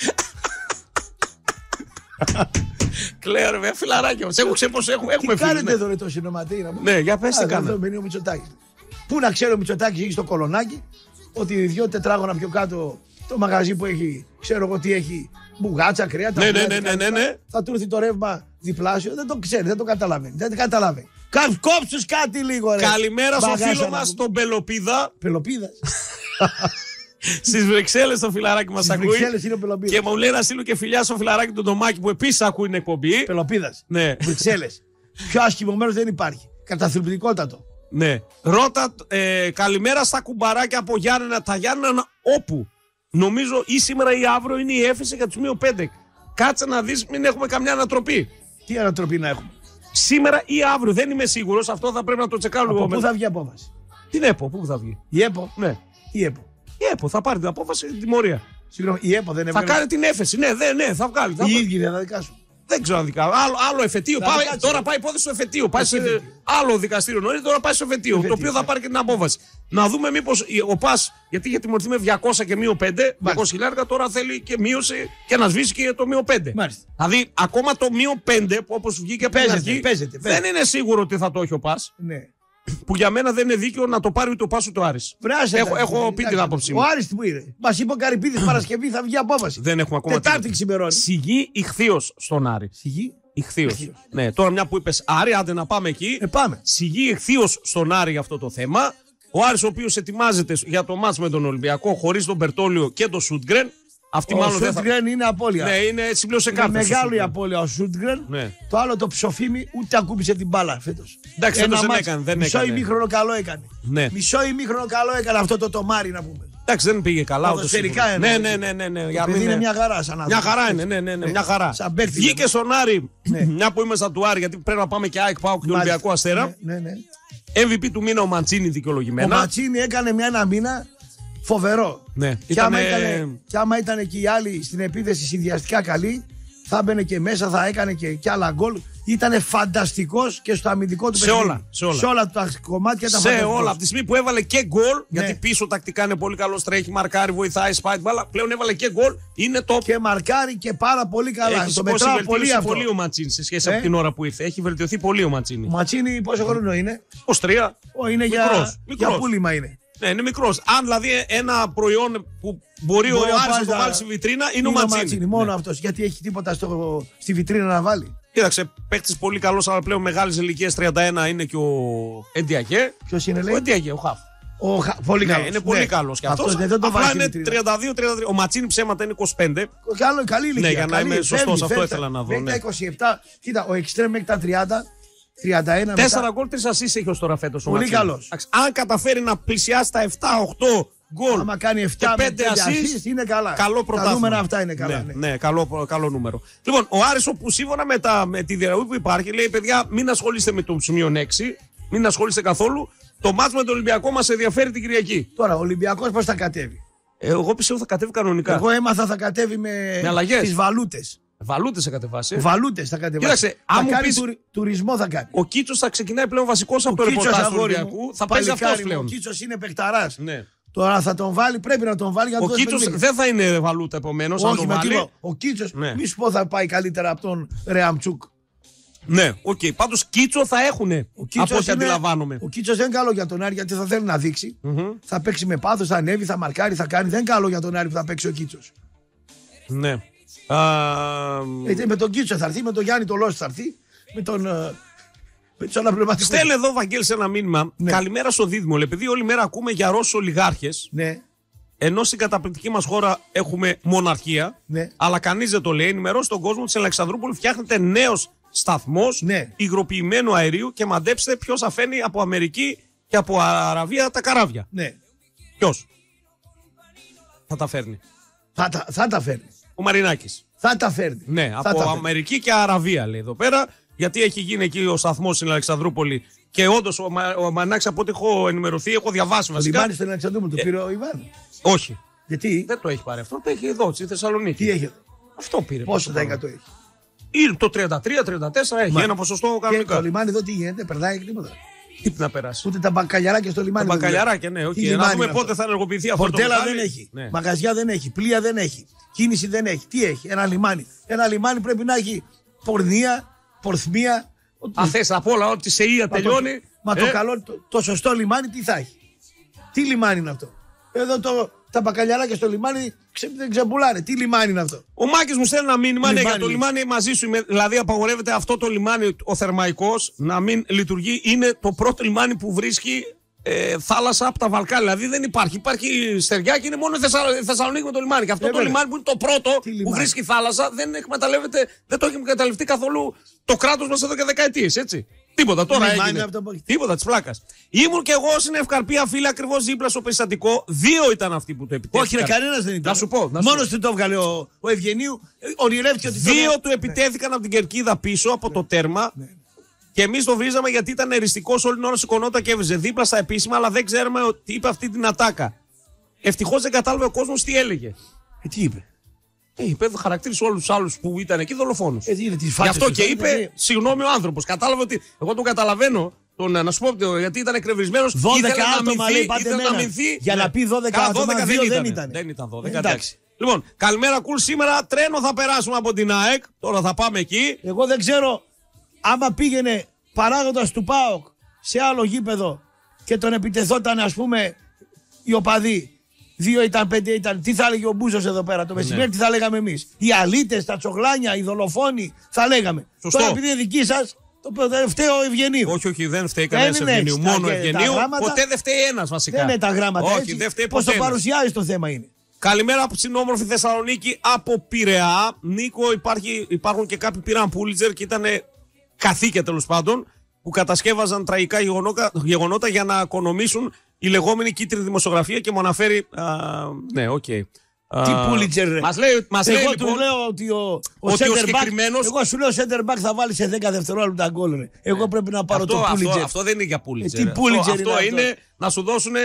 Κλαίω, ρε, φιλαράκια μας. Έχω ξέρει πως έχουμε φίλους. Τι κάνετε εδώ, ρε, το συνοματήρα μου. Ναι, για πες τι κάνετε. Εδώ μένει ο Μητσοτάκης. Πού να ξέρω ο Μητσοτάκης έχει στο Κολονάκι ότι δυο τετράγωνα πιο κάτω το μαγαζί που έχει, ξέρω εγώ τι έχει, μπουγάτσα, κρέατα. Ναι, ναι, ναι, ναι, ναι, ναι. Θα του έρθει το ρεύμα διπλάσιο. Δεν το ξέρει, δεν το καταλαβαίνει. Δεν το καταλαβαίνει. Κόψους κάτι λίγο, ρε. Καλημέρα στο φίλο μας τον Πελοπίδα. Πελοπίδας. Στις Βρυξέλλες το φιλαράκι μας ακούει. Είναι ο Πελοπίδας. Και μου λέει να στείλω και φιλιά στο φιλαράκι του Ντομάκη που επίσης ακούει την εκπομπή. Πελοπίδας. Ναι. Βρυξέλλες. Πιο άσχημο μέρος δεν υπάρχει. Καταθλιπτικότατο. Ναι. Ρώτα, ε, καλημέρα στα κουμπαράκια από Γιάννενα. Τα Γιάννενα όπου νομίζω ή σήμερα ή αύριο είναι η έφεση για τους μείον πέντε. Κάτσε να δεις, μην έχουμε καμιά ανατροπή. Τι ανατροπή να έχουμε? Σήμερα ή αύριο, δεν είμαι σίγουρος. Αυτό θα πρέπει να το τσεκάρω λίγο. Πού θα βγει η απόφαση? Την ΕΠΟ, πού θα βγει? Η ΕΠΟ. Ναι. Η ΕΠΟ. Η ΕΠΟ θα πάρει την απόφαση την τιμωρία. Συγγνώμη, η ΕΠΟ δεν έβγαλε. Θα κάνει την έφεση. Ναι, ναι, ναι, θα βγάλει. Οι ίδιοι δεν θα δικάσουν. Δεν ξέρω αν δικάσουν. Άλλο, άλλο εφετείο. Πάει, τώρα πάει υπόθεση στο εφετείο. Πάει σε άλλο δικαστήριο νωρίτερα, τώρα πάει στο εφετείο. εφετείο το οποίο θα πάρει και την απόφαση. Να δούμε μήπως ο ΠΑΣ, γιατί είχε τιμωρηθεί με διακόσια και μείον πέντε, διακόσια χιλιάδες, τώρα θέλει και μείωση και να σβήσει και το μείον πέντε. Μάλιστα. Δηλαδή, ακόμα το μείον πέντε, που όπως βγήκε από την αρχή, δεν είναι σίγουρο ότι θα το έχει ο ΠΑΣ. Ναι. Που για μένα δεν είναι δίκαιο να το πάρει ούτε ο Πας ούτε ο Άρης. Βράσε, έχω έχω πει την άποψή μου. Ο Άρης τι που είναι? Μας είπε ο Καρυπίδης Παρασκευή θα βγει απόφαση. Δεν έχουμε ακόμα. Τετάρτη ξημερώνει. Σιγή ηχθείος στον Άρη. Σιγή ηχθείος. Ναι, τώρα μια που είπες Άρη, άντε να πάμε εκεί. Ε, πάμε. Σιγή ηχθείος στον Άρη για αυτό το θέμα. Ο Άρης ο οποίος ετοιμάζεται για το μάτς με τον Ολυμπιακό χωρίς τον Μπερτόλιο και τον Σούτγκρεν. Αυτή ο μάλλον Σούτγκρεν θα... είναι απώλεια. Ναι, είναι συμπλήρωσε κάρτα. Είναι μεγάλη η απώλεια ο Σούτγκρεν. Ναι. Το άλλο το ψοφίμι ούτε ακούμπησε την μπάλα φέτος. Εντάξει, φέτος δεν έκανε. Δεν μισό έκανε. ημίχρονο καλό έκανε. Ναι. Μισό ημίχρονο καλό έκανε αυτό το τομάρι να πούμε. Εντάξει, δεν πήγε καλά. Ποδοσφαιρικά ναι, ναι, ναι, ναι, ναι. Για είναι μια χαρά σαν να Μια χαρά είναι, ναι, ναι, ναι, μια χαρά. Βγήκε στον Άρη, μια που είμαστε του Άρη, γιατί πρέπει να πάμε και ΑΕΚ, ΠΑΟΚ και Ολυμπιακό Αστέρα. Ναι, ναι. εμ βι πι του μήνα ο Μαντσίνη δικαιολογημένα. Ο Μαντσίνη έκανε μια ένα μήνα φοβερό. Ναι. Και, Ήτανε... άμα ήταν, και άμα ήταν και οι άλλοι στην επίθεση συνδυαστικά καλοί, θα έμπαινε και μέσα, θα έκανε και, και άλλα γκολ. Ήταν φανταστικός και στο αμυντικό του σε παιχνίδι. Όλα, σε όλα. Σε όλα τα κομμάτια ήταν σε φανταστικός. όλα. Από τη στιγμή που έβαλε και γκολ, ναι. γιατί πίσω τακτικά είναι πολύ καλό, τρέχει, μαρκάρει, βοηθάει, σπάει την μπάλα. Πλέον έβαλε και γκολ, είναι το. Και μαρκάρει και πάρα πολύ καλά. Έχει το μετράω πολύ αυτό. πολύ ο Ματσίνη σε σχέση ε? από την ώρα που ήρθε. Έχει βελτιωθεί πολύ ο Ματσίνη. Ο Ματσίνη πόσο χρόνο είναι? είκοσι τρία. Ο, είναι μικρός, για, για πούλημα είναι. Ναι, είναι μικρό. Αν δηλαδή ένα προϊόν που μπορεί, μπορεί ο Άρης να το βάλει στη βιτρίνα είναι, είναι ο Ματσίνη. Ματσίνη μόνο ναι. αυτό. Γιατί έχει τίποτα στο, στη βιτρίνα να βάλει. Κοίταξε, παίχτη πολύ καλό, αλλά πλέον μεγάλη ηλικία τριάντα ένα είναι και ο Εντιακέ. Ποιο είναι, λέει? Ο Εντιακέ, ο Χαφ. Ο Χα... Πολύ ναι, καλός. είναι πολύ ναι. καλό και αυτό. Απλά είναι τριάντα δύο τριάντα τρία. Ο Ματσίνη ψέματα είναι είκοσι πέντε. Καλό, καλή ηλικία. Ναι, για να είμαι σωστό, αυτό ήθελα να δω. Μέχρι ναι. τα είκοσι επτά, κοίτα, ο Εξτρέμ μέχρι τα τριάντα. τριάντα ένα. Τέσσερα γκολ, τρία ασίστ έχει ως τώρα φέτος. Πολύ καλό. Αν καταφέρει να πλησιάσει τα επτά οκτώ γκολ. Άμα κάνει επτά και πέντε ασίστ, είναι καλά. Καλό πρωτάθλημα. Τα νούμερα αυτά είναι καλά. Ναι, ναι. ναι καλό, καλό νούμερο. Λοιπόν, ο Άρης, που σύμφωνα με, τα, με τη διαρροή που υπάρχει, λέει: παιδιά, μην ασχολείστε με το σημείο έξι, μην ασχολείστε καθόλου. Το μάτς με τον Ολυμπιακό μας ενδιαφέρει την Κυριακή. Τώρα, ο Ολυμπιακός πώς θα κατέβει? Εγώ πιστεύω θα κατέβει κανονικά. Εγώ έμαθα θα κατέβει με, με τις βαλούτες. Βαλούτες θα κατεβάσει. Βαλούτες θα κατεβάσει. Κοίταξε, θα κάνει πεις, του, τουρισμό θα κάνει. Ο Κίτσος θα ξεκινάει πλέον βασικός από το ρεπορτάζ του Ολυμπιακού. Θα παίζει αυτός πλέον. Ο Κίτσος είναι παιχταράς. Ναι. Τώρα θα τον βάλει, πρέπει να τον βάλει για να ο τον Κίτσος δεν θα είναι βαλούτα επομένως. Όχι, αν με βάλει... Ο Κίτσος, ναι. μη σου πω θα πάει καλύτερα από τον Ρεαμτσούκ. Ναι, οκ. Okay. Πάντως Κίτσο θα έχουν από ό,τι αντιλαμβάνομαι. Ο Κίτσος δεν είναι καλό για τον Άρη γιατί θα θέλει να δείξει. Mm-hmm. Θα παίξει με πάθος, θα ανέβει, θα μαρκάρει, θα κάνει. Δεν είναι καλό για τον Άρη που θα παίξει ο Κίτσος. Ναι. Α... Ε, με τον Κίτσο θα έρθει, με τον Γιάννη το Λόσο θα έρθει, με τον. Με τους αναπληρωματικούς. Στέλνε εδώ, Βαγγέλη, σε ένα μήνυμα. Ναι. Καλημέρα στο Δίδυμο. Επειδή όλη μέρα ακούμε για Ρώσους ολιγάρχες. Ναι. Ενώ στην καταπληκτική μας χώρα έχουμε μοναρχία. Ναι. Αλλά κανείς δεν το λέει. Ενημερώσει τον κόσμο της Αλεξανδρούπολη. Φτιάχνεται νέος σταθμός ναι. υγροποιημένου αερίου και μαντέψτε ποιος θα φέρνει από Αμερική και από Αραβία τα καράβια. Ναι. Ποιος θα τα φέρνει? Θα τα, θα τα φέρνει. Ο Μαρινάκης. Θα τα φέρνει. Ναι, θα από Αμερική και Αραβία λέει εδώ πέρα. Γιατί έχει γίνει εκεί ο σταθμός στην Αλεξανδρούπολη και όντως ο, Μα, ο Μαρινάκης, από ό,τι έχω ενημερωθεί, έχω διαβάσει βασικά. Το λιμάνι στην Αλεξανδρούπολη το πήρε ο Ιβάν. Όχι. Γιατί? Δεν το έχει πάρει αυτό. Το έχει εδώ στη Θεσσαλονίκη. Τι έχει εδώ? Αυτό πήρε. Πόσο τα εκατό έχει? Ή το τριάντα τρία τριάντα τέσσερα έχει. Μα, ένα ποσοστό κανονικά. Και το λιμάνι εδώ τι γίνεται, περνάει και τίποτα. Τι να περάσει. Ούτε τα μπακαλιαράκια στο λιμάνι. Τα μπακαλιαράκια, ναι, okay. Να δούμε πότε θα ενεργοποιηθεί αυτό. Πορτέλα δεν έχει. Ναι. Μαγαζιά δεν έχει. Πλοία δεν έχει. Κίνηση δεν έχει. Τι έχει? Ένα λιμάνι. Ένα λιμάνι πρέπει να έχει πορνεία, πορθμία. Αν θες απ' όλα, ό,τι σε ία τελειώνει. Το, μα ε? το καλό, το, το σωστό λιμάνι τι θα έχει? Τι λιμάνι είναι αυτό? Εδώ το, τα μπακαλιαράκια στο λιμάνι ξε, δεν ξεπουλάνε. Τι λιμάνι είναι αυτό? Ο Μάκης μου στέλνει ένα μήνυμα ναι, για το λιμάνι μαζί σου. Δηλαδή, απαγορεύεται αυτό το λιμάνι, ο Θερμαϊκός, να μην λειτουργεί. Είναι το πρώτο λιμάνι που βρίσκει ε, θάλασσα από τα Βαλκάνια. Δηλαδή δεν υπάρχει. Υπάρχει στεριά και είναι μόνο η Θεσσαλονίκη Θεσσαλ... με το λιμάνι. Και αυτό ε, το λιμάνι που είναι το πρώτο που λιμάνι? βρίσκει θάλασσα δεν εκμεταλλεύεται, δεν το έχει εκμεταλλευτεί καθόλου το κράτος μας εδώ και δεκαετίες, έτσι. Τίποτα, τώρα έγινε. Τίποτα της πλάκας. Ήμουν και εγώ στην Ευκαρπία, φίλε, ακριβώς δίπλα στο περιστατικό. Δύο ήταν αυτοί που το επιτέθηκαν. Όχι, ρε, κανένας δεν ήταν. Να σου πω. Μόνος του το έβγαλε ο, ο Ευγενίου. Ονειρεύτηκε ότι. Δύο του επιτέθηκαν ναι. από την κερκίδα πίσω, από ναι. το τέρμα. Ναι. Και εμείς το βρίζαμε γιατί ήταν εριστικός, όλη την ώρα σηκωνόταν και έβριζε δίπλα στα επίσημα, αλλά δεν ξέρουμε τι είπε αυτή την ατάκα. Ευτυχώς δεν κατάλαβε ο κόσμος τι έλεγε. Ε, τι είπε? Ε, είπε, χαρακτήρισε όλους τους άλλους που ήταν εκεί δολοφόνους. Ε, Γι' αυτό και είπε, δηλαδή... συγγνώμη ο άνθρωπος. Κατάλαβε ότι. Εγώ τον καταλαβαίνω. Τον, να σου πω γιατί ήταν εκνευρισμένος. δώδεκα άτομα λέει πάτε να μηνθεί. Για ναι. να πει δώδεκα άτομα, δεν, δύο ήταν, δεν ήταν. Δεν ήταν δώδεκα. Εντάξει. Λοιπόν, καλημέρα κουλ. Σήμερα τρένο θα περάσουμε από την ΑΕΚ. Τώρα θα πάμε εκεί. Εγώ δεν ξέρω άμα πήγαινε παράγοντας του ΠΑΟΚ σε άλλο γήπεδο και τον επιτεθόταν ας πούμε οι οπαδοί. Δύο ήταν, πέντε ήταν. Τι θα έλεγε ο Μπούζος εδώ πέρα το μεσημέρι, ναι. τι θα λέγαμε εμείς? Οι αλήτες, τα τσογλάνια, οι δολοφόνοι, θα λέγαμε. Σωστό. Τώρα επειδή είναι δική σας, το φταίει ο Ευγενίου. Όχι, όχι, δεν φταίει κανένας Ευγενίου. Μόνο Ευγενίου. Ποτέ δεν φταίει ένας βασικά. Δεν είναι τα γράμματα. Όχι, έτσι. δεν φταίει Πώς ποτέ. το παρουσιάζει το θέμα είναι. Καλημέρα από την όμορφη Θεσσαλονίκη, από Πειραιά. Νίκο, υπάρχει, υπάρχουν και κάποιοι πήραν Πούλιτζερ και ήταν καθήκια τέλος πάντων που κατασκεύαζαν τραγικά γεγονότα, γεγονότα για να οικονομήσουν η λεγόμενη κίτρινη δημοσιογραφία και μου αναφέρει. Α, ναι, οκ. Okay. Τι Πούλιτζερ, ρε. Μας λέει, μας εγώ λέει, του λοιπόν, λέω ότι ο, ο, ότι ο συγκεκριμένος... Εγώ σου λέω ο center back θα βάλει σε δέκα δευτερόλεπτα γκολ. Εγώ πρέπει να πάρω αυτό, το Πούλιτζερ. Αυτό, αυτό δεν είναι για Πούλιτζερ. Ε, τι Πούλιτζερ αυτό, είναι, αυτό είναι αυτό. να σου δώσουν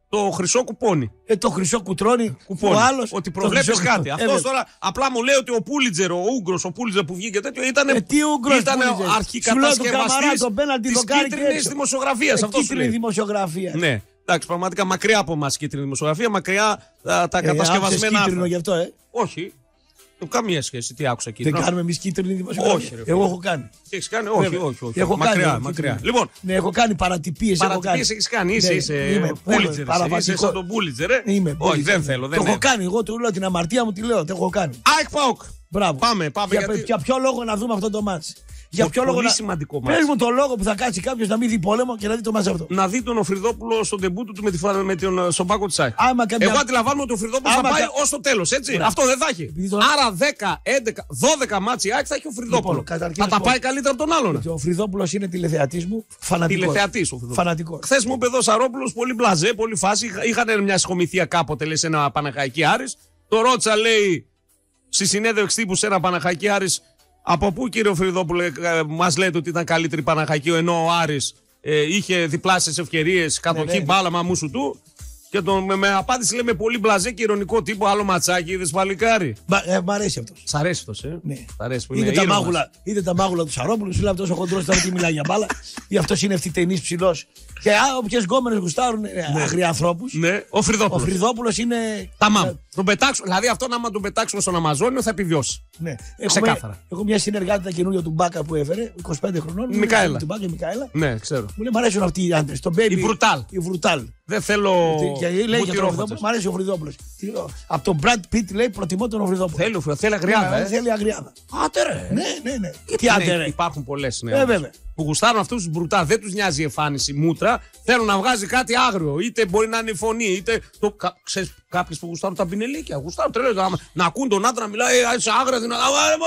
το χρυσό κουπόνι. Ε, το χρυσό κουτρώνει. Κουπόνι. Ο άλλος, ότι προβλέπει κάτι. Ε, Αυτό τώρα απλά μου λέει ότι ο Πούλιτζερ, ο Ούγγρος, ο Πούλιτζερ που βγήκε τέτοιο ήταν. Ε, τι Ούγγρος ήταν αρχικατασκευαστής της κίτρινης δημοσιογραφίας. Αυτό κίτρινη δημοσιογραφία. Ναι. Εντάξει, πραγματικά μακριά από εμάς κίτρινη δημοσιογραφία, μακριά τα, τα ε, κατασκευασμένα. Είναι κίτρινο γι' αυτό, ε. Όχι. Καμία σχέση. Τι άκουσα κίτρινο. Δεν κάνουμε εμείς κίτρινη δημοσιογραφία. Όχι. Ρε, εγώ έχω κάνει. Τι έχεις κάνει, όχι, όχι. όχι. Έχω μακριά, κάνει, μακριά. Λοιπόν, ναι, έχω κάνει παρατυπίες. Παρατυπίες έχεις κάνει. Είσαι, είσαι Πούλιτζερ. Είσαι σαν τον Πούλιτζερ, ε. Όχι, δεν θέλω. Το έχω κάνει. Εγώ του λέω την αμαρτία μου, τη λέω. Το έχω κάνει. ΑΕΚ ΠΑΟΚ. Πάμε, πάμε. Για ποιο λόγο να δούμε αυτό το μάτς. Για ποιο λόγο. Πολύ σημαντικό μάτς. Πες μου το λόγο που θα κάτσει κάποιος να μην δει πόλεμο και να δει το μάτς αυτό. Να δει τον Οφριδόπουλο στον τεμπούτο του με, τη, με τον, στον πάγκο της ΑΕΚ. Καμιά... Εγώ αντιλαμβάνομαι ότι ο Οφριδόπουλος θα πάει κα... ως το τέλος, έτσι. Μπράβο. Αυτό δεν θα έχει. Το... Άρα δέκα, έντεκα, δώδεκα μάτς η ΑΕΚ θα έχει ο Οφριδόπουλο. Λοιπόν, θα τα πάει καλύτερα από τον άλλον. Ο Οφριδόπουλος είναι τηλεθεατής μου. Φανατικός. Τηλεθεατής. Χθες μου είπε εδώ ο Σαρόπουλος πολύ μπλαζέ, πολύ φάση. Είχαν μια σχομηθεία κάποτε, λέει, σε ένα Παναχαϊκή Άρης. Το ρώτησα, λέει, στη συνέντευξη τύπου σε ένα Παναχαϊκή Άρης. Από πού, κύριε Οφριδόπουλε, μας λέτε ότι ήταν καλύτερη Παναχαϊκή, ενώ ο Άρης ε, είχε διπλάσιες ευκαιρίες, κατοχή, ναι, ναι, μπάλα, μαμούσου του. Και τον, με, με απάντηση, λέει, με πολύ μπλαζέ και ειρωνικό τύπο, άλλο ματσάκι, είδες παλικάρι. Ε, μ' αρέσει αυτός. Σ' αρέσει αυτός, ε. Ναι. Σ' αρέσει που είδε, είναι τα μάγουλα, είδε τα μάγουλα του Σαρόπουλου, σου λέει αυτός ο χοντρός τώρα τι μιλάει για μπάλα. Ή αυτός είναι ευθυτενής ψηλός. Και όποιες γκόμενες γουστάρουν, ναι, αγριανθρώπους. Ναι, ο Φριδόπουλος. Ο Φριδόπουλος είναι. Ταμάμ. Ε, τον πετάξουν, δηλαδή αυτόν άμα τον πετάξουν στον Αμαζόνιο θα επιβιώσει. Ναι. Ξεκάθαρα. Έχω μια συνεργάτη καινούργια του Μπάκα που έφερε, είκοσι πέντε χρονών. Μικαέλα. Του Μπάκα, Μικαέλα. Ναι, ξέρω. Μου λέει, μ' αρέσουν αυτοί οι άντρες. Το baby. Η Βρουτάλ. Η Βρουτάλ. Δεν θέλω. Και λέει για τον Οφριδόπουλο. Μ' αρέσει ο Οφριδόπουλος. Από τον Brad Pitt λέει προτιμώ τον Οφριδόπουλο. Θέλει, θέλει αγριάδα. Ε. Θέλει αγριάδα. Άντε ρε. Ναι, ναι, ναι. Τι άντε ρε. Υπάρχουν πολλές, ναι. Ε, βέβαια. Που γουστάρουν αυτούς τους Μπρουτάλ. Δεν τους νοιάζει η εμφάνιση μούτρα. Θέλουν να βγάζει κάτι άγριο. Είτε μπορεί να είναι η φωνή, είτε. Το... Κα... Ξέρεις κάποιες που γουστάρουν τα πινελίκια. Γουστάρουν τρελό. Να... να ακούν τον άντρα να μιλάει σε άγρια δυνατά.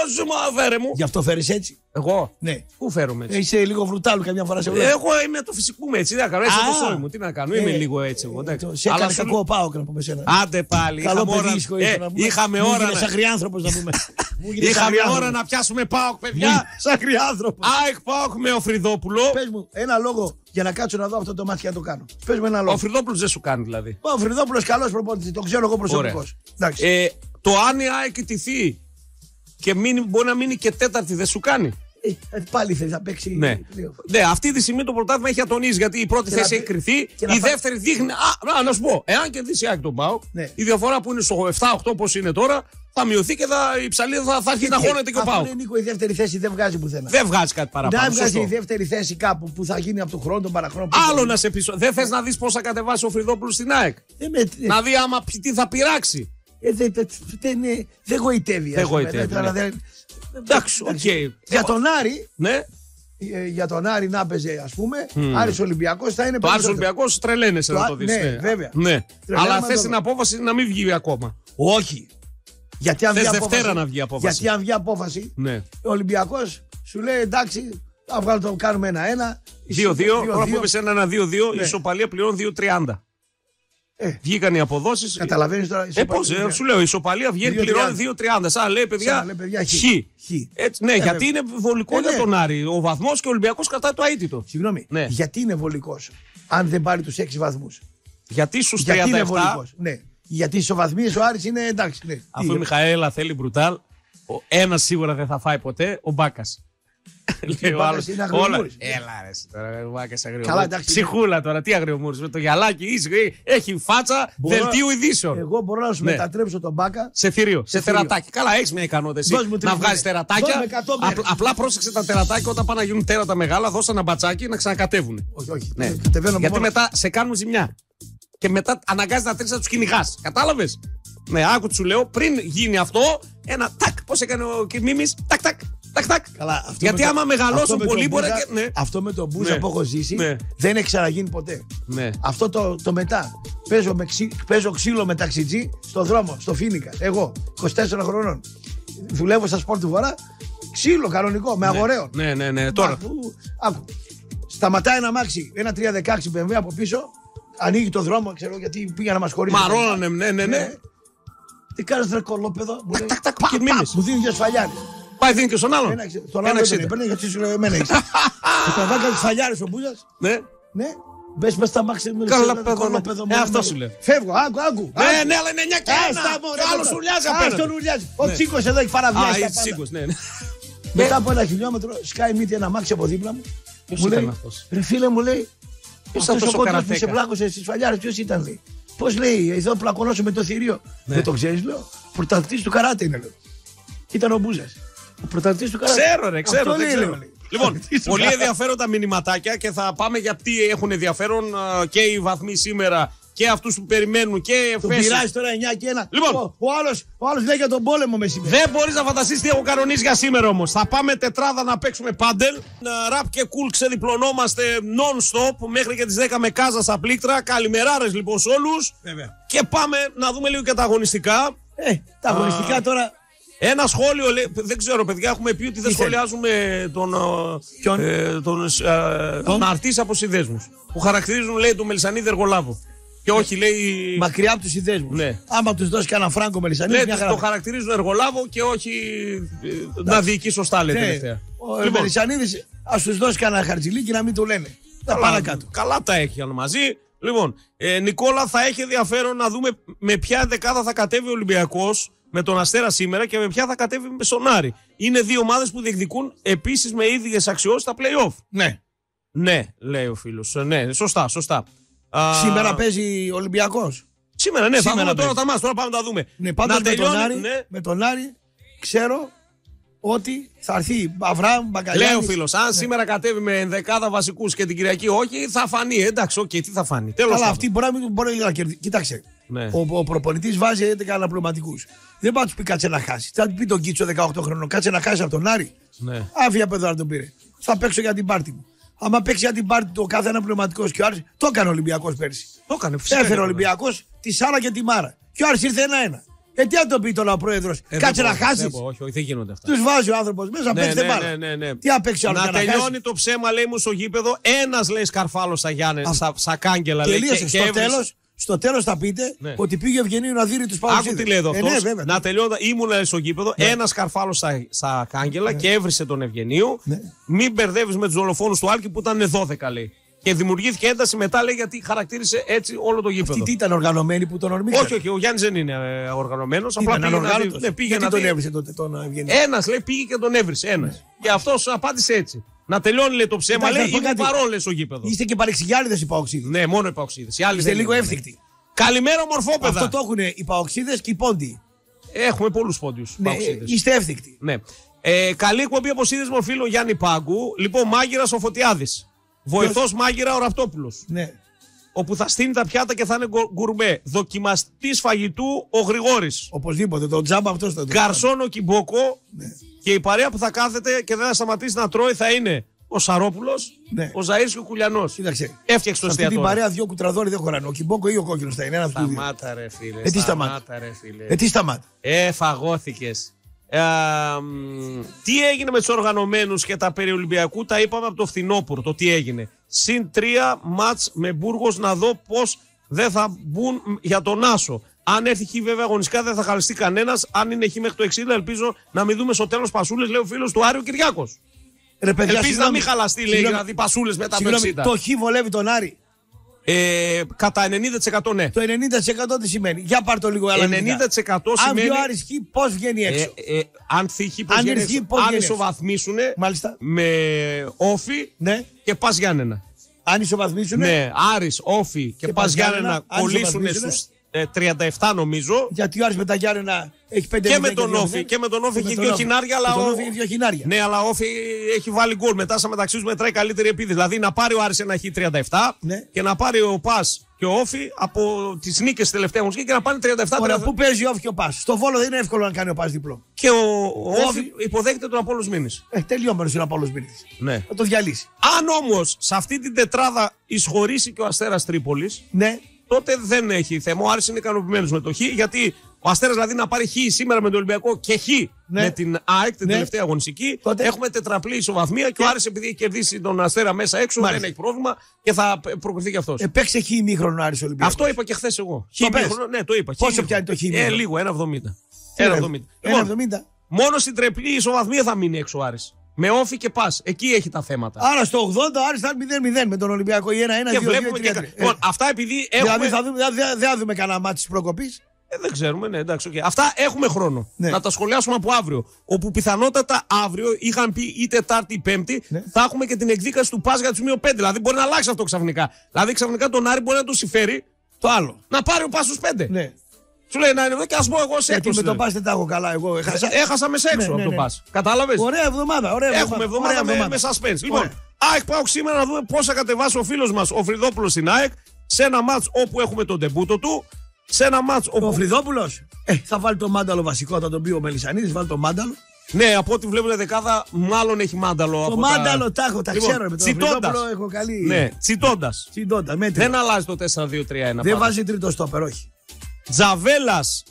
Φέρε μου. Γι' αυτό φέρεις έτσι. Εγώ. Ναι. Πού φέρομαι έτσι. Είσαι λίγο Βρουτάλου καμιά φορά σε βλέπω. Εγώ είμαι το φυσικό μου έτσι. Δεν κάνω. Έτσι το σώμα μου. Τι να κάνω. Είμαι λίγο έτσι. Σε έκανε κακό πάω να πούμε σένα. Άντε πάλι. Είχαμε ώρα. Σαν αγριάνθρωπος να πούμε. Είχαμε ώρα να πιάσουμε ΠΑΟΚ, παιδιά. Σαν αγριάνθρωπος. ΑΕΚ ΠΑΟΚ με Οφριδόπουλο. Πες μου ένα λόγο για να κάτσω να δω αυτό το μάτι και να το κάνω. Πες μου ένα λόγο. Ο Οφριδόπουλος δεν σου κάνει δηλαδή. Ο Οφριδόπουλος καλός προπονητής. Το ξέρω εγώ προσωπικώς. Ε, το αν η ΑΕΚ ιτηθεί και μείνει, μπορεί να μείνει και τέταρτη, δεν σου κάνει. Ε, πάλι θέλει να παίξει. Ναι. Ναι, αυτή τη στιγμή το πρωτάθλημα έχει ατονίσει γιατί η πρώτη και θέση έχει κρυθεί. Η δεύτερη δείχνει. Α, να σου πω, εάν κερδίσει η ΑΕΚ τον ΠΑΟΚ, ναι, η διαφορά που είναι στο επτά οκτώ όπως είναι τώρα, θα μειωθεί και θα, η ψαλίδα θα, θα αρχίσει να χώνεται και ο ΠΑΟΚ. Αν Νίκο, η δεύτερη θέση δεν βγάζει πουθενά. Δεν βγάζει κάτι παραπάνω. Να βγάζει η δεύτερη θέση κάπου που θα γίνει από τον χρόνο, τον παραχρόνο. Άλλο να σε πείσω. Δεν θε να δει πώ θα κατεβάσει ο Φριδόπουλος στην ΑΕΚ. Να δει άμα τι θα πειράξει. Δεν γοητεύει. Δεν γοητεύει. Εντάξει, οκ. Για τον Άρη. Ναι. Για τον Άρη να παίζει, ας πούμε, mm. Άρης Ολυμπιακός θα είναι. Το Άρης Ολυμπιακός τρελαίνεσαι να το δεις. Ναι, ναι. βέβαια. Ναι. Αλλά θες την απόφαση να μην βγει ακόμα. Όχι. Γιατί αν θες βγει Δευτέρα απόφαση, να βγει απόφαση. Γιατί αν βγει απόφαση, ναι, ο Ολυμπιακός σου λέει εντάξει, θα βγάλω το κάνουμε ένα-ένα. δύο δύο. Τώρα που είπες ένα δύο-δύο, η ισοπαλία πληρώνει δύο τριάντα. Ε, Βγήκαν οι αποδόσεις. Καταλαβαίνεις τώρα. Ε, πώς, ε, σου λέω, η ισοπαλία βγαίνει πληρώνει δύο τριάντα. Σαν λέει παιδιά, παιδιά χ. χ. Έτσι, ναι, ε, γιατί είναι βολικό ε, για τον Άρη. Ο βαθμός και ο Ολυμπιακός κρατάει το αίτητο. Συγγνώμη. Ναι. Γιατί είναι βολικός, αν δεν πάρει τους έξι βαθμούς. Γιατί στους τριάντα επτά. Γιατί είναι βολικός. Ναι. Γιατί στις ισοβαθμίες ο Άρης είναι εντάξει. Ναι. Αφού η Μιχαέλα θέλει Μπρουτάλ, ένας σίγουρα δεν θα φάει ποτέ, ο Μπάκας. Λέει ο άλλος. Έλα ρε τώρα, Μπάκας αγριομούρης. Ψυχούλα τώρα, τι αγριομούρης, με το γυαλάκι, έχει φάτσα δελτίου ειδήσεων. Εγώ μπορώ να σου μετατρέψω τον Μπάκα σε θηρίο, σε τερατάκι. Καλά, έχεις μια ικανότητα εσύ να βγάζεις τερατάκια. Απλά πρόσεξε τα τερατάκια όταν πάνε να γίνουν τέρατα μεγάλα, δώσε ένα μπατσάκι να ξανακατεύουν. Όχι, όχι. Γιατί μετά σε κάνουν ζημιά. Και μετά αναγκάζει να τρέξει να του κυνηγάς. Κατάλαβες. Ναι, άκου τι σου λέω, πριν γίνει αυτό, ένα τάκ, πώς έκανε ο Μίμης, τάκ, τάκ, τάκ, τάκ. Καλά, γιατί άμα μεγαλώσουν πολύ μπορεί να. Ναι. Αυτό με τον Μπούζα ναι. που έχω ζήσει ναι. δεν έχει ξαναγίνει ποτέ. Ναι. Αυτό το, το μετά. Παίζω, με ξύ, παίζω ξύλο με ταξιτζή στον δρόμο, στο Φίνικα. Εγώ, είκοσι τέσσερα χρονών. Δουλεύω στα σπορ του Βορρά. Ξύλο κανονικό, με ναι. αγοραίο. Ναι, ναι, ναι. Τώρα. Άκου, άκου. Σταματάει ένα μάξι, ένα τρία δεκαέξι μπι εμ ντάμπλιου από πίσω. Ανοίγει το δρόμο, ξέρω γιατί πήγα να μας χωρίσει. Μαρώνανε, ναι, ναι, ναι. Τι κάνεις ρε κολόπεδο. Τακ, τακ, τακ, και μίμης. Μου δίνει δύο σφαλιάρες. Πάει δίνει και στον άλλον. Τον άλλον δεν παίρνει γιατί σου λέει εμένα έχεις. Και τον βάκα τους σφαλιάρες ο Μπούζας. Ναι. Ναι. Μπες μες στα μάξι μου. Καλά παιδό. Ε, αυτό σου λέω. Φεύγω, άκου, άκου. Ναι, ναι, αλλά είναι εννιά και ένα. Άλλος ουρλιάζει απέναντι. Ο Τσίκος εδώ έχει παραβιάσει. Α, Τσίκος, ναι. Μετά από ένα χιλιόμετρο σκάει μύτη ένα μάξι από δίπλα μου. Μου λέει, ρε φίλε μου λέει, αυτός ο κοντός που σε πλάκωσε στις φαλιάρες, ποιος ήταν, λέει. Πώς λέει, εδώ πλακωνώσου με το θηρίο. Δεν το ξέρεις, λέω. Πρωταθλητής του καράτε είναι, λέω. Ήταν ο Μπούζας. Ο πρωταθλητής του καράτε. Ξέρω, ρε, ξέρω. Δεν ξέρω. Λοιπόν, πολύ ενδιαφέροντα μηνυματάκια και θα πάμε για τι έχουν ενδιαφέρον και οι βαθμοί σήμερα και αυτούς που περιμένουν και οι εφέσεις. Του πειράζει τώρα εννιά και ένα. Λοιπόν, ο, ο, άλλος, ο άλλος λέει για τον πόλεμο μεσημέρι. Δεν μπορείς να φανταστείς τι έχω κανονίσει για σήμερα όμως. Θα πάμε τετράδα να παίξουμε πάντελ. Ραπ και κουλ ξεδιπλωνόμαστε non-stop μέχρι και τις δέκα με Κάζα στα πλήκτρα. Καλημεράρες λοιπόν σε όλους. Βέβαια. Και πάμε να δούμε λίγο και τα αγωνιστικά. Ε, τα αγωνιστικά Α, τώρα. Ένα σχόλιο, λέει, δεν ξέρω παιδιά, έχουμε πει ότι δεν σχολιάζουμε τον, ε, τον, ε, τον αρτής από συνδέσμους. Που χαρακτηρίζουν, λέει, τον Μελισσανίδη Εργολάβο. Και όχι, λέει. Μακριά από τους συνδέσμους. Ναι. Άμα τους δώσει κανένα φράγκο Μελισσανίδη. Ναι, το χαρακτηρίζουν Εργολάβο και όχι ε, να διοικεί σωστά, λέει, ναι, τελευταία. Ο λοιπόν, Μελισσανίδης ας τους δώσει κανένα χαρτζηλίκι να μην του λένε. Τα πάνε κάτω. Καλά τα έχει μαζί. Λοιπόν, ε, Νικόλα, θα έχει ενδιαφέρον να δούμε με ποια δεκάδα θα κατέβει ο Ολυμπιακός. Με τον Αστέρα σήμερα και με ποια θα κατέβει με τον Άρη. Είναι δύο ομάδες που διεκδικούν επίσης με ίδιες αξιώσεις στα play-off. Ναι. Ναι, λέει ο φίλος. Ναι, σωστά, σωστά. Σήμερα Α... παίζει ο Ολυμπιακός. Σήμερα, ναι, σήμερα θα δούμε τώρα τα μας, τώρα πάμε να τα δούμε. Ναι, πάντως με, τον Άρη, ναι. με τον Άρη ξέρω ότι θα έρθει Αβραάμ, Μπαγκαλιάνης. Λέει ο φίλος, αν ναι. σήμερα κατέβει με ενδεκάδα βασικούς και την Κυριακή όχι, θα φανεί. Εντάξει, οκ, okay, τι θα φανεί. Τέλος. Αλλά αυτή μπορεί, μπορεί να κερδίσει. Κοίταξε. Ναι. Ο, ο προπονητής βάζει έντεκα αναπληρωματικούς. Δεν πάει να του πει κάτσε να χάσει. Θα του πει τον Κίτσο δεκαοκτώ χρονών, κάτσε να χάσει από τον Άρη. Ναι. Άφια παιδό να τον πήρε. Θα παίξω για την πάρτη μου. Άμα παίξει για την πάρτη του ο κάθε αναπληρωματικός και ο Άρης, το έκανε ο Ολυμπιακός πέρσι. Το έκανε, φυσικά. Έφερε ο Ολυμπιακός τη Σάρα και τη Μάρα. Και ο Άρης ήρθε ένα-ένα. Ε, τι αν το πει τώρα ο πρόεδρος, ε, κάτσε να χάσει. Όχι, όχι, δεν γίνονται αυτά. Του βάζει ο άνθρωπος μέσα, ναι, παίξτε ναι, μπάλα. ναι, ναι, ναι. Τι αν παίξει άλλο. Να τελειώνει το ψέμα, λέει μου στο γήπεδο, ένας λέει σκαρφάλο στα Γιάννε, στα, στα κάγκελα. Τελείωσε στο τέλος. Στο τέλος θα πείτε ναι. ότι πήγε Ευγενίου να δίνει τους Παοξίδες. Άκου τι λέει εδώ αυτός. Ε, ναι, βέβαια, να τελειώνω, ήμουν στο γήπεδο, ναι. ένα σκαρφάλο στα, στα κάγκελα ναι. και έβρισε τον Ευγενίου. Ναι. Μην μπερδεύεις με τους δολοφόνους του Άλκη που ήταν δώδεκα λέει. Και δημιουργήθηκε ένταση μετά λέει γιατί χαρακτήρισε έτσι όλο το γήπεδο. Αυτή τι ήταν οργανωμένοι που τον ορμήξαν. Όχι, όχι, ο Γιάννης δεν είναι ε, οργανωμένος. Απλά πήγε να δει. Ναι, πήγε γιατί να τον δει. έβρισε τότε τον Ευγενίου. Ένας λέει πήγε και τον έβρισε. Ένας. Ναι. Και αυτός απάντησε έτσι. Να τελειώνει λέει, το ψέμα, λέει είναι παρόν λέει στο γήπεδο. Είστε και παρεξηγιάριδες οι Παοξίδες. Ναι, μόνο οι Παοξίδες. Είστε λίγο εύθυκτοι. Καλημέρα, μορφόπεδα. Αυτό το έχουν οι Παοξίδες και οι Πόντιοι. Έχουμε πολλούς Πόντιους. Ναι, είστε εύθυκτοι. Ναι. Ε, καλή εκπομπή από σύνδεσμο φίλο Γιάννη Πάγκου. Λοιπόν, μάγειρας ο Φωτιάδης. Βοηθός μάγειρα ο Ραπτόπουλος. Ναι. Όπου θα στείνει τα πιάτα και θα είναι γκουρμέ. Δοκιμαστής φαγητού ο Γρηγόρης. Οπωσδήποτε, το τζάμπα αυτό θα το Γκαρσόν ο Κιμπόκο. Ναι. Και η παρέα που θα κάθεται και δεν θα σταματήσει να τρώει θα είναι ο Σαρόπουλος, ναι. ο Ζαΐρης και ο Κουλιανός. Κοίταξε. Έφτιαξε το εστιατόριο. Αυτή την παρέα δύο κουτραδόροι δεν χωράνε. Ο Κιμπόκο ή ο Κόκκινος θα είναι ένα από τους δύο. Σταμάτα ρε φίλε. Ε, τι σταμάτα. Ρε, φίλε. Ε, τι σταμάτα. Ε, φαγώθηκες. Ε, τι έγινε με τους οργανωμένους και τα περί Ολυμπιακού, τα είπαμε από το φθινόπωρο, το τι έγινε. Συν τρία μάτς με Μπούργος να δω πώς δεν θα μπουν για τον Άσο. Αν έρθει χ βέβαια αγωνιστικά δεν θα χαλιστεί κανένας. Αν είναι χ μέχρι το εξήντα ελπίζω να μην δούμε στο τέλος πασούλες, λέει ο φίλος του Άριο Κυριάκος. Ρε παιδιά, ελπίζω να μην χαλαστεί, λέει, να δει πασούλες μετά το εξήντα. Το χ βολεύει τον Άρη. Ε, κατά ενενήντα τοις εκατό ναι. Το ενενήντα τοις εκατό τι σημαίνει. Για πάρ' το λίγο άλλα. ενενήντα τοις εκατό σημαίνει. Αν βγει ο Άρης χ, πώς βγαίνει έξω. Ε, ε, αν θυχεί πώς βγαίνει έξω. Αν ισοβαθμίσουν με όφι ναι. και πας Γιάννενα. Αν ισοβαθμίσουν. Ναι, Άρης, όφι και, και πας Γιάννενα κολλήσουν στους ε, τριάντα επτά νομίζω. Γιατί ο Άρης με τα Γιάννενα έχει πέντε και με τον Όφι. Και με τον Όφι έχει δύο χινάρια. Αλλά ο... Ναι, αλλά ο Όφι έχει βάλει γκολ. Μετά στα μεταξύ του μετράει καλύτερη επίδεση. Δηλαδή να πάρει ο Άρης ένα χ τριάντα επτά ναι. και να πάρει ο Πας και ο Όφι από τις νίκες τελευταία αγωνιστική και να πάνε τριάντα επτά. Ωραία, πού παίζει ο Όφι και ο Πας. Στο Βόλο δεν είναι εύκολο να κάνει ο Πας διπλό. Και ο, ο Όφι υποδέχεται τον Απόλλως Μήνης. Ε, τελειώμενος είναι ο Απόλλως Μήνης. Ναι. Θα το διαλύσει. Αν όμως σε αυτή την τετράδα εισχωρήσει και ο Αστέρας Τρίπολης. Ναι. Τότε δεν έχει θέμα. Ο Άρης είναι ικανοποιημένος με το χ. Γιατί ο Αστέρας δηλαδή να πάρει χ σήμερα με τον Ολυμπιακό και χ ναι. με την ΑΕΚ την ναι. τελευταία αγωνιστική. Τότε... Έχουμε τετραπλή ισοβαθμία και, και ο Άρης επειδή έχει κερδίσει τον Αστέρα μέσα έξω Μάλιστα. δεν έχει πρόβλημα και θα προκριθεί και αυτός. Επέξε χ ημίχρονο Άρης Ολυμπιακός. Αυτό είπα και χθες εγώ. Χ ημίχρονο, ναι, το είπα. Πόσο πιάνει το χ ημίχρονο. Ε, λίγο, ένα εβδομήντα. ένα εβδομήντα. Λοιπόν, μόνο στην τριπλή ισοβαθμία θα μείνει έξω ο Άρης. Με όφη και πας. Εκεί έχει τα θέματα. Άρα στο ογδόντα ο Άρης θα είναι μηδέν μηδέν με τον Ολυμπιακό ή ένα ένα δύο δύο. Λοιπόν, αυτά επειδή έχουμε. Δηλαδή θα δούμε, δεν θα δούμε κανένα μάτι τη προκοπή. Ε, δεν ξέρουμε, ναι, εντάξει. Okay. Αυτά έχουμε χρόνο Ναι. να τα σχολιάσουμε από αύριο. Όπου πιθανότατα αύριο είχαν πει ή Τετάρτη ή Πέμπτη Ναι. θα έχουμε και την εκδίκαση του Πας για του μείον πέντε. Δηλαδή μπορεί να αλλάξει αυτό ξαφνικά. Δηλαδή ξαφνικά τον Άρη μπορεί να του συμφέρει Το άλλο. να πάρει ο Πας στους πέντε. Ναι. Σου λέει να είναι εδώ και α πω εγώ σε Γιατί έκπληξη. με το Πας δεν τα έχω καλά. Εγώ έχασα. Έχασα μέσα έξω Ναι, από ναι, τον ναι. Πας. Κατάλαβες. Ωραία εβδομάδα. Ωραία Έχουμε εβδομάδα ωραία με, με suspense. Λοιπόν, Ωραία. ΑΕΚ ΠΑΟΚ σήμερα να δούμε πώς θα κατεβάσει ο φίλος μας ο Φρυδόπουλος στην ΑΕΚ σε ένα μάτς όπου έχουμε τον τεμπούτο του. Σε ένα μάτς όπου. Ο Φρυδόπουλος ε, θα βάλει το μάνταλο βασικό, θα τον πει ο Μελισσανίδης, βάλει το μάνταλο. Ναι, από ό,τι βλέπουν δεκάδα, μάλλον έχει μάνταλο. Το από μάνταλο τα... τα έχω, τα Λοιπόν, ξέρω. Με τον τσιτώντας. Φρυδόπουλο έχω καλή. Ναι, τσιτώντας. Τσιτώντα, μέτριο. Δεν αλλάζει το τέσσερα δύο τρία ένα. Δεν βάζει τρίτο στόπερ, όχι. Τζαβέλας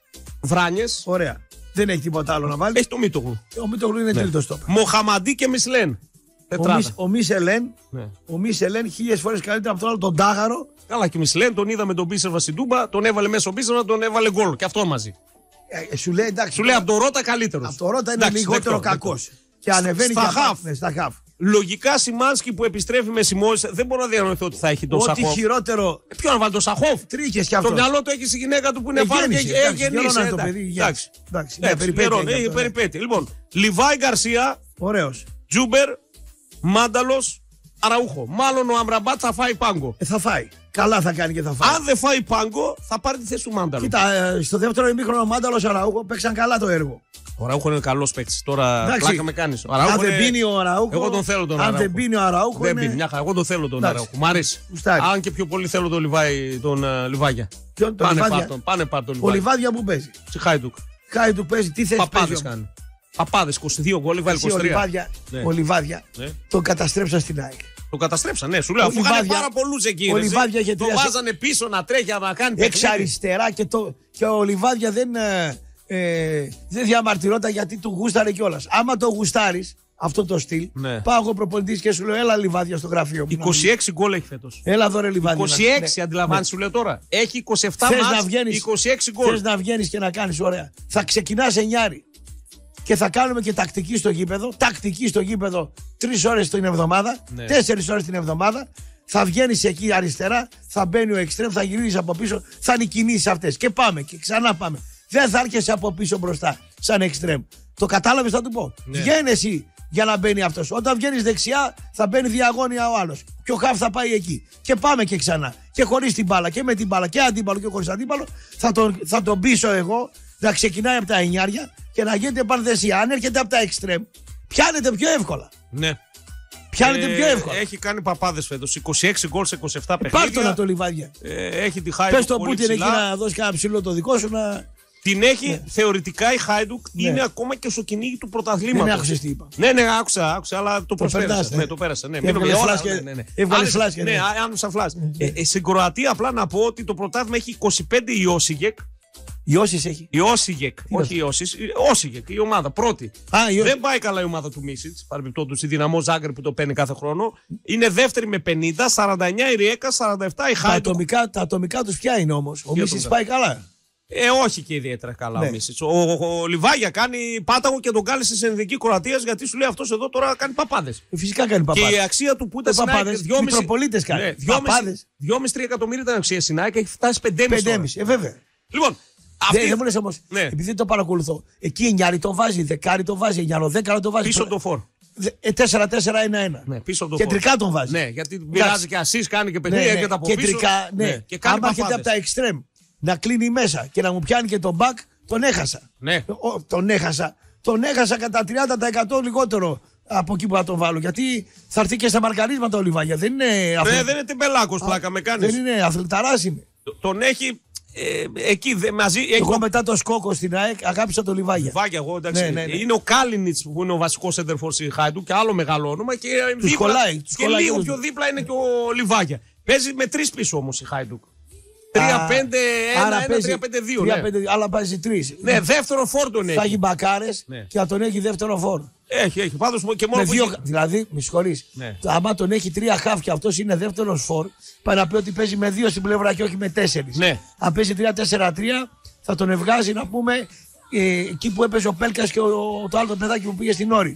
Βράνιες. Ωραία. Δεν έχει τίποτα άλλο να βάλει. Έχει το Μίτογλου. Ο Μητογλου είναι τρίτο στόπερ. Μοχαμαντί και Μισλέν. Ο, Τετράδα. Μις, ο Μίσελεν, Ναι. ο Μίσελεν χίλιες φορές καλύτερα από τον άλλο τον Τάγαρο. Καλά, και Μισλέν τον είδαμε τον Πίσερβα στην Τούμπα, τον έβαλε μέσα ο Πίσερβα, τον έβαλε γκολ. Και αυτό μαζί. Ε, σου λέει εντάξει. Σου λέει από το Ρότα καλύτερο. Από το Ρότα είναι λιγότερο κακό. Και ανεβαίνει Στα και χαφ. απ' ναι, στα χαφ. Λογικά Σιμάνσκι που επιστρέφει με Σιμώνης δεν μπορώ να διανοηθώ ότι θα έχει τον Ό,τι Σαχόφ. χειρότερο. Ε, Ποιο να βάλει τον Σαχόφ. Τρίχε κι Το αυτό. μυαλό του έχει στη γυναίκα του που είναι Ε, πάνω και γέννησε, έχει εντάξει, γεννήσει. γερόνα το εντάξει. παιδί, Εντάξει. εντάξει, ναι, Εντάξει, περιπέτεια γερόνα, και έχει αυτό, ναι. περιπέτεια. Λοιπόν, Λιβάη Γκαρσία, Ωραίο. Τζούμπερ, Μάνταλος, Αραούχο. Μάλλον ο Αμραμπάτ θα φάει πάγκο. Ε, θα φάει. Καλά θα κάνει και θα φάει. Αν δεν φάει πάγκο, θα πάρει τη θέση του Μάνταλου. Κοίτα, ε, στο δεύτερο ημίχρονο ο Μάνταλος Αραούχο παίξαν καλά το έργο. Ο Αραούχο είναι καλό παίκτη. Τώρα Εντάξει. πλάκα με κάνει. Αν δεν πίνει ο Αραούχο. Εγώ τον θέλω τον Αν Αραούχο. δεν πίνει ο Αραούχο. Δεν είναι... πίνει, μια χαρά. Εγώ τον θέλω τον Εντάξει. Αραούχο. Μ' αρέσει. Γουστάρει. Αν και πιο πολύ θέλω τον Λιβάη, τον uh, Λιβάγια. Ποιον, τον Πάνε Λιβάδια? πάρ' τον, πάνε πάρ' τον Ο Λιβάη. Λιβάδια που παίζει. Στη Χάιντουκ. Χάει του παίζει, τι θέση Παπάδες παίζει. κάνει. Παπάδες, είκοσι δύο γκολ, βάλει Εσύ, ο είκοσι τρία. Λιβάδια, Ναι. ο Λιβάδια Ναι. τον καταστρέψα στην ΑΕΚ. Το καταστρέψαν, ναι, σου λέω. Ο Αφού είχαν Λιβάδια- πάρα πολλού εκεί. ο ρε, εσύ. Λιβάδια είχε Το τρία- βάζανε πίσω να τρέχει, να κάνει Εξ παιχνίδι. αριστερά και, το, και ο Λιβάδια δεν, ε, ε, δεν διαμαρτυρόταν γιατί του γούσταρε κιόλα. Άμα το γουστάρει αυτό το στυλ, Ναι. πάω εγώ προπονητή και σου λέω: Έλα Λιβάδια στο γραφείο μου. είκοσι έξι γκολ έχει φέτος. Έλα δω ρε Λιβάδια. είκοσι έξι Ναι. αντιλαμβάνεσαι, σου λέω τώρα. Έχει είκοσι επτά Θες να μάτς, βγαίνεις- είκοσι έξι γκολ. Θες να βγαίνει και να κάνει ωραία. Θα ξεκινά εννιάρι. Και θα κάνουμε και τακτική στο γήπεδο. Τακτική στο γήπεδο τρει ώρε την εβδομάδα. Ναι. Τέσσερι ώρε την εβδομάδα. Θα βγαίνει εκεί αριστερά. Θα μπαίνει ο εξτρέμ. Θα γυρίζει από πίσω. Θα είναι οι κινήσει αυτέ. Και πάμε και ξανά πάμε. Δεν θα έρχεσαι από πίσω μπροστά σαν εξτρέμ. Το κατάλαβε, θα του πω. Ναι. Βγαίνει εσύ για να μπαίνει αυτό. Όταν βγαίνει δεξιά, θα μπαίνει διαγώνια ο άλλο. Και ο Χαφ θα πάει εκεί. Και πάμε και ξανά. Και χωρί την μπάλα και με την μπάλα και αντίπαλο και χωρί αντίπαλο. Θα τον, θα τον πείσω εγώ να ξεκινάει από τα εννιάρια και να γίνεται πανδεσία. Αν έρχεται από τα εξτρέμ, πιάνεται πιο εύκολα. Ναι. Πιάνεται Ε, πιο εύκολα. Έχει κάνει παπάδες φέτος. είκοσι έξι γκολ σε είκοσι επτά Πάρ' τον παιχνίδια. από το Λιβάδια. Ε, έχει τη Χάιντουκ Πες το πολύ Πούτιν εκεί ψηλά. να δώσει κανένα ψηλό το δικό σου να. Την έχει θεωρητικά η Χάιντουκ. Ναι. Είναι ακόμα και στο κυνήγι του Δεν πρωταθλήματος. άκουσες τι είπα. Ναι, ναι, άκουσα, άκουσα, αλλά το προσπέρασα. περνάς, ναι. Ναι, το πέρασα. Ναι, Και έβγαλε Μην- φλάς όλα- και- ναι, ναι. έβγαλε Άνοιξε- φλάς και- Ναι, ναι. άνοιξα φλάς. Ε, ε, στην Κροατία απλά να πω ότι το πρωτάθλημα έχει είκοσι πέντε η Όσιγεκ. Η Όσης έχει. Η Όσιγεκ, όχι η Όσης, η Όσιγεκ, η ομάδα πρώτη. Α, η Όσης. Δεν πάει καλά η ομάδα του Μίσιτ, παρεμπιπτόντως η Δυναμό Ζάγκρεπ που το παίρνει κάθε χρόνο. Είναι δεύτερη με πενήντα, σαράντα εννιά η Ριέκα, σαράντα επτά η Τα Χάιντουκ. ατομικά, τα ατομικά του ποια είναι όμω. Ο Για Μίσης τον πάει καλά. Ε, όχι και ιδιαίτερα καλά Ναι. ο Μίσιτ. Ο, ο, ο Λιβάγια κάνει πάταγο και τον κάλεσε σε εθνική Κροατία γιατί σου λέει αυτό εδώ τώρα κάνει παπάδε. Ε, Φυσικά κάνει Και η παπάδες. αξία του που ήταν Ε, στην ΑΕΚ, παπάδες, δυόμισι- Μητροπολίτες κάνει. Ναι, δυόμισι- Παπάδες. δυόμισι τρία εκατομμύρια ήταν η αξία στην ΑΕΚ και έχει φτάσει πεντέμισι. τώρα. Πεντέμισι. Ε, βέβαια. Λοιπόν, Δεν, αυτή δεν μου λες όμως, Ναι. επειδή το παρακολουθώ, εκεί εννιάρι το βάζει, δεκάρι το βάζει, εννιάρο δέκαρο το βάζει. πίσω από το φόρ. τέσσερα τέσσερα ένα ένα. Ναι, πίσω από το Κεντρικά φόρ. τον βάζει. Ναι, γιατί πειράζει και ασίς, κάνει και παιχνίδια και τα από πίσω. Κεντρικά, ναι. Και κάνει Άμα έρχεται από παπάδες. τα εξτρέμ να κλείνει μέσα και να μου πιάνει και τον μπακ, τον έχασα. Ναι. Ο, τον έχασα. Τον έχασα κατά τριάντα τοις εκατό λιγότερο από εκεί που θα τον βάλω. Γιατί θα έρθει και στα μαρκαρίσματα ο Λιβάγια. Δεν είναι Ναι, αθλη- δεν είναι τεμπελάκος πλάκα με κάνεις. δεν είναι αθληταράς είναι. Τον έχει ε, εκεί δε, μαζί. Έχει Εγώ το μετά το σκόκο στην ΑΕΚ αγάπησα τον Λιβάγια. Βάγια, εγώ εντάξει. Ναι, ναι, ναι. Είναι ο Κάλινιτ που είναι ο βασικό σέντερφορ στη Χάιντουκ και άλλο μεγάλο όνομα. Και, δίπλα- κολλάει, τους και κολλάει λίγο όλους. πιο δίπλα είναι και ο Λιβάγια. Παίζει με τρει πίσω όμω η Χάιντουκ. τρία πέντε ένα ένα τρία πέντε δύο. τρία πέντε δύο, αλλά παίζει τρει. Ναι, δεύτερο φόρ τον Θα έχει. έχει μπακάρες Ναι. και θα τον έχει δεύτερο φόρο. Έχει, έχει. Πάντως και μόνο Με που δύο, έχει- δηλαδή, με συγχωρείς, Ναι. άμα τον έχει τρία χαφ και αυτό είναι δεύτερο φόρ, πάει να πει ότι παίζει με δύο στην πλευρά και όχι με τέσσερις. Ναι. Αν παίζει τρία τέσσερα τρία, θα τον ευγάζει να πούμε ε, εκεί που έπαιζε ο Πέλκας και ο, το άλλο το παιδάκι που πήγε στην Όριτς.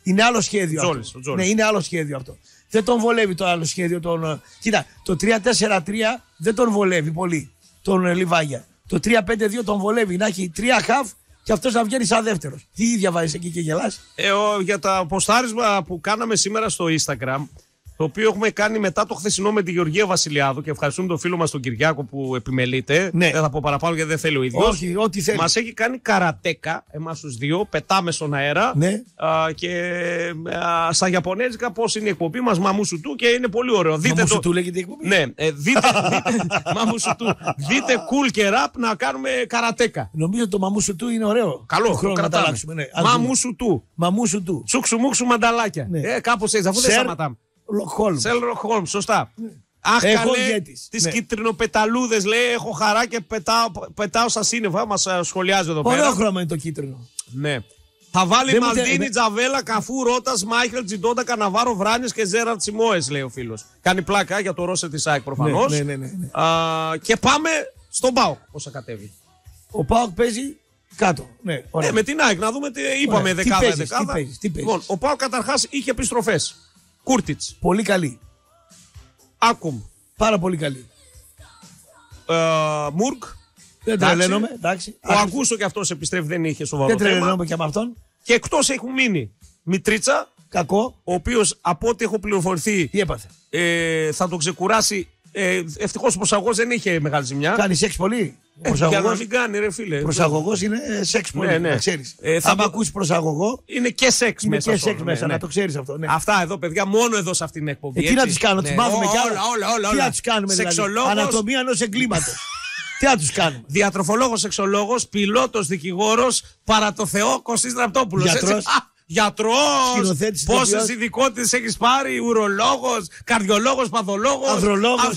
Είναι άλλο σχέδιο. Τζόλης, αυτό. ο Τζόλης. Ναι, είναι άλλο σχέδιο αυτό. Δεν τον βολεύει το άλλο σχέδιο. Τον... Κοίτα, το τρία τέσσερα τρία δεν τον βολεύει πολύ τον ε, Λιβάγια. Το τρία πέντε δύο τον βολεύει να έχει τρία χαφ και αυτό να βγαίνει σαν δεύτερο. Τι ίδια βάζει εκεί και γελάς. Ε, ο, για τα ποστάρισμα που κάναμε σήμερα στο Instagram, το οποίο έχουμε κάνει μετά το χθεσινό με τη Γεωργία Βασιλιάδου και ευχαριστούμε τον φίλο μας τον Κυριάκο που επιμελείται. Ναι. Δεν θα πω παραπάνω γιατί δεν θέλει ο ίδιος. Όχι, ό,τι θέλει. Μας έχει κάνει καρατέκα, εμάς τους δύο, πετάμε στον αέρα. Ναι. Α, και α, στα Ιαπωνέζικα πώς είναι η εκπομπή μας, Μαμούσου του, και είναι πολύ ωραίο. Δείτε Μαμούσου το... του λέγεται η εκπομπή. Ναι, ε, δείτε, δείτε, Μαμούσου του. Δείτε cool και rap να κάνουμε καρατέκα. Νομίζω το μαμούσου του είναι ωραίο. Καλό, το χρόνο να τα κρατάμε. αλλάξουμε. Ναι. Μαμούσου του. Μαμούσου του. Τσούξου μουξου μανταλάκια. Ναι. Ε, κάπως έτσι, αφού δεν Σερ σταματάμε. Λοκχόλμ. Σέλρο Χόλμ, σωστά. Αχ, Εγώ καλέ, ηγέτης. τις Ναι. κίτρινοπεταλούδες, λέει, έχω χαρά και πετάω, πετάω στα σύννεφα. Μας α, σχολιάζει εδώ Ωραίο πέρα. χρώμα είναι το κίτρινο. Ναι. Θα βάλει Δεν μου Μαλντίνη, τε- Τζαβέλα, Καφού, Ρώτας, Μάιχελ, Τζιντόντα, Καναβάρο, Βράνιες και Ζέραρτ Σιμόες, λέει ο φίλος. Κάνει πλάκα για το Ρώσερ της ΑΕΚ προφανώς. Ναι, ναι, ναι, ναι. Α, και πάμε στον ΠΑΟΚ, πώς θα κατέβει. Ο Πάοκ παίζει κάτω. Ναι, ωραία. Ε, με την ΑΕΚ, να δούμε τι είπαμε, Ωραία. Τι δεκάδα, παίζεις, δεκάδα. τι παίζεις, τι παίζεις. Λοιπόν, ο ΠΑΟΚ καταρχάς είχε επιστροφές. Κούρτιτς, Πολύ καλή. Άκουμ, Πάρα πολύ καλή. ε, Μουρκ. Δεν Εντάξει. τρελαίνομαι, εντάξει. Ο Αγκούσο και αυτός επιστρέφει, δεν είχε σοβαρό Δεν θέμα. τρελαίνομαι και με αυτόν. Και εκτός έχουν μείνει Μητρίτσα, Κακό. ο οποίος από ό,τι έχω πληροφορηθεί Τι έπαθε. ε, θα τον ξεκουράσει. Ε, ευτυχώς ο προσαγωγός δεν είχε μεγάλη ζημιά. Κάνει σεξ πολύ. Ε, για να μην κάνει, ρε φίλε. Προσαγωγός είναι ε, σεξ πολύ. Ναι, ναι. Να ξέρεις. Ε, θα Άμα το- ακούσει προσαγωγό, Είναι και σεξ είναι μέσα. και στο σεξ όνομα, μέσα. ναι, Να ναι. το ξέρεις αυτό. Ναι. Αυτά εδώ, παιδιά, μόνο εδώ σε αυτήν την εκπομπή. Ε, τι να έτσι. τους κάνω, Ναι. τους μάθουμε Ό, κι άλλα. όλα, όλα, όλα, Τι όλα. να τους κάνουμε δηλαδή. Σεξολόγος, Ανατομία ενός εγκλήματος. Τι να τους κάνουμε. διατροφολόγος, σεξολόγος, πιλότος, δικηγόρος, παρά το Θεό, Κωστής Ραπτόπουλος. Γιατρός. Έτσι. Α, γιατρός, Σκηνοθέτης, πόσες ηθοποιός. ειδικότητες έχεις πάρει, ουρολόγος, καρδιολόγος, παθολόγος. Ανδρολόγος.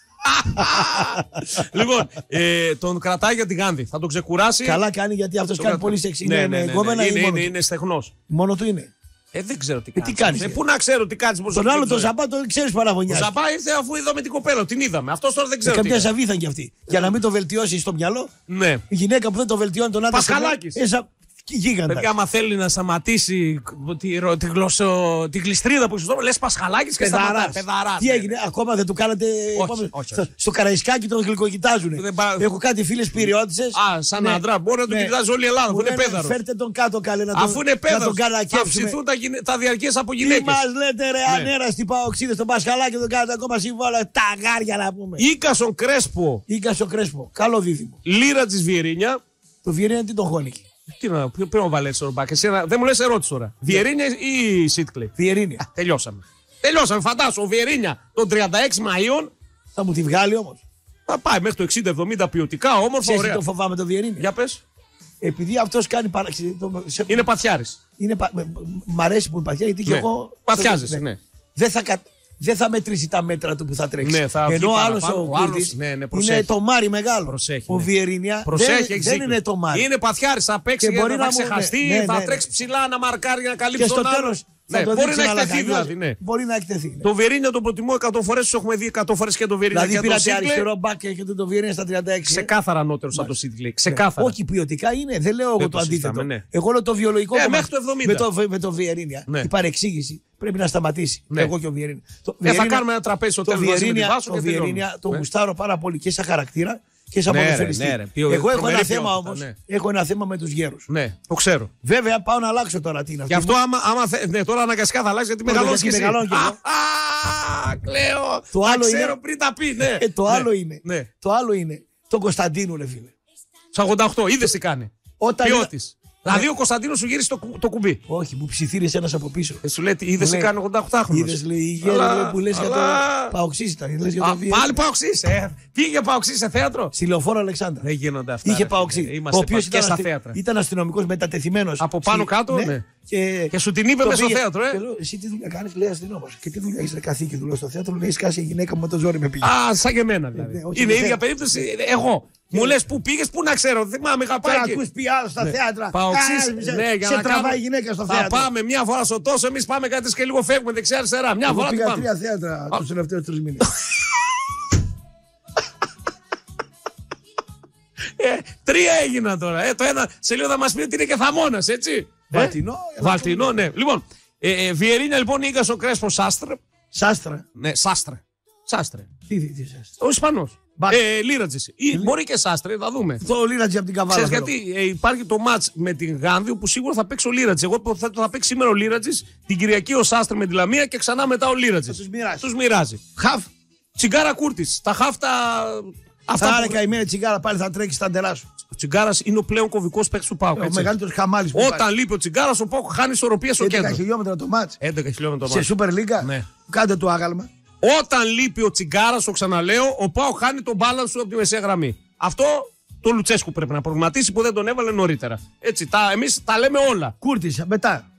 Λοιπόν, ε, τον κρατάει για την Γάνδη. Θα τον ξεκουράσει. Καλά κάνει γιατί αυτός Τον κάνει κρατάει. πολύ σεξ. Ναι, Είναι ναι, ναι, με γκόμενα ναι. ή Είναι, μόνο είναι, του. είναι στεγνός. Μόνο του είναι. Ε, δεν ξέρω τι τι κάνει. κάνεις, Ε, ε? πού να ξέρω τι κάνει. Τον άλλο τον Ζαμπά τον ξέρεις Ο παραγωνιά. Ζαμπά ήρθε αφού είδαμε την κοπέλα. Την είδαμε. Αυτό τώρα δεν ξέρω. τι Καμιά είναι. σαβίθαν κι αυτή. Για να μην το βελτιώσει στο μυαλό, Ναι. η γυναίκα που δεν το βελτιώνει τον άντρα. Πασχαλάκης. Έσα... Γίγαντα. Παιδιά, άμα θέλει να σταματήσει τη, ρο- τη, γλωσσο, τη γλιστρίδα που έχει στο στόμα, λε Πασχαλάκης και σταματάει. Πεδαράς. Πεδαράς. Τι ναι, έγινε, ακόμα δεν του κάνατε. όχι, στο, όχι. στο Καραϊσκάκι τον γλυκοκοιτάζουν. Δεν πά- Έχω κάτι φίλε πυριώτησε. Α, σαν άντρα, μπορεί να τον κοιτάζει όλη η Ελλάδα, αφού είναι πέδαρος. Φέρτε τον κάτω καλέ να τον, Αφού είναι να πέδαρο, τον θα καρακέψουμε. ψηθούν τα, γυναι... τα διαρκές από Τι γυναίκες. μας λέτε ρε, Ναι. ανέραστοι παοξίδες στον Πασχαλάκη τον κάνετε ακόμα συμβόλαια. Τα γάρια να πούμε. Ίκασον Κρέσπο, Ίκα στο Κρέσπο. Καλό δίδυμο. Λύρα της Βιερίνια. Το Βιερίνια τι τον χώνηκε. Τι να, ποιο πρέπει να βάλεις τον μπακ. Εσύ, δεν μου λες ερώτηση τώρα. Βιερίνια ή Σίτκλε. Βιερίνια. Τελειώσαμε. Τελειώσαμε, φαντάσου. Ο Βιερίνια των τριάντα έξι Μαΐων Θα μου τη βγάλει όμως. θα πάει μέχρι το εξήντα εβδομήντα ποιοτικά, όμορφα, Ξέρεις τι ωραία. το φοβάμαι το Βιερίνια. Για πες. Επειδή αυτός κάνει παραξι... το- σε- Είναι παθιάρης. είναι πα... μ- μ' αρέσει που είναι παθιά γιατί και Ναι. εγώ. Παθιάζεσαι, ναι. Δεν θα, κα... δεν θα μετρήσει τα μέτρα του που θα τρέξει. Ναι, θα βγει Ενώ ο άλλος παραπάνω, ο ο άλλος, Κούρτης ναι, ναι, προσέχει. είναι το Μάρι μεγάλο. Προσέχει, Ο ναι. Βιερίνια Προσέχει, δεν, έχεις δεν δίκιο. είναι το Μάρι. Είναι παθιάρης, θα παίξει, Και μπορεί θα να μου- ξεχαστεί, ναι, ναι, θα ναι. τρέξει ψηλά να μαρκάρει, να καλύψει Και στο τον άλλο. τέλος Ναι, θα το μπορεί δείξει να να εκτεθεί λαχανιάζει. δηλαδή. Ναι. Μπορεί να εκτεθεί. ναι. Το Βιερίνια τον προτιμώ εκατό φορές, τους έχουμε δει εκατό φορές και το Βιερίνια Δηλαδή και το πήρατε Σίτκλε. αριστερό μπακ και έχετε το Βιερίνια στα τριάντα έξι. Ξεκάθαρα ανώτερο από το Σίτκλε. Ξεκάθαρα. Όχι, ποιοτικά είναι. Δεν λέω εγώ Δεν το το αντίθετο. συζητάμε, ναι. Εγώ λέω το βιολογικό Ε, κομμάτι. μέχρι το εβδομήντα. Με το, με το Βιερίνια. Ναι. Η παρεξήγηση πρέπει να σταματήσει. Ναι. Εγώ και ο Βιερίνια. Το Ε, θα Βιερίνια- κάνουμε ένα τραπέζι στο το τέλος μαζί με τη Βιερίνια, Βάσο το και τελειώνουμε. Βιερίνια το Ναι. γουστάρω πάρα πολύ και σαν χαρακτήρα και σαν Ναι, ρε, ποδοσφαιριστή. ναι, ρε. Ποιο- Εγώ έχω τρομερή ένα θέμα ποιότητα, όμως. ναι. Έχω ένα θέμα με τους γέρους. Ναι, το ξέρω. Βέβαια πάω να αλλάξω τώρα τι είναι Γι' αυτή. αυτό άμα, άμα θε, ναι, τώρα αναγκαστικά θα αλλάξει γιατί Πρώτα, μεγαλώνεις και γιατί εσύ. μεγαλώνω κι εγώ. Α, κλαίω. Το Τα άλλο ξέρω είναι- πριν τα πει, ναι. Ε, το Ναι, άλλο είναι. Ναι. Το άλλο είναι. Το Κωνσταντίνου, ρε φίλε. Στο ογδόντα οκτώ, είδες τι κάνει. Όταν Ποιότης. Δηλαδή Ναι. ο Κωνσταντίνος σου γύρισε το, κου- το κουμπί. Όχι, μου ψιθύρισε ένας από πίσω. Ε, σου λέει, είδες τι Λέει, κάνει ογδόντα οκτάχρονος. Είδες λέει η γέρη Αλλά- λέει, που λες για το αλλά- Παοξής ήταν. Λες για το Α, Βιερίνια. πάλι παοξής, ε. Πήγε παοξής σε θέατρο. Στη Λεωφόρο Αλεξάνδρα. Δεν γίνονται αυτά. Είχε ρε, Παοξή. φίλε. Ο Είμαστε οποίος και ήταν, στα αστη... θέατρα. ήταν αστυνομικός μετατεθειμένος. Από πάνω Στη- κάτω, ναι. Και... Και σου την είπε το μέσα στο πήγε- θέατρο, ε. Και λέω, εσύ τι δουλειά κάνεις, λέει αστυνόμος. Και τι δουλειά έχεις ρε καθήκη, δουλεύω στο θέατρο. Λέει, σκάσει η γυναίκα μου με το ζόρι με πήγε. Α, σαν και εμένα δηλαδή. ναι, όχι, Είναι η δεν ίδια θέλω. περίπτωση. Εγώ. Μου λες πού πήγες, πού να ξέρω. Δεν θυμάμαι, είχα πάει Τώρα εκεί. ακούς πει άλλο στα θέατρα. Παοξής, Α, σε- ναι, για σε να τραβάει κάνουμε- η γυναίκα στο Θα θέατρο. πάμε μια φορά στο τόσο, εμείς πάμε κάτι και λίγο φεύγουμε δεξιά-αριστερά. Μια Εγώ φορά τι πήγα πάμε. τρία θέατρα τους τελευταίους τρεις μήνες. Ε, τρία έγιναν τώρα. Ε, το ένα σε λίγο θα μας πει ότι είναι και θαμώνας, έτσι. Βαλτινό, Ε, Βαλτινό, ναι. Λοιπόν, Ε, ε, Βιερίνια λοιπόν, Ίγκασον, Κρέσπο, Σάστρε. Σάστρε. Ναι, Σάστρε. Σάστρε. Τι τι Σάστρε. Ο Ισπανός. Ε, Λίρατζης. Ή μπορεί και Σάστρε, θα δούμε. Το Λίρατζη από την Καβάλα. Ξέρεις γιατί ε, υπάρχει το μάτς με την Γάνδη που σίγουρα θα παίξει ο Λίρατζης. Εγώ θα, θα παίξει σήμερα ο Λίρατζης, την Κυριακή ο Σάστρε με τη Λαμία και ξανά μετά ο Λίρατζης. Τους μοιράζει. Τους μοιράζει. Χαφ. Τσιγκάρα Κούρτης. Τα χαφ τα. Αυτά άρα που... καημένη Τσιγκάρα πάλι θα τρέξει στα ντερά σου. Ο Τσιγκάρας είναι ο πλέον κομβικός παίκτης του ΠΑΟΚ. Ο μεγαλύτερος χαμάλης που Όταν υπάρχει. λείπει ο Τσιγκάρας, ο ΠΑΟΚ χάνει ισορροπία στο κέντρο. έντεκα χιλιόμετρα το μάτς. έντεκα χιλιόμετρα το μάτς. Σε Super League. Ναι. Κάντε το άγαλμα. Όταν λείπει ο Τσιγκάρας, το ξαναλέω, ο ΠΑΟΚ χάνει τον μπάλανς του από τη μεσαία γραμμή. Αυτό το Λουτσέσκου πρέπει να προβληματίσει που δεν τον έβαλε νωρίτερα. Έτσι, τα, εμείς τα λέμε όλα. Κούρτης, μετά.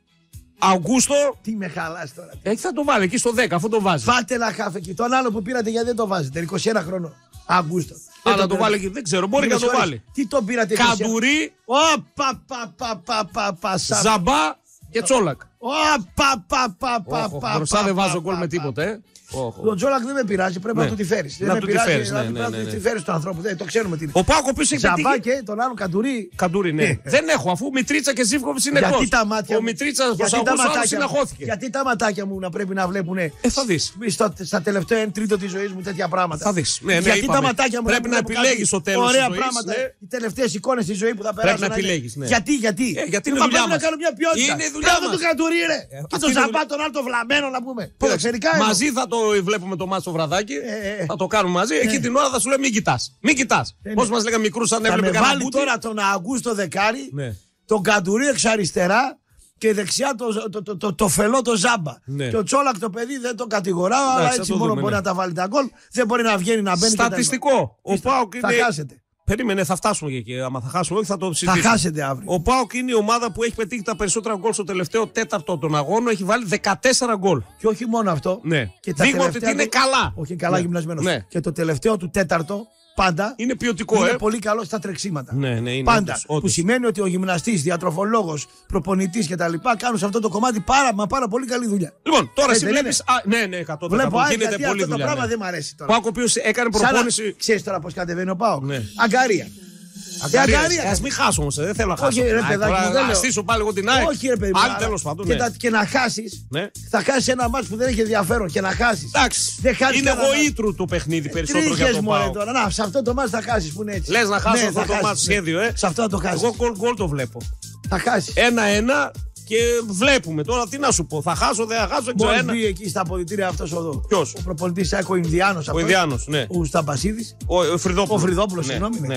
Αυγούστο. Τι με χαλάς τώρα. Ε, θα το βάλει εκεί στο δέκα, αφού το βάζει. Φάτε ένα χάφ εκεί. Τον άλλο που πήρατε γιατί δεν το βάζετε. είκοσι ένα χρόνο. Αυγούστο. Αλλά το βάλει εκεί, δεν ξέρω, μπορεί να το βάλει. Τι το πήρατε, Καντουρί, Οπα, πα, πα, πα, πα, πα, Ζαμπά και Τσόλακ. Οπα, πα, πα, πα, πα. Μπροστά δεν βάζω γκολ με τίποτε. ε. Ο Τζόλακ δεν με πειράζει, πρέπει να του τη φέρει. Να του τη φέρει. Να του τη φέρει τον ανθρώπου. Το ξέρουμε τι είναι. Ο Πάκο πίσω έχει Ζαμπά και τον άλλο Καντουρί. Καντουρί, ναι. Δεν έχω, αφού Μητρίτσα και Ζίβκοβιτς είναι εκτός. Γιατί τα μάτια ο Μητρίτσα προς Αυγούστο συναχώθηκε. Γιατί τα ματάκια μου να πρέπει να βλέπουν. Ε, θα δεις. Στα τελευταία ένα τρίτο τη ζωή μου τέτοια πράγματα. Θα δεις. Ναι, ναι, γιατί είπαμε. τα ματάκια μου πρέπει να επιλέγεις στο τέλος. Ωραία πράγματα. Ναι. Οι τελευταίες εικόνες στη ζωή που θα περάσουν. Πρέπει να επιλέγεις. Ναι. Γιατί, γιατί. Ε, γιατί είναι δουλειά μας. Να κάνω μια ποιότητα. Είναι δουλειά μας. Του Καντουρί, ρε. Και τον Ζαμπά τον άλλο το βλαμμένο να πούμε. Μαζί θα το βλέπουμε το μάτσο βραδάκι. Θα το κάνουμε μαζί. Εκεί την ώρα θα σου λέει μην κοιτάς. Μην κοιτάς. Πώς μας λέγανε μικρούς αν έβλεπε κανένα. Βάλει τώρα τον Αυγούστο δεκάρι, τον Καντουρί εξ αριστερά και δεξιά το, το, το, το, το φελό το Ζάμπα. Ναι. Και ο Τσόλακ το παιδί δεν το κατηγοράω, αλλά έτσι μόνο δούμε, μπορεί ναι. να τα βάλει τα γκολ. Δεν μπορεί να βγαίνει να μπαίνει. Στατιστικό. Ο Πάοκ είναι... Θα χάσετε. Περίμενε, θα φτάσουμε και εκεί. Άμα θα χάσουμε, όχι θα το συζητήσουμε. Θα χάσετε αύριο. Ο Πάοκ είναι η ομάδα που έχει πετύχει τα περισσότερα γκολ στο τελευταίο τέταρτο των αγώνων. Έχει βάλει δεκατέσσερα γκολ. Και όχι μόνο αυτό. Ναι. Δείχνει ότι είναι του... καλά. Όχι, καλά ναι. γυμνασμένο. Ναι. Και το τελευταίο του τέταρτο πάντα είναι ποιοτικό. Είναι ε? πολύ καλό στα τρεξίματα. Ναι, ναι, είναι πάντα. όντως, όντως. Που σημαίνει ότι ο γυμναστής, διατροφολόγος, προπονητής κτλ. Κάνουν σε αυτό το κομμάτι πάρα, μα πάρα πολύ καλή δουλειά. Λοιπόν, τώρα εσύ βλέπει. Ναι, ναι, εκατό τοις εκατό. Βλέπω γίνεται γιατί πολύ αυτό δουλειά. Το πράγμα ναι. δεν μου αρέσει τώρα. Πάοκ ο οποίος έκανε προπόνηση. Ξέρει τώρα πώς κατεβαίνει ο Πάοκ. Ναι. Αγκαρία. Αγκαρία. Ας μην χάσω όμως, δεν θέλω να χάσω. Όχι, ρε παιδάκι μου, δεν λέω. Στήσω πάλι εγώ την ΑΕΚ. Όχι, ρε παιδί μου. Άλλη τέλος πάντων. Και, τα, και να χάσεις, ναι. θα χάσεις ένα μάτς που δεν έχει ενδιαφέρον και να χάσεις. Εντάξει. Είναι γοήτρου το παιχνίδι περισσότερο για τον ΠΑΟΚ. Τώρα, να, σε αυτό το μάτς θα χάσεις που είναι έτσι. Λες να χάσω ναι, αυτό το μάτς σχέδιο, ε. Σε αυτό θα το χάσεις. Εγώ γκολ γκολ το βλέπω. Θα χάσεις. Ένα-ένα. Και βλέπουμε τώρα τι να σου πω. Θα χάσω, δεν θα χάσω. Μπορεί να μπει εκεί στα αποδυτήρια αυτό εδώ. Ποιος? Ο προπονητής Σάκο, ο Ινδιάνος. Ο Ινδιάνος, ναι. Ο Σταμπασίδης. Ο, ο Φρυδόπουλος. Ο Φρυδόπουλος, ναι, συγγνώμη. Ναι. Ναι.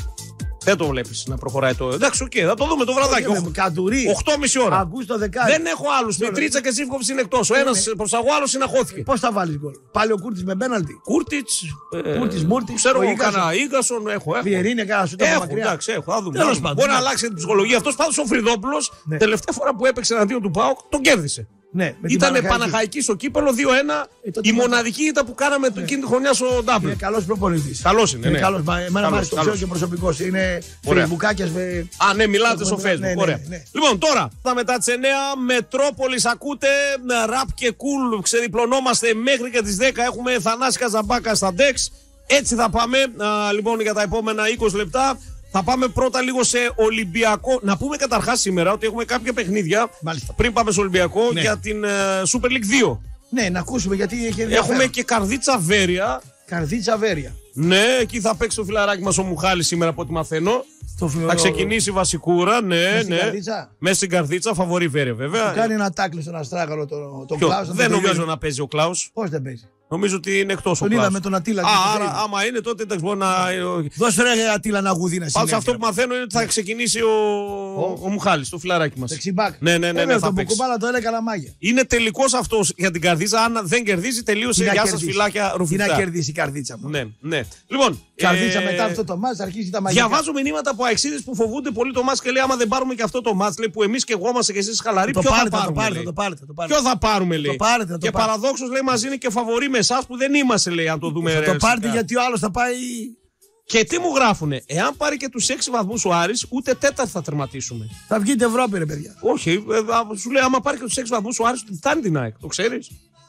Δεν το βλέπεις να προχωράει το. Εντάξει, οκ, okay, θα το δούμε το βραδάκι. Καντουρί. οκτώ και μισή ώρα. Αυγούστο δεκάρι. Δεν έχω άλλους. Μητρίτσα και Ζίβκοβιτς είναι εκτός. Ο ένας προς αγώ, άλλος συναχώθηκε. Πώς θα βάλεις γκολ? Πάλι ο Κούρτης με πέναλτι. Κούρτιτς. Κούρτης, Μούρτης. Ξέρω εγώ κανένα Ίγκασον. Έχω. Βιερίνια, κανένα σου το μακριά. Εντάξει, έχω. Θα δούμε. Μπορεί να αλλάξει την ψυχολογία. Αυτός πάντως ο Φρυδόπουλος τελευταία φορά που έπαιξε εναντίον του ΠΑΟΚ τον κέρδισε. Ναι, ήταν Παναχαϊκή στο κύπελο δύο ένα. Ε, η μοναδική ήταν που κάναμε ναι. εκείνη τη χρονιά στο Ντάμπλ. Είναι καλός προπονητής. Καλός είναι. είναι ναι. καλός. Εμένα μου αρέσει το ξέρω και προσωπικός. Είναι φεϊσμπουκάκιας με. Α, ναι, μιλάτε στο Facebook. Ναι, ναι, Ωραία. ναι, ναι. Λοιπόν, τώρα θα μετά τις εννιά Μετρόπολης ακούτε. Ραπ και κουλ. Ξεδιπλωνόμαστε μέχρι και τις δέκα. Έχουμε Θανάση Καζαμπάκα στα ντεξ. Έτσι θα πάμε α, λοιπόν για τα επόμενα είκοσι λεπτά. Θα πάμε πρώτα λίγο σε Ολυμπιακό. Να πούμε καταρχάς σήμερα ότι έχουμε κάποια παιχνίδια. Μάλιστα. Πριν πάμε στο Ολυμπιακό ναι. για την uh, Super League δύο. Ναι, να ακούσουμε γιατί έχει έχουμε και Καρδίτσα Βέρεια. Καρδίτσα Βέρεια. Ναι, εκεί θα παίξει το φιλαράκι μας ο Μουχάλης σήμερα από ό,τι μαθαίνω. Το φι... Θα ξεκινήσει βασικούρα, ναι, Μες ναι. Μέσα στην Καρδίτσα, φαβορεί Βέρεια βέβαια. Του κάνει ένα τάκλι στον Αστράγαλο τον το Κλάους. Δεν νομίζω τελειώνει. Να παίζει ο Κλάους. Πώς δεν παίζει? Νομίζω ότι είναι εκτός ο Κλάους. Τον είδα με τον Ατήλα. Α, άρα, άμα είναι τότε εντάξει μπορεί να. Δώσε ρε Ατήλα να γουδεί να συνέχεια. Αυτό που μαθαίνω είναι ότι θα ξεκινήσει ο, ο... ο Μουχάλης, το φιλαράκι μας. Δεξιμπάκ. Ναι, ναι, ναι. ναι, ναι θα τον Μπουκουμπάλα το έλεγα μάγια. Είναι τελικός αυτός για την Καρδίτσα. Αν δεν κερδίζει, τελείωσε. Γεια σας φυλάκια ρουφιχτά. Τι να κερδίσει η Καρδίτσα. Ναι, ναι. Λοιπόν. Καρδίτσα μετά αυτό το μάτς αρχίζει τα μαγικά. Διαβάζω μηνύματα από αεξίδες που φοβούνται πολύ το μάτς και λέει: άμα δεν πάρουμε και αυτό το μάτς, λέει που εμείς και εγώ είμαστε και εσείς χαλαροί, ποιο θα πάρουμε? Ποιο θα πάρουμε, λέει. Και παραδόξως λέει μαζί είναι και φαβορεί με εσάς που δεν είμαστε, λέει, αν το δούμε. Το πάρτε γιατί ο άλλος θα πάει. Και τι μου γράφουνε, εάν πάρει και τους έξι βαθμούς ο Άρης, ούτε τέταρτη θα τερματίσουμε. Θα βγείτε Ευρώπη, ρε παιδιά. Όχι, σου λέει, άμα πάρει και τους έξι βαθμούς ο Άρης, τι φτάνει την ΑΕΚ, το ξέρεις.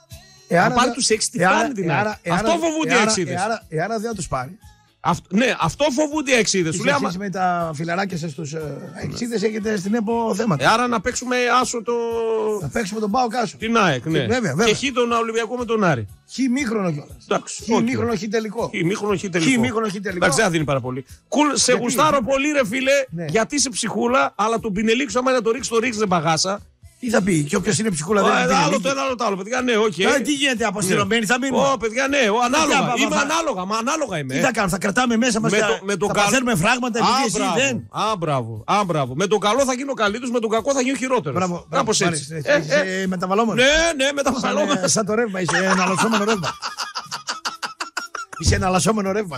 Αν πάρει τους έξι, τι φτάνει την ΑΕΚ. Αυτό φοβούνται οι εξίδες. Εάν δεν τους πάρει. Αυτό, ναι, αυτό φοβούνται οι εξίδες. Εσείς άμα... με τα φιλαράκια σας στους εξίδες έχετε στην ΕΠΟ θέματα. Ε, άρα να παίξουμε άσο το, Θα παίξουμε τον Πάο Κάσο. Την ΑΕΚ, ναι. Βέβαια, βέβαια. Και χ τον Ολυμπιακό με τον Άρη. Χ μήχρονο κιόλας. Χ μήχρονο, χ τελικό. Χ μήχρονο, χ τελικό. Χ μήχρονο, χ τελικό. Εντάξει, δεν δίνει πάρα πολύ. Κουλ, σε Γιατί, γουστάρω ναι. πολύ, ρε φίλε, Ναι. γιατί είσαι ψυχούλα, αλλά τον πινελίξο, άμα να το ρίξει, το ρίξει δεν παγάσα. Τι θα πει, και όποιος είναι ψυχούλα δεν Α, είναι. Άλλο το ένα, άλλο το άλλο. Παιδιά, ναι, οκ. Τώρα τι γίνεται, αποστηρωμένοι θα μείνουμε. Ω, παιδιά, ναι, ο, ανάλογα. πα- Είμαι πα- ανάλογα, μα ανάλογα είμαι. Τι θα κάνουμε, θα κρατάμε μέσα μας Με τα, το- με τον θα καλ- παθαίνουμε φράγματα Α, επειδή εσύ μπράβο. δεν. Α, μπράβο. Α, μπράβο. Με τον καλό θα γίνει ο καλύτερο, με τον κακό θα γίνει ο χειρότερο. Μπράβο, Κάπως μπράβο, έτσι. μ' Ε, αρέσει, ε, είσαι μεταβαλλόμενο. Ναι, ναι, με τα Σαν, παλώματα. ε, σαν το ρεύμα, είσαι ένα αλλασσόμενο ρεύμα. Είσαι ένα αλλασσόμενο ρεύμα.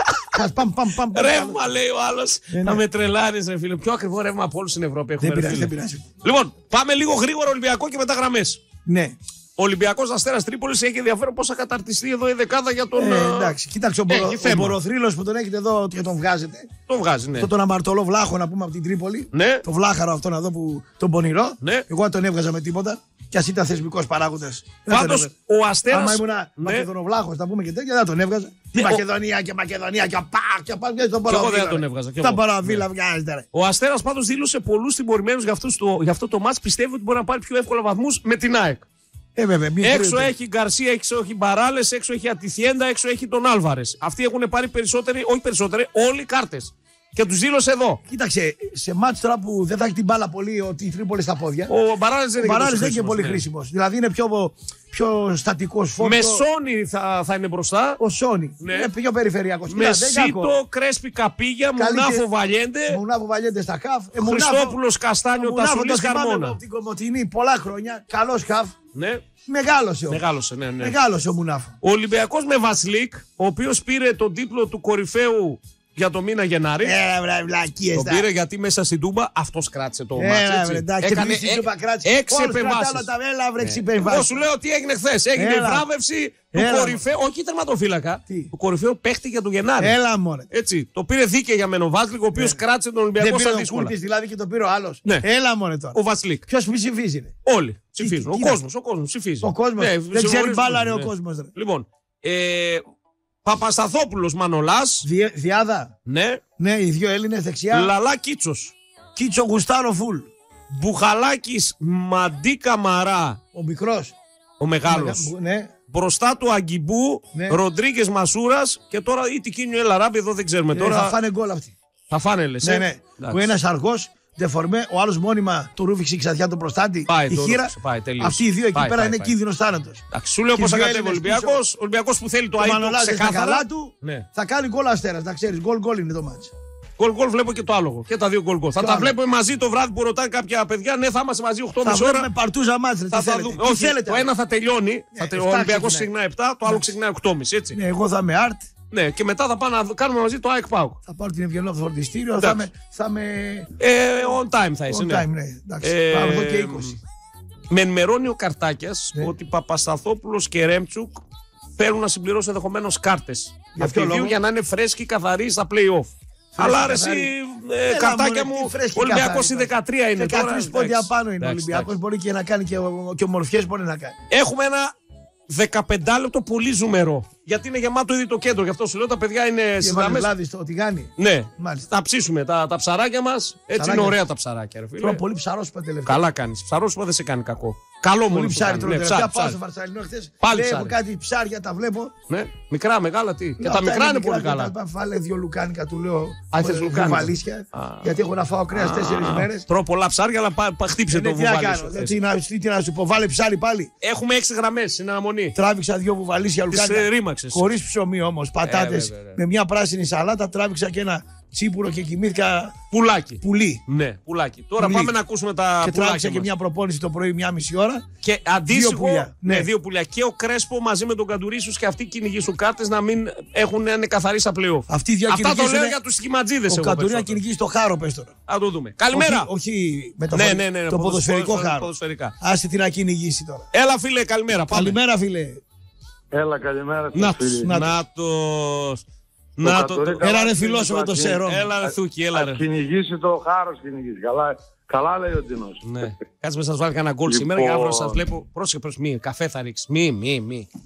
Ας πάμε, πάμε, πάμε. πάμε. Ρεύμα, λέει ο άλλο. ναι. Θα με τρελάρει, ρε φίλε. Πιο ακριβό ρεύμα από όλου στην Ευρώπη έχουμε. Δεν ρε πειράζει, φίλε. δεν πειράζει. Λοιπόν, πάμε λίγο γρήγορα Ολυμπιακό και μετά γραμμές. Ναι. Ο Ολυμπιακός Αστέρας Τρίπολης έχει ενδιαφέρον πώς θα καταρτιστεί εδώ η δεκάδα για τον. Ε, ε, εντάξει, κοίταξε ο, έχει μπορο, ο θέμα. Μποροθρύλος που τον έχετε εδώ και τον βγάζετε. Τον βγάζει, ναι. Αυτό τον αμαρτωλό βλάχο να πούμε από την Τρίπολη. Ναι. Το βλάχαρο αυτόν εδώ που τον πονηρό. Ναι. Εγώ δεν τον έβγαζα με τίποτα. Κι α ήταν θεσμικό παράγοντα. Πάντως ο Αστέρας. Άμα ήμουν Ναι. μακεδονοβλάχο, να πούμε και τέτοια, δεν τον έβγαζα. Τι Ναι, ο- Μακεδονία και Μακεδονία και πά και πά. Και τον Κι εγώ δεν παραβίλα. τον έβγαζα, κι Τα εγώ. παραβίλα βγάζετε, ρε. Ο Αστέρας πάντως δήλωσε πολλούς τιμωρημένους για, αυτούς το- για αυτό το μάτς. Πιστεύει ότι μπορεί να πάρει πιο εύκολα βαθμούς με την ΑΕΚ. Ε, βέβαια, μην Έξω κρίνετε. έχει Γκαρσία, έξω έχει Μπαράλες, έξω έχει Ατιθιέντα, έξω έχει τον Άλβαρες. Αυτοί έχουν πάρει περισσότεροι, όχι περισσότεροι, όλοι κάρτες. Και τους δήλωσε εδώ. Κοίταξε, σε μάτς τώρα που δεν θα έχει την μπάλα πολύ ότι η Τρίπολη στα πόδια. Ο Μπαράλες δεν Ο είναι Μπαράλης τόσο δεν είναι και πολύ ναι. χρήσιμο. Δηλαδή είναι πιο, πιο στατικό φόρτο. Με Σόνι θα, θα είναι μπροστά. Ο Σόνι. Ναι. Είναι πιο περιφερειακό. Με Σίτο, Κρέσπι Καπίγια, Καλή Μουνάφο και- Βαλιέντε, Μουνάφο Βαλιέντε στα χαφ. Ε, Μουνάφο- Χριστόπουλος Καστάνιο, Μουνάφο Τασουλής το θυμάμαι Καρμόνα. από την Κομοτηνή πολλά χρόνια. Καλό χαφ. Ναι, Μεγάλωσε όμως. μεγάλωσε, ναι, ναι. Μεγάλωσε ο Μουνάφο. Ο Ολυμπιακός με Βασλίκ, ο οποίος πήρε τον τίτλο του κορυφαίου για το μήνα Γενάρη. Ε, βρε, βλακίες. Τον τα. πήρε γιατί μέσα στην Τούμπα αυτός κράτησε το Ε, μάτς. βρε, έτσι. εντάξει, Έκανε και εμείς ε- στην Τούμπα κράτησε. έξι Όλους επεμβάσεις. κρατάνε τα βέλα, βρε, έξι Εγώ επεμβάσεις. σου λέω τι έγινε χθες. Έγινε Έλα. βράβευση του Έλα. κορυφαίου, όχι τερματοφύλακα, Τι? του κορυφαίου παίχτη για τον Γενάρη. Έλα, μωρέ. Έτσι. Το πήρε δίκαια για μένα ο Βάσλικ, ο οποίος κράτησε τον Δεν Ολυμπιακό πήρε στα ο δύσκολα. Κούρτης δηλαδή και το πήρε ο άλλος. Ναι. Έλα, μωρέ τώρα. Ο Βασλίκ. Ποιος μη ψηφίζει, είναι. Όλοι ψηφίζουν. τι Ο να- κόσμος, ο κόσμος ψηφίζει. Ο κόσμος. Ναι, Δεν ξέρει συμφωνείς, μπάλα, ρε, ναι. ο κόσμος, ρε. Λοιπόν, ε, Παπασταθόπουλος Μανολάς. Διε- Διάδα. Ναι. Ναι, οι δύο Έλληνες δεξιά. Λαλά Κίτσος. Κίτσο Γουστάρο Φουλ. Μπουχαλάκης Μαντί Καμαρά. Ο μικρός. Ο μεγάλος. Ναι. Μπροστά του Αγκιμπού, Ναι. Ροντρίγκες Μασούρας και τώρα ή Τικίνιο Ελαράμπη, εδώ δεν ξέρουμε Ε, τώρα. Θα φάνε γκολ αυτοί. Θα φάνε λες. Ναι, ε? ναι. Εντάξει. Ο ένας αργός, ντεφορμέ, ο άλλος μόνιμα του ρούφηξε η ξαδιά του προστάτη. Πάει, η το χείρα. ρούφηξε, πάει, τελείωσε. Αυτοί οι δύο εκεί Πάει, πέρα πάει, είναι πάει. κίνδυνος θάνατος. Εντάξει, σου λέω Και πώς θα δύο κατέβει ο Έλληνες Ολυμπιακός. Ο Ολυμπιακός που θέλει το Ο αίτο Μανολάς στα ξεκάθαρα. καλά του Ναι. θα κάνει γκολ Αστέρας, να ξέρεις. Γκολ γκολ είναι το μάτς. Γκολ γκολ βλέπω και το άλογο. Και τα δύο γκολ γκολ. Θα Το τα άλλο. βλέπουμε μαζί το βράδυ που ρωτάνε κάποια παιδιά. Ναι, θα είμαστε μαζί οκτώ και Θα μισή ώρα. βλέπουμε παρτούζα μάτς, ρε, Θα τι τα θέλετε. δούμε. Τι Όχι, θέλετε. το ένα θα τελειώνει. Θα τε- Ο εφτά Ολυμπιακός ξεκινάει. ξεκινάει επτά, το άλλο ξεκινάει οκτώ και μισή. Έτσι. Ναι, εγώ θα είμαι art, Ναι, και μετά θα πάμε να κάνουμε μαζί το ΑΕΚ ΠΑΟΚ. θα πάρω την Ευγενό από το φορτιστήριο, θα Εντάξει. είμαι, θα είμαι Ε, on time θα είσαι. on ναι. time, ναι. Εντάξει, Ε, πάω εδώ και είκοσι. Με ενημερώνει ο Καρτάκιας Ναι. ότι Παπασταθόπουλος και Ρέμτσουκ θέλουν να συμπληρώσουν ενδεχομένως κάρτες. Για ποιο Αυτοί λόγο? για να είναι φρέσκοι καθαροί στα play-off. Αλλά ρε εσύ, καθαροί. ε, Έλα, Καρτάκια μωρέ, μου, τι φρέσκοι ο Ολυμπιακός καθαροί η δεκατρία είναι τώρα. δεκατρείς πόντια εντάξει. πάνω είναι ο Εντάξει, Ολυμπιακός, εντάξει. μπορεί και να κάνει και, και ομορφιές μπορεί να κάνει. Έχουμε ένα δεκαπέντε λεπτό πολύ ζουμερό. Γιατί είναι γεμάτο ήδη το κέντρο. Γι' αυτό σου λέω τα παιδιά είναι Και στις βάλει γραμμές. λάδι στο τηγάνι. Ναι, Μάλιστα. θα ψήσουμε τα, τα ψαράκια μας. Έτσι Ψαράκια. είναι ωραία τα ψαράκια, ρε φίλε. Τρώω πολύ ψαρόσπα τελευταία. Καλά κάνεις. Ψαρόσπα δεν σε κάνει κακό. Καλό μόνο Πολύ σου ψάρι κάνει. τρώω Ναι, τελευταία. ψάρι, Πάω ψάρι. στο Βαρσαλινό χθες. Πάλι Λέει, ψάρι. έχω κάτι ψάρια, τα βλέπω. Ναι, μικρά, μεγάλα τι. Και Λέω, τα αυτά μικρά είναι μικρά πολύ και τα καλά. λοιπά. Βάλε δύο λουκάνικα, του λέω. Α, θες ε, λουκάνικα. βουβαλίσια. Α. Γιατί έχω να φάω κρέα τέσσερις μέρες. Τρώω πολλά ψάρια, αλλά πα, πα, χτύπησε Ε, το ναι, τι να βουβάλι κάνω. σου. ε, θες. Τι να, τι, τι να σου πω, βάλε ψάρι πάλι. Έχουμε έξι γραμμές, είναι αναμονή. Τράβηξα δύο βουβαλίσια Τις λουκάνικα. ε, ρήμαξες. Χωρίς ψωμί όμως, πατάτες βέβαια, βέβαια. με μια πράσινη σαλάτα. Τράβηξα και ένα τσίπουρο και κοιμήθηκα Πουλάκι. πουλί. Ναι, πουλάκι. Τώρα Πουλί. πάμε να ακούσουμε τα Και τράβηξα πουλάκια και μας. μια προπόνηση το πρωί, μια μισή ώρα. Και αντίστοιχο, Δύο πουλιά, ναι, ναι. δύο πουλιά. Και ο Κρέσπο μαζί με τον Καντουρίσους και αυτοί κυνηγήσουν κάρτες να μην έχουν να είναι καθαροί στα play-off. Αυτοί οι δύο Αυτά το κυνηγήσουνε- λέω για τους σχηματζίδες. Ο εγώ Καντουρί να περισσότερο. κυνηγήσει το χάρο, πες τώρα. Θα το δούμε. Καλημέρα. Όχι, όχι με το, Ναι, φο- ναι, ναι, ναι, το ποδοσφαιρικό ποδοσφαιρικά, χάρο. ποδοσφαιρικά. Άστε τι να κυνηγήσει τώρα. Έλα φίλε, καλημέρα. Πάμε. Καλημέρα, φίλε. Έλα, καλημέρα σας, Να φίλοι. να- Νάτος. Να το. Κατορί- το- Έλα ρε Καλά, φιλόσοφο το είναι σερό. Έλα ρε Θούκι, έλα ρε. Ας κυνηγήσει το χάρος, κυνηγήσει. Καλά, καλά λέει ο Τινός. Ναι. Κάτσε με σας βάλει κανένα γκολ Λοιπόν. σήμερα και αύριο σας βλέπω. Πρόσεχε προς μη, καφέ θα ρίξει. Μη, μη, μη.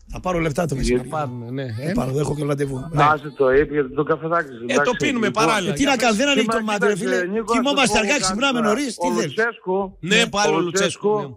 Θα πάρω λεφτά το μεσημέρι. Πάρουμε, ναι. Ε, πάρω, έχω και ραντεβού. Άσε το είπε γιατί το καφεδάκι σου. Ε, το πίνουμε παράλληλα. Ε, τι να κάνω, δεν ανοίγει το μάτι, ρε φίλε. Κοιμόμαστε αργά, ξυπνάμε νωρίς. Τι θέλεις. Ναι, πάλι ο Λουτσέσκου.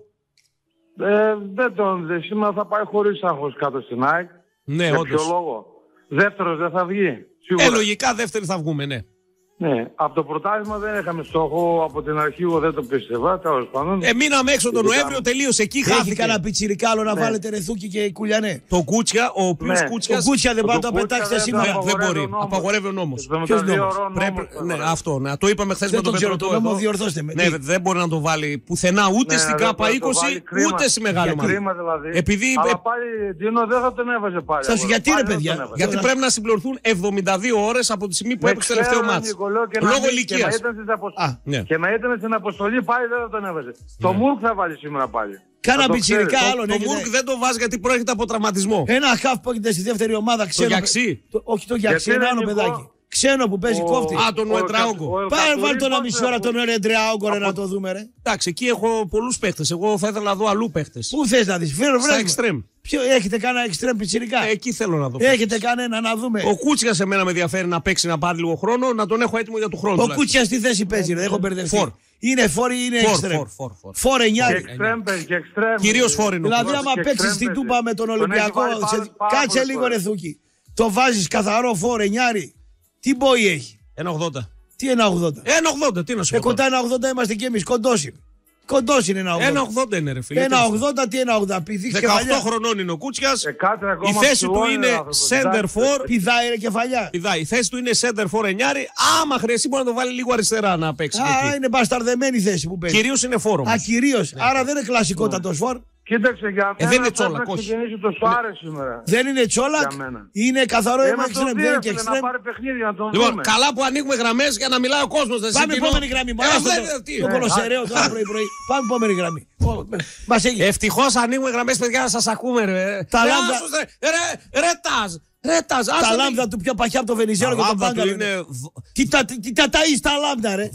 Δεν τον δε, σήμερα θα πάει χωρίς άγχος κάτω στην ΑΕΚ. Ναι, για όντως. ποιο λόγο. Δεύτερος δεν θα βγει. Ε, λογικά δεύτερη θα βγούμε, ναι. Ναι, από το πρωτάθλημα δεν είχαμε στόχο από την αρχή, εγώ δεν το πίστευα. Τέλος πάντων. Ε, μείναμε έξω τον Νοέμβριο, τελείωσε εκεί. Έχει Χάθηκε. κανένα πιτσιρικά άλλο να Ναι. βάλετε ρεθούκι και κουλιανέ. Το Κούτσια, ο οποίος Ναι. Κούτσιας. Το Κούτσια δεν πάει να το Κούτσια πετάξετε δεν σήμερα. το Δεν απαγορεύει μπορεί. ο νόμος. Απαγορεύει ο νόμος. εβδομήντα δύο νόμος? ώρων Πρέπει, νόμος, ναι, τώρα. αυτό. Ναι, το είπαμε χθες με Δεν τον το ξέρω, το Πετρωτό νόμο εδώ. διορθώστε με. Ναι, Τι? δεν μπορεί να το βάλει πουθενά ούτε Ναι, στην δεν ΚΑΠΑ μπορεί να το είκοσι βάλει, κρίμα. ούτε στη μεγάλη Για ομάδα. κρίμα δηλαδή. Επειδή, Αλλά πάλι Ντίνο δεν θα τον έβαζε πάλι. Σας, αγορά. γιατί, ρε, Πάλι δεν παιδιά, τον έβαζε. γιατί να- πρέπει να συμπληρωθούν εβδομήντα δύο ώρες από τη στιγμή που Ναι, έπαιξε το τελευταίο ξέρω, μάτς. Νίκο, λέω, και να Λόγω μην- ηλικίας. Και να ήταν στην απο- Α, ναι. Και να ήταν στην αποστολή πάλι δεν θα τον έβαζε. Το Μουρκ θα βάλει σήμερα πάλι. Κάνα Θα το πιτσιρικά ξέρεις. άλλο. Το Μουρκ δεν το βάζει γιατί προέρχεται από τραυματισμό. Ένα χαφ που έχετε στη δεύτερη ομάδα ξένο. Γιαξί. Το- Όχι το Γιαξί, Γιατί, ένα άλλο Νικό, παιδάκι. Ξένο που παίζει Ο- κόφτη. Α, τον ο- Ουεντράογκο. ο- ο- Πάρε Κατουρί βάλ τον ένα πώς μισή ώρα από- τον Ερεντράογκο ρε να το δούμε ρε. Εντάξει, εκεί έχω πολλούς παίχτες. Εγώ θα ήθελα να δω αλλού παίχτες. Πού θες να δεις, φέρω Στα βράδυ. εξτρέμ. Ποιο, έχετε κανένα εξτρέμ πιτσιρικά. Ε, Εκεί θέλω να δω. Έχετε κανένα να δούμε. Ο Κούτσιας σε μένα με ενδιαφέρει να παίξει να πάρει λίγο χρόνο, να τον έχω έτοιμο για του χρόνου. Ο τουλάχιστον. Κούτσια στη θέση παίζει, ρε. Έχω μπερδευτεί. Φορ. Είναι φόρ ή είναι Φορ, εξτρέμ. φορ, φορ, φορ. Φορ Και εννιάρι. εξτρέμ παίζει, και εξτρέμ. Κυρίως φόρ είναι ο Δηλαδή, Κούτσιας. άμα Και παίξει εξτρέμ την παίζει. τούπα με τον Τον έχει Ολυμπιακό, βάλει σε- πάρα- πάρα κάτσε πολλές λίγο φορές. ρε Θούκι. Το βάζει καθαρό φόρ εννιάρι. Τι μπόι έχει. ένα ογδόντα. Τι ένα ογδόντα. ένα ογδόντα, τι να σου Ε, πω. κοντά τώρα. ένα ογδόντα είμαστε κι εμεί. Κοντό είναι. Κοντό είναι ένα ένα ογδόντα. ογδόντα είναι ρε φίλε. Ένα τέλος. ογδόντα, τι ένα ογδόντα. Πηδήξει δεκαοκτώ κεφαλιά. χρονών είναι ο Κούτσιας. Ε, κάτσε ακόμα Η θέση του ψηλό είναι άνθρωπος. center Εντάξει. for. Πηδάει ρε κεφαλιά. Πηδάει. Η θέση του είναι center for εννιάρι. Άμα χρειαστεί μπορεί να το βάλει λίγο αριστερά να παίξει. Α, εκεί. είναι μπασταρδεμένη η θέση που παίζει. Κυρίως είναι φόρο. Α, κυρίως. Άρα δεν είναι κλασικότατο φορ. Κοίταξε για Ε, μένα δεν είναι πρέπει τσόλα, να όχι. ξεκινήσει το Σουάρες σήμερα. Δεν είναι τσόλακ. Για μένα. Είναι καθαρό Ε, αίμα να τον εξτρέμ. δει, Δεν ρε είναι και φίλε, εξτρέμ. να πάρει παιχνίδι να τον Λοιπόν, δούμε. καλά που ανοίγουμε γραμμές για να μιλάει ο κόσμος. Δεν Πάμε συγκινώ. επόμενη γραμμή. Ε, Μαλάστε δεν- το- τι- Το ε, κολοσσεραίο τώρα πρωί-πρωί. Πάμε επόμενη γραμμή. Μας έγινε. Ευτυχώς ανοίγουμε γραμμές, παιδιά, να σας ακούμε, ρε. Τα Ρε, λάμδα- άσους, ρε, ρε, ρε, τάζ, ρε, τάζ, Τα άσου, λάμδα του πιο παχιά από το Βενιζέλο Τα και τον λάμδα του Πάγκαλο. είναι είναι. Τι τα- Τι τα ταΐς τα λάμδα ρε.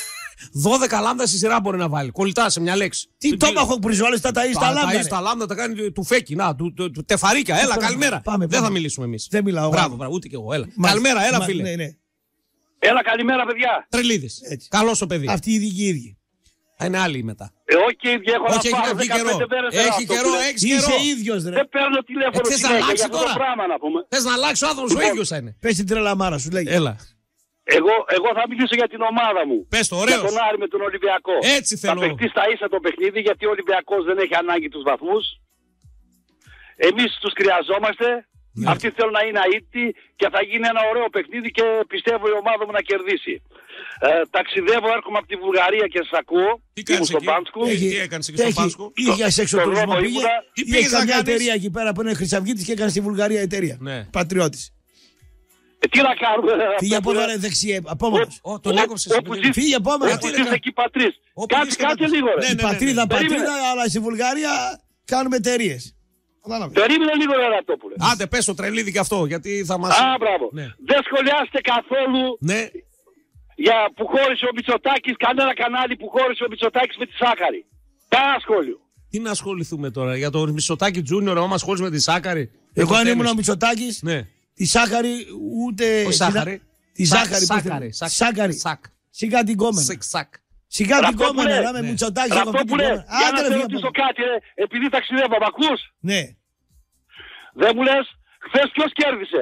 δώδεκα λάμδα στη σειρά μπορεί να βάλει. Κολλητά σε μια λέξη. Τι τόμαχο πριζόλες τα ταΐς τα λάμδα Τα ρε. τα λάμδα τα κάνει του φέκι, να, του, του, του τεφαρίκια. Έλα, Πάμε, καλημέρα. πάμε, Δεν πάμε. θα μιλήσουμε εμείς. Δεν μιλάω. Μπράβο, μπράβο, ούτε κι εγώ. Έλα. Μα- Καλημέρα, έλα, μα- φίλε. ναι, ναι. Έλα, καλημέρα, παιδιά. Τρελίδης. Έτσι. Καλό ο παιδί. Αυτοί οι ίδιοι οι ίδιοι. Α, είναι άλλοι μετά. Ε, όχι, ίδια έχω Όχι, να έχει πάρω βγει καιρό. δεκαπέντε μέρες Έχει αυτό καιρό, που λέει. έχει καιρό. Είσαι ίδιος ρε. Δεν παίρνω τηλέφωνο Ε, θες να συνέχεια αλλάξει για αυτό το τώρα? πράγμα να πούμε. Θες να αλλάξει ο άνθρωπος, ο Λοιπόν, ίδιος θα είναι. Πες την τρελαμάρα σου λέγει. Έλα. Εγώ, εγώ θα μιλήσω για την ομάδα μου. Πες το, Για ωραίος. τον Άρη με τον Ολυμπιακό. Έτσι θέλω. Θα παιχτεί στα ίσα το παιχνίδι γιατί ο Ολυμπιακός δεν έχει ανάγκη τους βαθμούς. Εμείς τους χρειαζόμαστε. Ναι. Αυτοί θέλουν να είναι αίτητοι και θα γίνει ένα ωραίο παιχνίδι και πιστεύω η ομάδα μου να κερδίσει. Ε, ταξιδεύω, έρχομαι από τη Βουλγαρία και σας ακούω. Τι κάνεις Ήμουν στο εκεί? Πάνσκο. Έχει- τι έκανες εκεί στο έχει- Πάσκο? Είχε εξωτουρισμό Ρόμο πήγε. ήμουνα. Τι Είχε πήγες να καμιά κάνεις? εταιρεία εκεί πέρα που είναι Χρυσαυγίτης και έκανε στη Βουλγαρία εταιρεία. Ναι. Πατριώτης. Ε, τι να κάνουμε. Φύγε από αυτό εδώ που ρε δεξιέ, απόμονος. Ω, τον Ό- έκοψες. όπου επειδή- ζεις- Φύγε επόμενο. Όπου Γιατί ζεις ρε, εκεί πατρίς. Όπου Κάτσε, ζεις και κάτσε πατρίς. λίγο ρε. Ναι, ναι, ναι. Πατρίδα, Περίμενε. πατρίδα, αλλά στη Βουλγαρία κάνουμε εταιρείε. Κατάλαβε. Περίμενε λίγο ρε Ρατόπουλε. Άντε, πες το τρελίδι και αυτό, γιατί θα μας... Α, μπράβο. Ναι. Δεν σχολιάστε καθόλου Ναι. για που χώρισε ο Μητσοτάκης, κανένα κανάλι που χώρισε ο Μητσοτάκης με τη Σάκαρη. Κανένα σχόλιο. Τι να ασχοληθούμε τώρα, για το Μητσοτάκη Τζούνιορ, άμα ασχολείσαι με τη Σάκαρη. Εγώ το αν ήμουν τέννις. ο Μητσοτάκης, Ναι. τη Σάκαρη ούτε. Όχι Σάκαρη. Τη Σα- Σάκαρη. πώς Σάκαρη. τη- Σάκ. Σάκαρη. Σάκ. Σιγά την κόμενα. Σεκ, σακ. Σιγά την Ραπτόπουλε, κόμενα, να με ναι. Μητσοτάκης έχω αυτή την Ραπτόπουλε, κόμενα. για Άντε να ρε σε φίλε. ρωτήσω κάτι ρε, επειδή ταξιδεύω, μ' ακούς? Ναι. Δεν μου λες, χθες ποιος κέρδισε?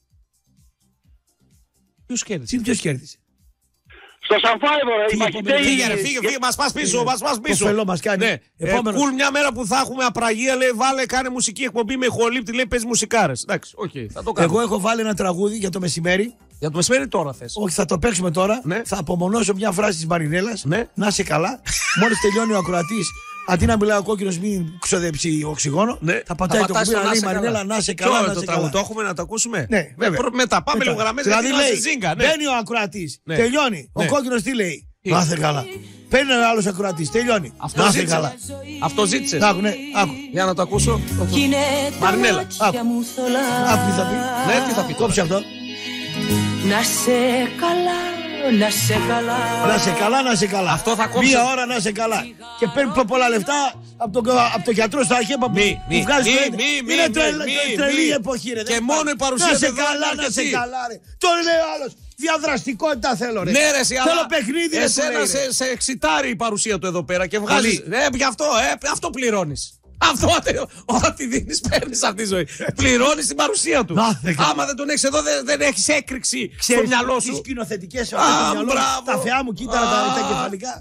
Ποιος κέρδισε? Τι ποιος κέρδισε. Στο Σανφάιβο ρε, οι Φύγε, μαχητές. Φύγε, ρε, φύγε, φύγε, μας πας πίσω, μας πας πίσω. φελό μας κάνει. Ναι. Ε, Επόμενος. κουλ μια μέρα που θα έχουμε απραγία, λέει, βάλε, κάνε μουσική εκπομπή με ηχολήπτη, λέει, παίζει μουσικάρες. Εντάξει, οκ, θα το κάνω. Εγώ έχω βάλει ένα τραγούδι για το μεσημέρι. Για το μεσημέρι τώρα θες. Όχι, θα το παίξουμε τώρα. Ναι. Θα απομονώσω μια φράση τη Μαρινέλα. Ναι. Να είσαι καλά. Μόλι τελειώνει ο ακροατή, αντί να μιλάει ο κόκκινο, μην ξοδέψει οξυγόνο. Ναι. Θα πατάει το πατάς κουμπί το να λέει είσαι Μαρινέλα, να είσαι καλά. Ποιο Να το είσαι τραγούδι, καλά. το έχουμε να το ακούσουμε. Ναι, βέβαια. Προ- Μετά, πάμε Μετά. λίγο γραμμές, Δηλαδή γιατί λέει, είμαστε ζίγκα. Ναι. μπαίνει ο ακροατή, Ναι. τελειώνει. Ο Ναι. κόκκινο τι λέει. Τι? Να είσαι καλά. Παίρνει ένα άλλο ακροατή, τελειώνει. Αυτό Να είσαι ζήτησε. καλά. Αυτό ζήτησε. Άκου, ναι, άκου. Για να το ακούσω. Μαρινέλα. Άκου. Άκου τι θα πει. Ναι, τι θα πει τώρα. Κόψε αυτό. Να σε καλά Να σε καλά. Να σε καλά, να σε καλά. Αυτό θα κόψω. Μία ώρα να σε καλά. Και παίρνει πιο πολλά λεφτά από τον, από τον γιατρό στα αρχαία που μη, βγάζει. μη, μη, είναι μη, τρελή, μη, τρελή μη. εποχή, ρε. Και μόνο η παρουσία να σε του καλά, να σε καλά, ρε. Τώρα λέει ο άλλος. Διαδραστικότητα θέλω, ρε. Ναι, ρε, εσύ, θέλω αλλά παιχνίδι, εσένα ρε, σε, σε εξητάρει η παρουσία του εδώ πέρα και βγάζει. Ε, γι' αυτό, ε, αυτό πληρώνει. Αυτό, ό,τι δίνεις παίρνεις αυτή τη ζωή. Πληρώνεις την παρουσία του. Άμα δεν τον έχεις εδώ, δεν, δεν έχεις έκρηξη στο μυαλό σου. Τις σκηνοθετικές ώρες στο μυαλό σου. Τα θεά μου, κοίτα τα κεφαλικά.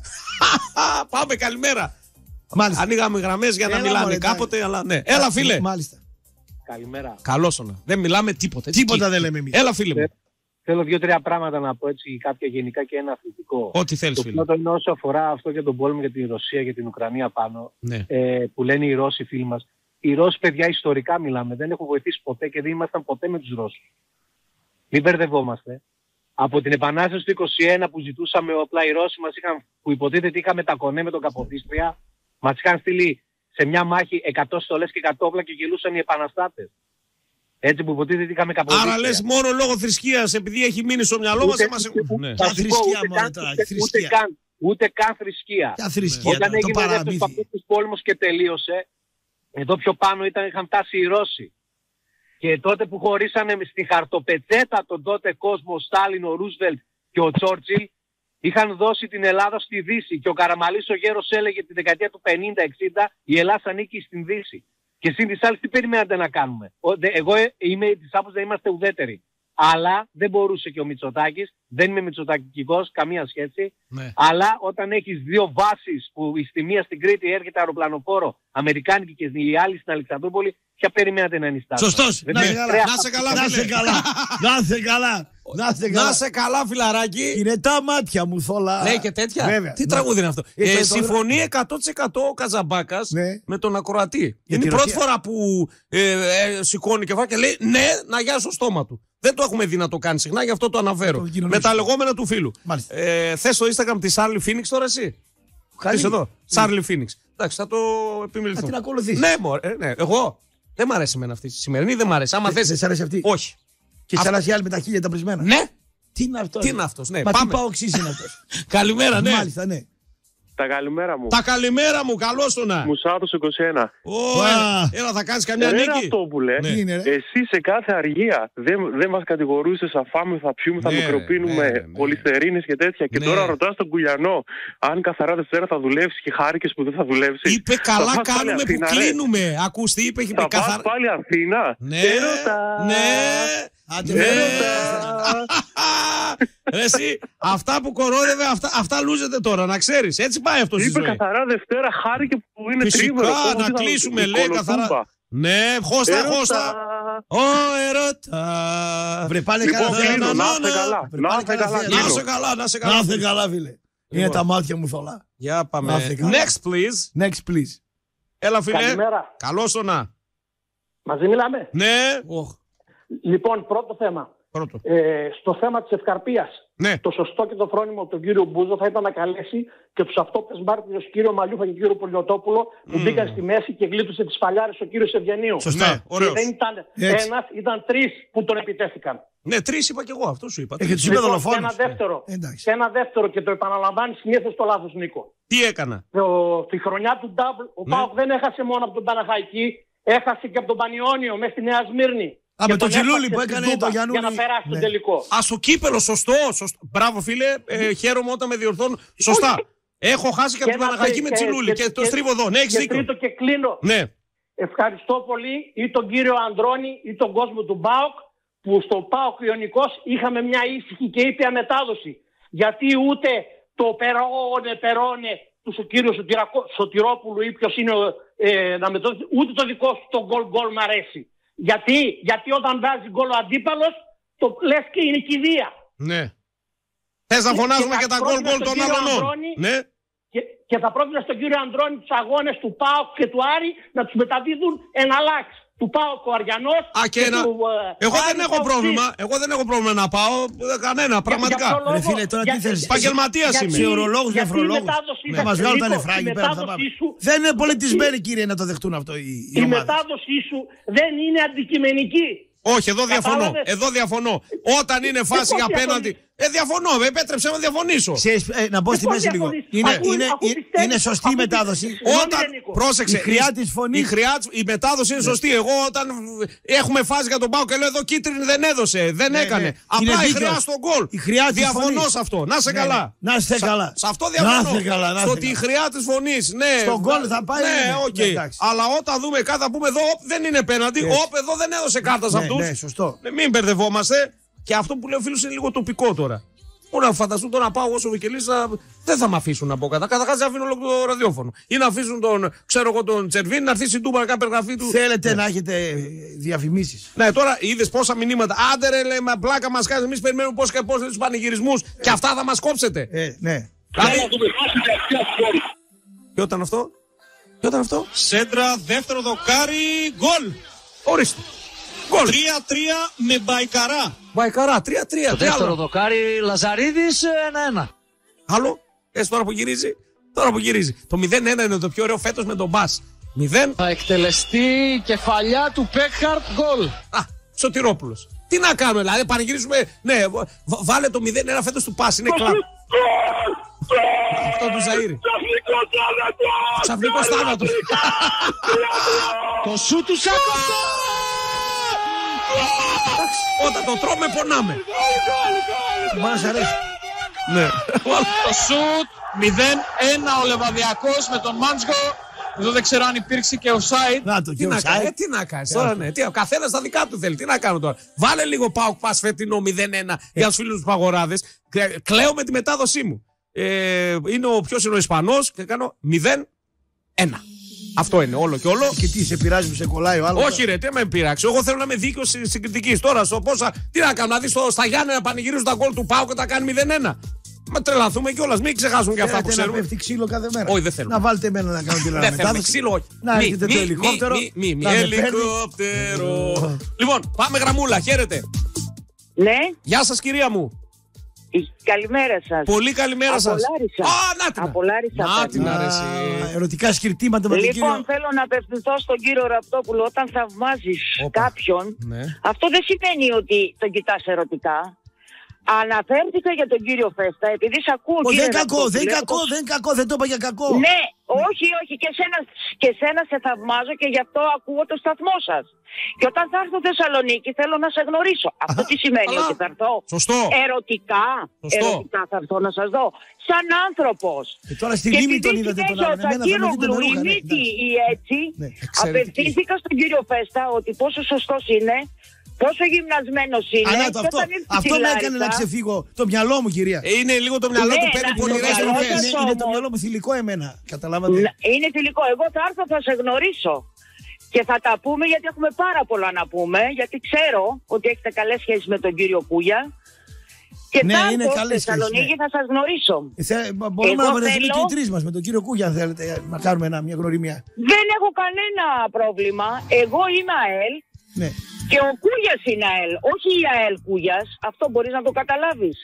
Πάμε, καλημέρα. Μάλιστα. Ανοίγαμε γραμμές για να Έλα, μιλάνε μωρέ, κάποτε, αλλά ναι. Έλα, φίλε. Μάλιστα. Καλημέρα. Καλώς όνα. Δεν μιλάμε τίποτα. Τίποτα δεν λέμε εμείς. Έλα, φίλε μου. Θέλω δύο-τρία πράγματα να πω έτσι, κάποια γενικά και ένα αθλητικό. Ό,τι θέλεις, φίλε. Το πρώτο είναι όσο αφορά αυτό για τον πόλεμο για τη Ρωσία και την Ουκρανία πάνω, Ναι. ε, που λένε οι Ρώσοι φίλοι μας. Οι Ρώσοι, παιδιά, ιστορικά μιλάμε, δεν έχουν βοηθήσει ποτέ και δεν ήμασταν ποτέ με τους Ρώσους. Μην μπερδευόμαστε. Από την Επανάσταση του είκοσι ένα που ζητούσαμε όπλα, οι Ρώσοι μας είχαν, που υποτίθεται είχαμε τα κονέ με τον Καποδίστρια, μας είχαν στείλει σε μια μάχη εκατό στολές και εκατό όπλα και γελούσαν οι επαναστάτες. Έτσι που υποτίθεται είχαμε Καποδίστρια. Άρα λες μόνο λόγω θρησκείας, επειδή έχει μείνει στο μυαλό μας, εμάς έχουν. Ναι. Τα θρησκεία μόνο τώρα. Ούτε καν, ούτε καν θρησκεία. Ποια θρησκεία, Όταν το έγινε ο δεύτερος παραμύθι. παγκόσμιος πόλεμος και τελείωσε, εδώ πιο πάνω ήταν, είχαν φτάσει οι Ρώσοι. Και τότε που χωρίσανε στη χαρτοπετσέτα τον τότε κόσμο, ο Στάλιν, ο Ρούσβελτ και ο Τσόρτσιλ, είχαν δώσει την Ελλάδα στη Δύση. Και ο Καραμαλής ο Γέρος έλεγε τη δεκαετία του πενήντα εξήντα η Ελλάδα ανήκει στην Δύση. Και εσείς τις άλλες τι περιμένατε να κάνουμε. Εγώ είμαι της άποψης να είμαστε ουδέτεροι. Αλλά δεν μπορούσε και ο Μητσοτάκης, δεν είμαι μητσοτακικός, καμία σχέση. Ναι. Αλλά όταν έχεις δύο βάσεις που στη μία στην Κρήτη έρχεται αεροπλανοφόρο, αμερικάνικη και η άλλη στην Αλεξανδρούπολη, ποια περιμένατε να ενιστάσετε. Σωστός. Δεν Να είναι σε καλά. χρέα- Να σε καλά, Να φίλε. σε καλά. Να σε καλά. Να σε Να καλά. σε καλά, φιλαράκι. Είναι τα μάτια μου θόλα. Λέει και τέτοια. Βέβαια. Τι Ναι. τραγούδι είναι αυτό. Ε, Ε, το- συμφωνεί εκατό τοις εκατό ο Καζαμπάκας Ναι. με τον ακροατή. Για Είναι τη η πρώτη Ρωσία. φορά που ε, ε, σηκώνει κεφάλι και λέει ναι, να γιάσει το στόμα του. Δεν το έχουμε δει να το κάνει συχνά, γι' αυτό το αναφέρω. Το Με κοινωνήσει. τα λεγόμενα του φίλου. Μάλιστα. Ε, θες το Instagram τη Σάρλι Φίνιξ τώρα εσύ. Καλή. Θες εδώ. Σάρλι Φίνιξ. Εντάξει, θα το Θα επιμεληθώ. την ακολουθείς. Ναι, μωρέ, ναι, εγώ. Δεν μ' αρέσει εμένα αυτή. Η σημερινή δεν μ' αρέσει. Άμα Δεν θες. σ' αρέσει αυτή. Όχι. Και σ' αρέσει η άλλη με τα χίλια τα πρισμένα. Ναι. Τι είναι αυτό. Τι ρε? είναι αυτός, ναι. Μα τι Πάμε. παοξής είναι αυτός. Καλημέρα, ναι. Μάλιστα, ναι. Τα καλημέρα μου. Τα καλημέρα μου, καλώς το να. Μουσάτος είκοσι ένα. Ω, Α. έλα, έλα, θα κάνεις καμιά Ρε νίκη. αυτό που λέει. Ναι. Τι είναι, ρε. Εσύ σε κάθε αργία δεν, δεν μας κατηγορούσες, θα φάμε, θα πιούμε, θα Ναι, μικροπίνουμε ναι, ναι. πολυστερίνες και τέτοια. Και Ναι. τώρα ρωτάς τον Κουλιανό αν καθαρά Δευτέρα θα δουλεύεις και χάρηκες που δεν θα δουλεύσεις. Είπε καλά Θα πας πάλι κάνουμε που Αθήνα, ρε. κλείνουμε. Ακούς τι είπε, έχει πει Θα πας καθαρά. πάλι Αθήνα. Ναι, Έρωτα. ναι. Άντε, Ναι. έρωτα. Ρε εσύ, αυτά που κορόδευε, αυτά, αυτά λούζετε τώρα, να ξέρεις. Έτσι πάει αυτό στη Είπε ζωή. καθαρά Δευτέρα, χάρηκε που είναι Φυσικά, τρίμερο. να Πώς θα- κλείσουμε, η λέει, κολοτούμπα. καθαρά. Ναι, χώστα, Έρωτα. χώστα. Ω, ερώτα. Βρε πάλι Λοιπόν, καλά. κλείνω, να, να να, είστε καλά. βρε, Να πάλι είστε καλά, καλά. θεία. Να κλείνω. είσαι καλά, να είσαι καλά. Να είστε καλά, φίλε. Είναι τα μάτια μου θολά. Για πάμε. Να είστε καλά. Next, please. Next, please. Έλα, φίλε. Καλημέρα. Καλώς το να. Μαζί μιλάμε. Ναι. Λοιπόν, πρώτο θέμα. Πρώτο. Ε, στο θέμα της ευκαρπίας. Ναι. Το σωστό και το φρόνιμο από τον κύριο Μπούζο θα ήταν να καλέσει και τους αυτόπτες μάρτυρες κύριο Μαλιούφα και κύριο Πολιοτόπουλο που Mm. μπήκαν στη μέση και γλίτωσε τις φαλιάρες ο κύριος Ευγενίου. Σωστά. Ναι, Και ωραίος. δεν ήταν Έτσι. ένας, ήταν τρεις που τον επιτέθηκαν. Ναι, τρεις είπα και εγώ, αυτό σου είπα. Έχει τους είπε Λοιπόν, και δολοφόνους. ένα δεύτερο. Εντάξει. Και ένα δεύτερο και το επαναλαμβάνει συνήθως το λάθος, Νίκο. Τι έκανα. Το, τη χρονιά του Double, ο Ναι. ΠΑΟΚ δεν έχασε μόνο από τον Παναχαϊκή, έχασε και από τον Πανιόνιο μέσα στη Νέα Σμύρνη. Α, Και με τον τον Τσιλούλη έφτασε που στην έκανε Τούμπα το Γιαννούλη. για να περάσει Ναι. τον τελικό. Α, στο κύπελο, σωστό. σωστό. Μπράβο, φίλε. Ε, χαίρομαι όταν με διορθώνουν. Σωστά. Έχω χάσει και από την ένα Παναχαϊκή με και- Τσιλούλη και, και- το και- στρίβω εδώ. Ναι, έχεις Και δίκιο. τρίτο και κλείνω. Ναι. Ευχαριστώ πολύ ή τον κύριο Ανδρώνη ή τον κόσμο του ΠΑΟΚ που στο ΠΑΟΚ Ιωνικός είχαμε μια ήσυχη και ήπια μετάδοση. Γιατί ούτε το περώνε, περώνε του ο κύριος Σωτηρακο- Σωτηρόπουλου ή ποιος είναι ε, να μεταδώσει, ούτε το δικό σου το γκολ γκολ μ' αρέσει. Γιατί, γιατί όταν βάζει γκολ ο αντίπαλος το λες και είναι κηδεία. Ναι. Θες να Και- φωνάζουμε και και θα τα γκολ πρότεινα γκολ στον των κύριο άλλων. Ανδρώνη Ναι. Και, και θα πρότεινα στον κύριο Ανδρώνη τους αγώνες του ΠΑΟΚ και του Άρη να τους μεταδίδουν εναλλάξ. Του ΠΑΟΚ ο Αριανός Α, και ένα... του, ε, Εγώ Άρη δεν έχω Παοξής. πρόβλημα. Εγώ δεν έχω πρόβλημα να πάω. ε, Κανένα, πραγματικά. Για ποιο Ρε λόγο? φίλε, τώρα τι Για- θες. Επαγγελματίας γιατί- είμαι. Σε ορολόγους, γιατί η νεφρολόγους. μετάδοσή Να σας, μας βγάλουν τα Νίκο, νεφράγια η πέρα θα πάμε. μετάδοσή σου- Δεν είναι πολιτισμένοι, κύριε, να το δεχτούν αυτό οι, οι Η ομάδες. μετάδοσή σου δεν είναι αντικειμενική. Όχι, εδώ διαφωνώ. Κατάλαβες? Εδώ διαφωνώ. Όταν είναι φάση πώς απέναντι. Ε, διαφωνώ, με επέτρεψε να διαφωνήσω. Ξέρεις, ε, να μπω στη μέση λίγο. Είναι, Αφού- είναι, αφού είναι, πιστεύεις- είναι σωστή η αφού μετάδοση. πιστεύεις- Όταν, Νίκο. πρόσεξε, Η χρειά της φωνής. Η, χρειά, της- η μετάδοση είναι σωστή. Εγώ όταν έχουμε φάση για τον Πάο και λέω εδώ κίτρινη δεν έδωσε, δεν Ναι, έκανε. ναι. Απλά Είναι η δίκαιος. χρειά στον γκολ. Η χρειά της Διαφωνώ φωνής. σε αυτό. Να σε Ναι, καλά. ναι. Να είστε Σα- καλά. Σε αυτό Να διαφωνώ. είστε καλά, να Στο είστε ότι η καλά. χρειά τη φωνή. Ναι, Στον γκολ θα πάει, Ναι, ναι, οκ. ναι, εντάξει. Αλλά όταν δούμε κάτι θα πούμε εδώ, όπ, δεν είναι πέναντι. Έτσι. Όπ, εδώ δεν έδωσε κάρτα σε Ναι, αυτού. ναι, σωστό. Μην μπερδευόμαστε. Και αυτό που λέω φίλου είναι λίγο τοπικό τώρα. Μπορώ να φανταστούν τώρα να πάω εγώ στο Βικελής, δεν θα με αφήσουν να πω κατά. Καταρχάς δεν αφήνω όλο το ραδιόφωνο. Ή να αφήσουν τον, ξέρω εγώ, τον Τσερβίν να έρθει στην Τούμπα να κάνει περιγραφή του. Θέλετε να έχετε διαφημίσεις. Ναι, τώρα είδε πόσα μηνύματα. Άντε ρε, λέει, μα πλάκα μα κάνει. Εμεί περιμένουμε πώ και πώ του πανηγυρισμού και αυτά θα μα κόψετε. Ε, ναι. Δηλαδή... Ποιο ήταν αυτό, Ποιο ήταν αυτό. Σέντρα, δεύτερο δοκάρι, γκολ. Ορίστε. Γκολ. τρία τρία με Μπαϊκαρά. Μπαϊκαρά, τρία τρία. Το δεύτερο δοκάρι Λαζαρίδης ένα ένα. Άλλο. Έστω τώρα που γυρίζει. Τώρα που γυρίζει. Το μηδέν ένα είναι το πιο ωραίο φέτος με τον Μπας. μηδέν. Θα εκτελεστεί κεφαλιά του Πέκχαρτ γκολ. Α, Σωτηρόπουλος. Τι να κάνουμε, δηλαδή, πανηγυρίζουμε. Ναι, βα- βάλε το μηδέν ένα φέτος του Πας. Είναι κλαμπ. Αυτό του Ζαΐρη. Ξαφνικός θάνατος. Το σου του Σάκο. Όταν το τρώμε, πονάμε. Μας αρέσει. Ναι. Το σουτ μηδέν ένα ο Λεβαδιακός με τον Μάντσγκο. Εδώ δεν ξέρω αν υπήρξε και ο Σάιτ. Να το Τι και ο να κάνει, Σάιτ. τι να κάνει τώρα, ναι. Τι, ο καθένα τα δικά του θέλει. Τι να κάνω τώρα. Βάλε λίγο Πάοκ Πας φετινό μηδέν ένα για του φίλου του Παγοράδε. Κλαίω με τη μετάδοσή μου. Ε, είναι ο ποιο είναι ο Ισπανός και κάνω μηδέν ένα. Αυτό είναι όλο και όλο. Και τι σε πειράζει που σε κολλάει ο άλλος. Όχι, ρε, τι με πειράξει. Εγώ θέλω να είμαι δίκαιο συγκριτική. Τώρα στο πόσα. Τι να κάνω, να δει στα Γιάννενα να πανηγυρίζουν τα γκολ του Πάου και τα κάνει μηδέν ένα. Μα τρελαθούμε κιόλα, μην ξεχάσουν και αυτά που Θέλετε να ξέρουμε. πέφτει ξύλο κάθε μέρα. Όχι, δεν θέλω. Να βάλετε εμένα να κάνω τη Δεν θέλω μετάδοση. ξύλο, όχι. Να Μη, έρχεται μη, το μη, ελικόπτερο. μη, μη, μη. να με Ελικόπτερο. Λοιπόν, πάμε γραμμούλα, χαίρετε. Ναι, Γεια σας κυρία μου. καλημέρα σας. Πολύ καλημέρα σας. Από Λάρισα. Α, να την. Από Λάρισα Να παίρνω. την αρέσει. Α, ερωτικά σκυρτήματα με τον Λοιπόν, κύριο. θέλω να απευθυνθώ στον κύριο Ραπτόπουλο. Όταν θαυμάζεις Όπα. κάποιον, Ναι. αυτό δεν σημαίνει ότι τον κοιτάς ερωτικά. Αναφέρθηκα για τον κύριο Φέστα, επειδή σ' ακούω, Ω, κύριε δεν κακό, Ραπτόπουλε, δεν κακό, όπως- δεν κακό, δεν το είπα για κακό. Ναι, όχι, όχι, και σένα, και σένα σε θαυμάζω και γι' αυτό ακούω το σταθμό σας. Και όταν θα έρθω Θεσσαλονίκη θέλω να σε γνωρίσω. Αυτό τι σημαίνει, καλά. ότι θα έρθω Σωστό. ερωτικά, Σωστό. ερωτικά θα έρθω να σας δω. Σαν άνθρωπος. Και τώρα στη Και Λίμνη επειδή τον είδατε τον συνέχεια άλλον. ο Εμένα θα με δείτε με Τσακίρογλου, η ρούχα. ναι, μύτη εντάξει. ή έτσι, Ναι, εξαιρετική. απευθύνθηκα στον κύριο Φέστα ότι πόσο σωστός είναι, πόσο γυμνασμένος είναι. Αλλά το και αυτό, όταν ήρθε στη αυτό με έκανε να Λάρισα- ξεφύγω. Το μυαλό μου, κυρία. Ε, Είναι λίγο το μυαλό Ναι, του παίρνει να- πονηρές είναι ρουφές. καλό. Είναι, είναι το όμως- μυαλό μου θηλυκό εμένα. Καταλάβατε. Να- Είναι θηλυκό. Εγώ θα έρθω, θα σε γνωρίσω. Και θα τα πούμε γιατί έχουμε πάρα πολλά να πούμε. Γιατί ξέρω ότι έχετε καλές σχέσεις με τον κύριο Κούγια. Και Ναι, θα είναι έρθω στη καλές σχέσεις, Θεσσαλονίκη, ναι. θα σας γνωρίσω. Ε, θε- μπορούμε Εγώ να βρεθούμε θέλω- και οι τρεις μας με τον κύριο Κούγια, αν θέλετε, να κάνουμε ένα, μια γνωριμία. Δεν έχω κανένα πρόβλημα. Εγώ είμαι ΑΕΛ Ναι. και ο Κούγιας είναι ΑΕΛ. Όχι η ΑΕΛ Κούγιας. Αυτό μπορείς να το καταλάβεις.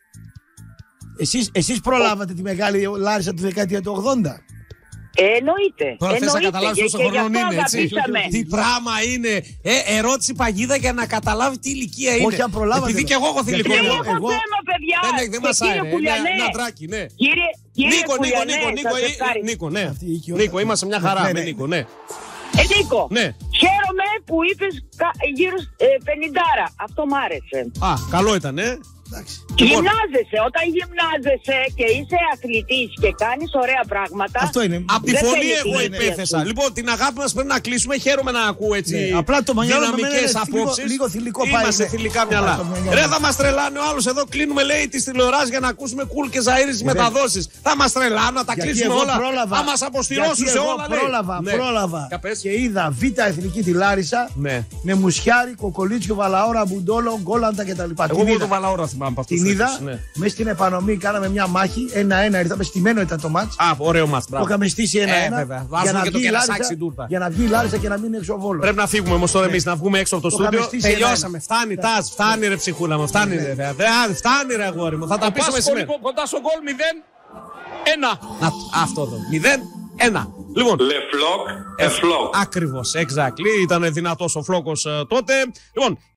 Εσείς, εσείς προλάβατε τη μεγάλη Λάρισα του δεκαετία του ογδόντα. Ε, εννοείται. Τώρα θες να εννοείται. καταλάβεις Και- πόσο και γι' χρόνο αυτό είναι, έτσι. αγαπήσαμε. Τι πράγμα είναι. Ε, ερώτηση παγίδα για να καταλάβει τι ηλικία είναι. Όχι, αν προλάβατε. Επειδή και εγώ έχω θηλυκό Γιατί Δεν μυαλό. έχω εγώ- θέμα, παιδιά. Δεν, έχει- δεν Και μας κύριε άρεσε. Κουλιανέ, Ένα τράκι, ναι. Κύριε, κύριε Νίκο, Νίκο, Κουλιανέ, Νίκο, Νίκο, σας ε, ευχαριστώ. Νίκο, ναι. Αυτή η οικειότητα. Νίκο, είμαστε μια χαρά Ναι, με ναι. Νίκο, ναι. Ε, Νίκο, Ναι. χαίρομαι που είπες κα- γύρω ε, πενηντάρα. Αυτό μ' άρεσε. Α, καλό ήταν, ε. Εντάξει. Γυμνάζεσαι. Όταν γυμνάζεσαι και είσαι αθλητής και κάνεις ωραία πράγματα. Αυτό είναι. Από τη Δεν φωνή θέλει εγώ την υπέθεσα. ηλικία σου. Λοιπόν, την αγάπη μας πρέπει να κλείσουμε. Χαίρομαι να ακούω έτσι. Ναι, απλά το μυαλό με δυναμικές εμένα είναι λίγο- απόψεις. λίγο θηλυκό πάει, Είμαστε ναι. θηλυκά Απλά μυαλά. το μυαλό. Ρε, θα μας τρελάνε ο άλλος εδώ. Κλείνουμε, λέει, τις τηλεοράσεις για να ακούσουμε κουλ και Ζαΐρη τις μεταδόσεις. Θα μας τρελάνε, να τα Γιατί κλείσουμε εγώ όλα. πρόλαβα. Θα μας αποστηρώσουν Γιατί σε εγώ όλα, λέει. πρόλαβα, Ναι. πρόλαβα. Για πες. Και είδα Β' Εθνική τη Λάρισα Ναι. με Μουσιάρη, Κοκολίτσιο, Βαλαόρα, Μπουντόλο, Γκόλαντα κτλ. Εγώ Την μόνο είδα. το Βαλαόρα θυμάμαι από αυτούς Την τους είδα. φίλους, ναι. Μέσα στην επανομή κάναμε μια μάχη. Ένα-ένα ήρθαμε. Στημένο ήταν το μάτς. Α, ωραίο μάτς, Το μπράβο. είχαμε στήσει Ε, ένα-ένα. βέβαια. για Βάζουμε να και το βγει η κερασάκι Λάρισα- στην τούρτα. Για να βγει η Λάρισα και να μην είναι έξω ο Βόλος. Πρέπει να φύγουμε όμως τώρα εμείς, να βγούμε έξω από το Το είχαμε στούντιο. στήσει Τελειώσαμε. ένα-ένα. Φτάνει, τάζ, φτάνει ρε ψυχούλα μου. Φτάνει, ρε. Δε- δε- Φτάνει, ρε αγόρι μου. Θα τα πείσουμε σήμερα. Κοντά στο γκολ μηδέν ένα. Να, αυτό το. μηδέν ένα. Λοιπόν. Le flock, a flock. Ακριβώς, exactly. Ήταν δυνατός ο φλόκος ε, τότε. Λοιπόν,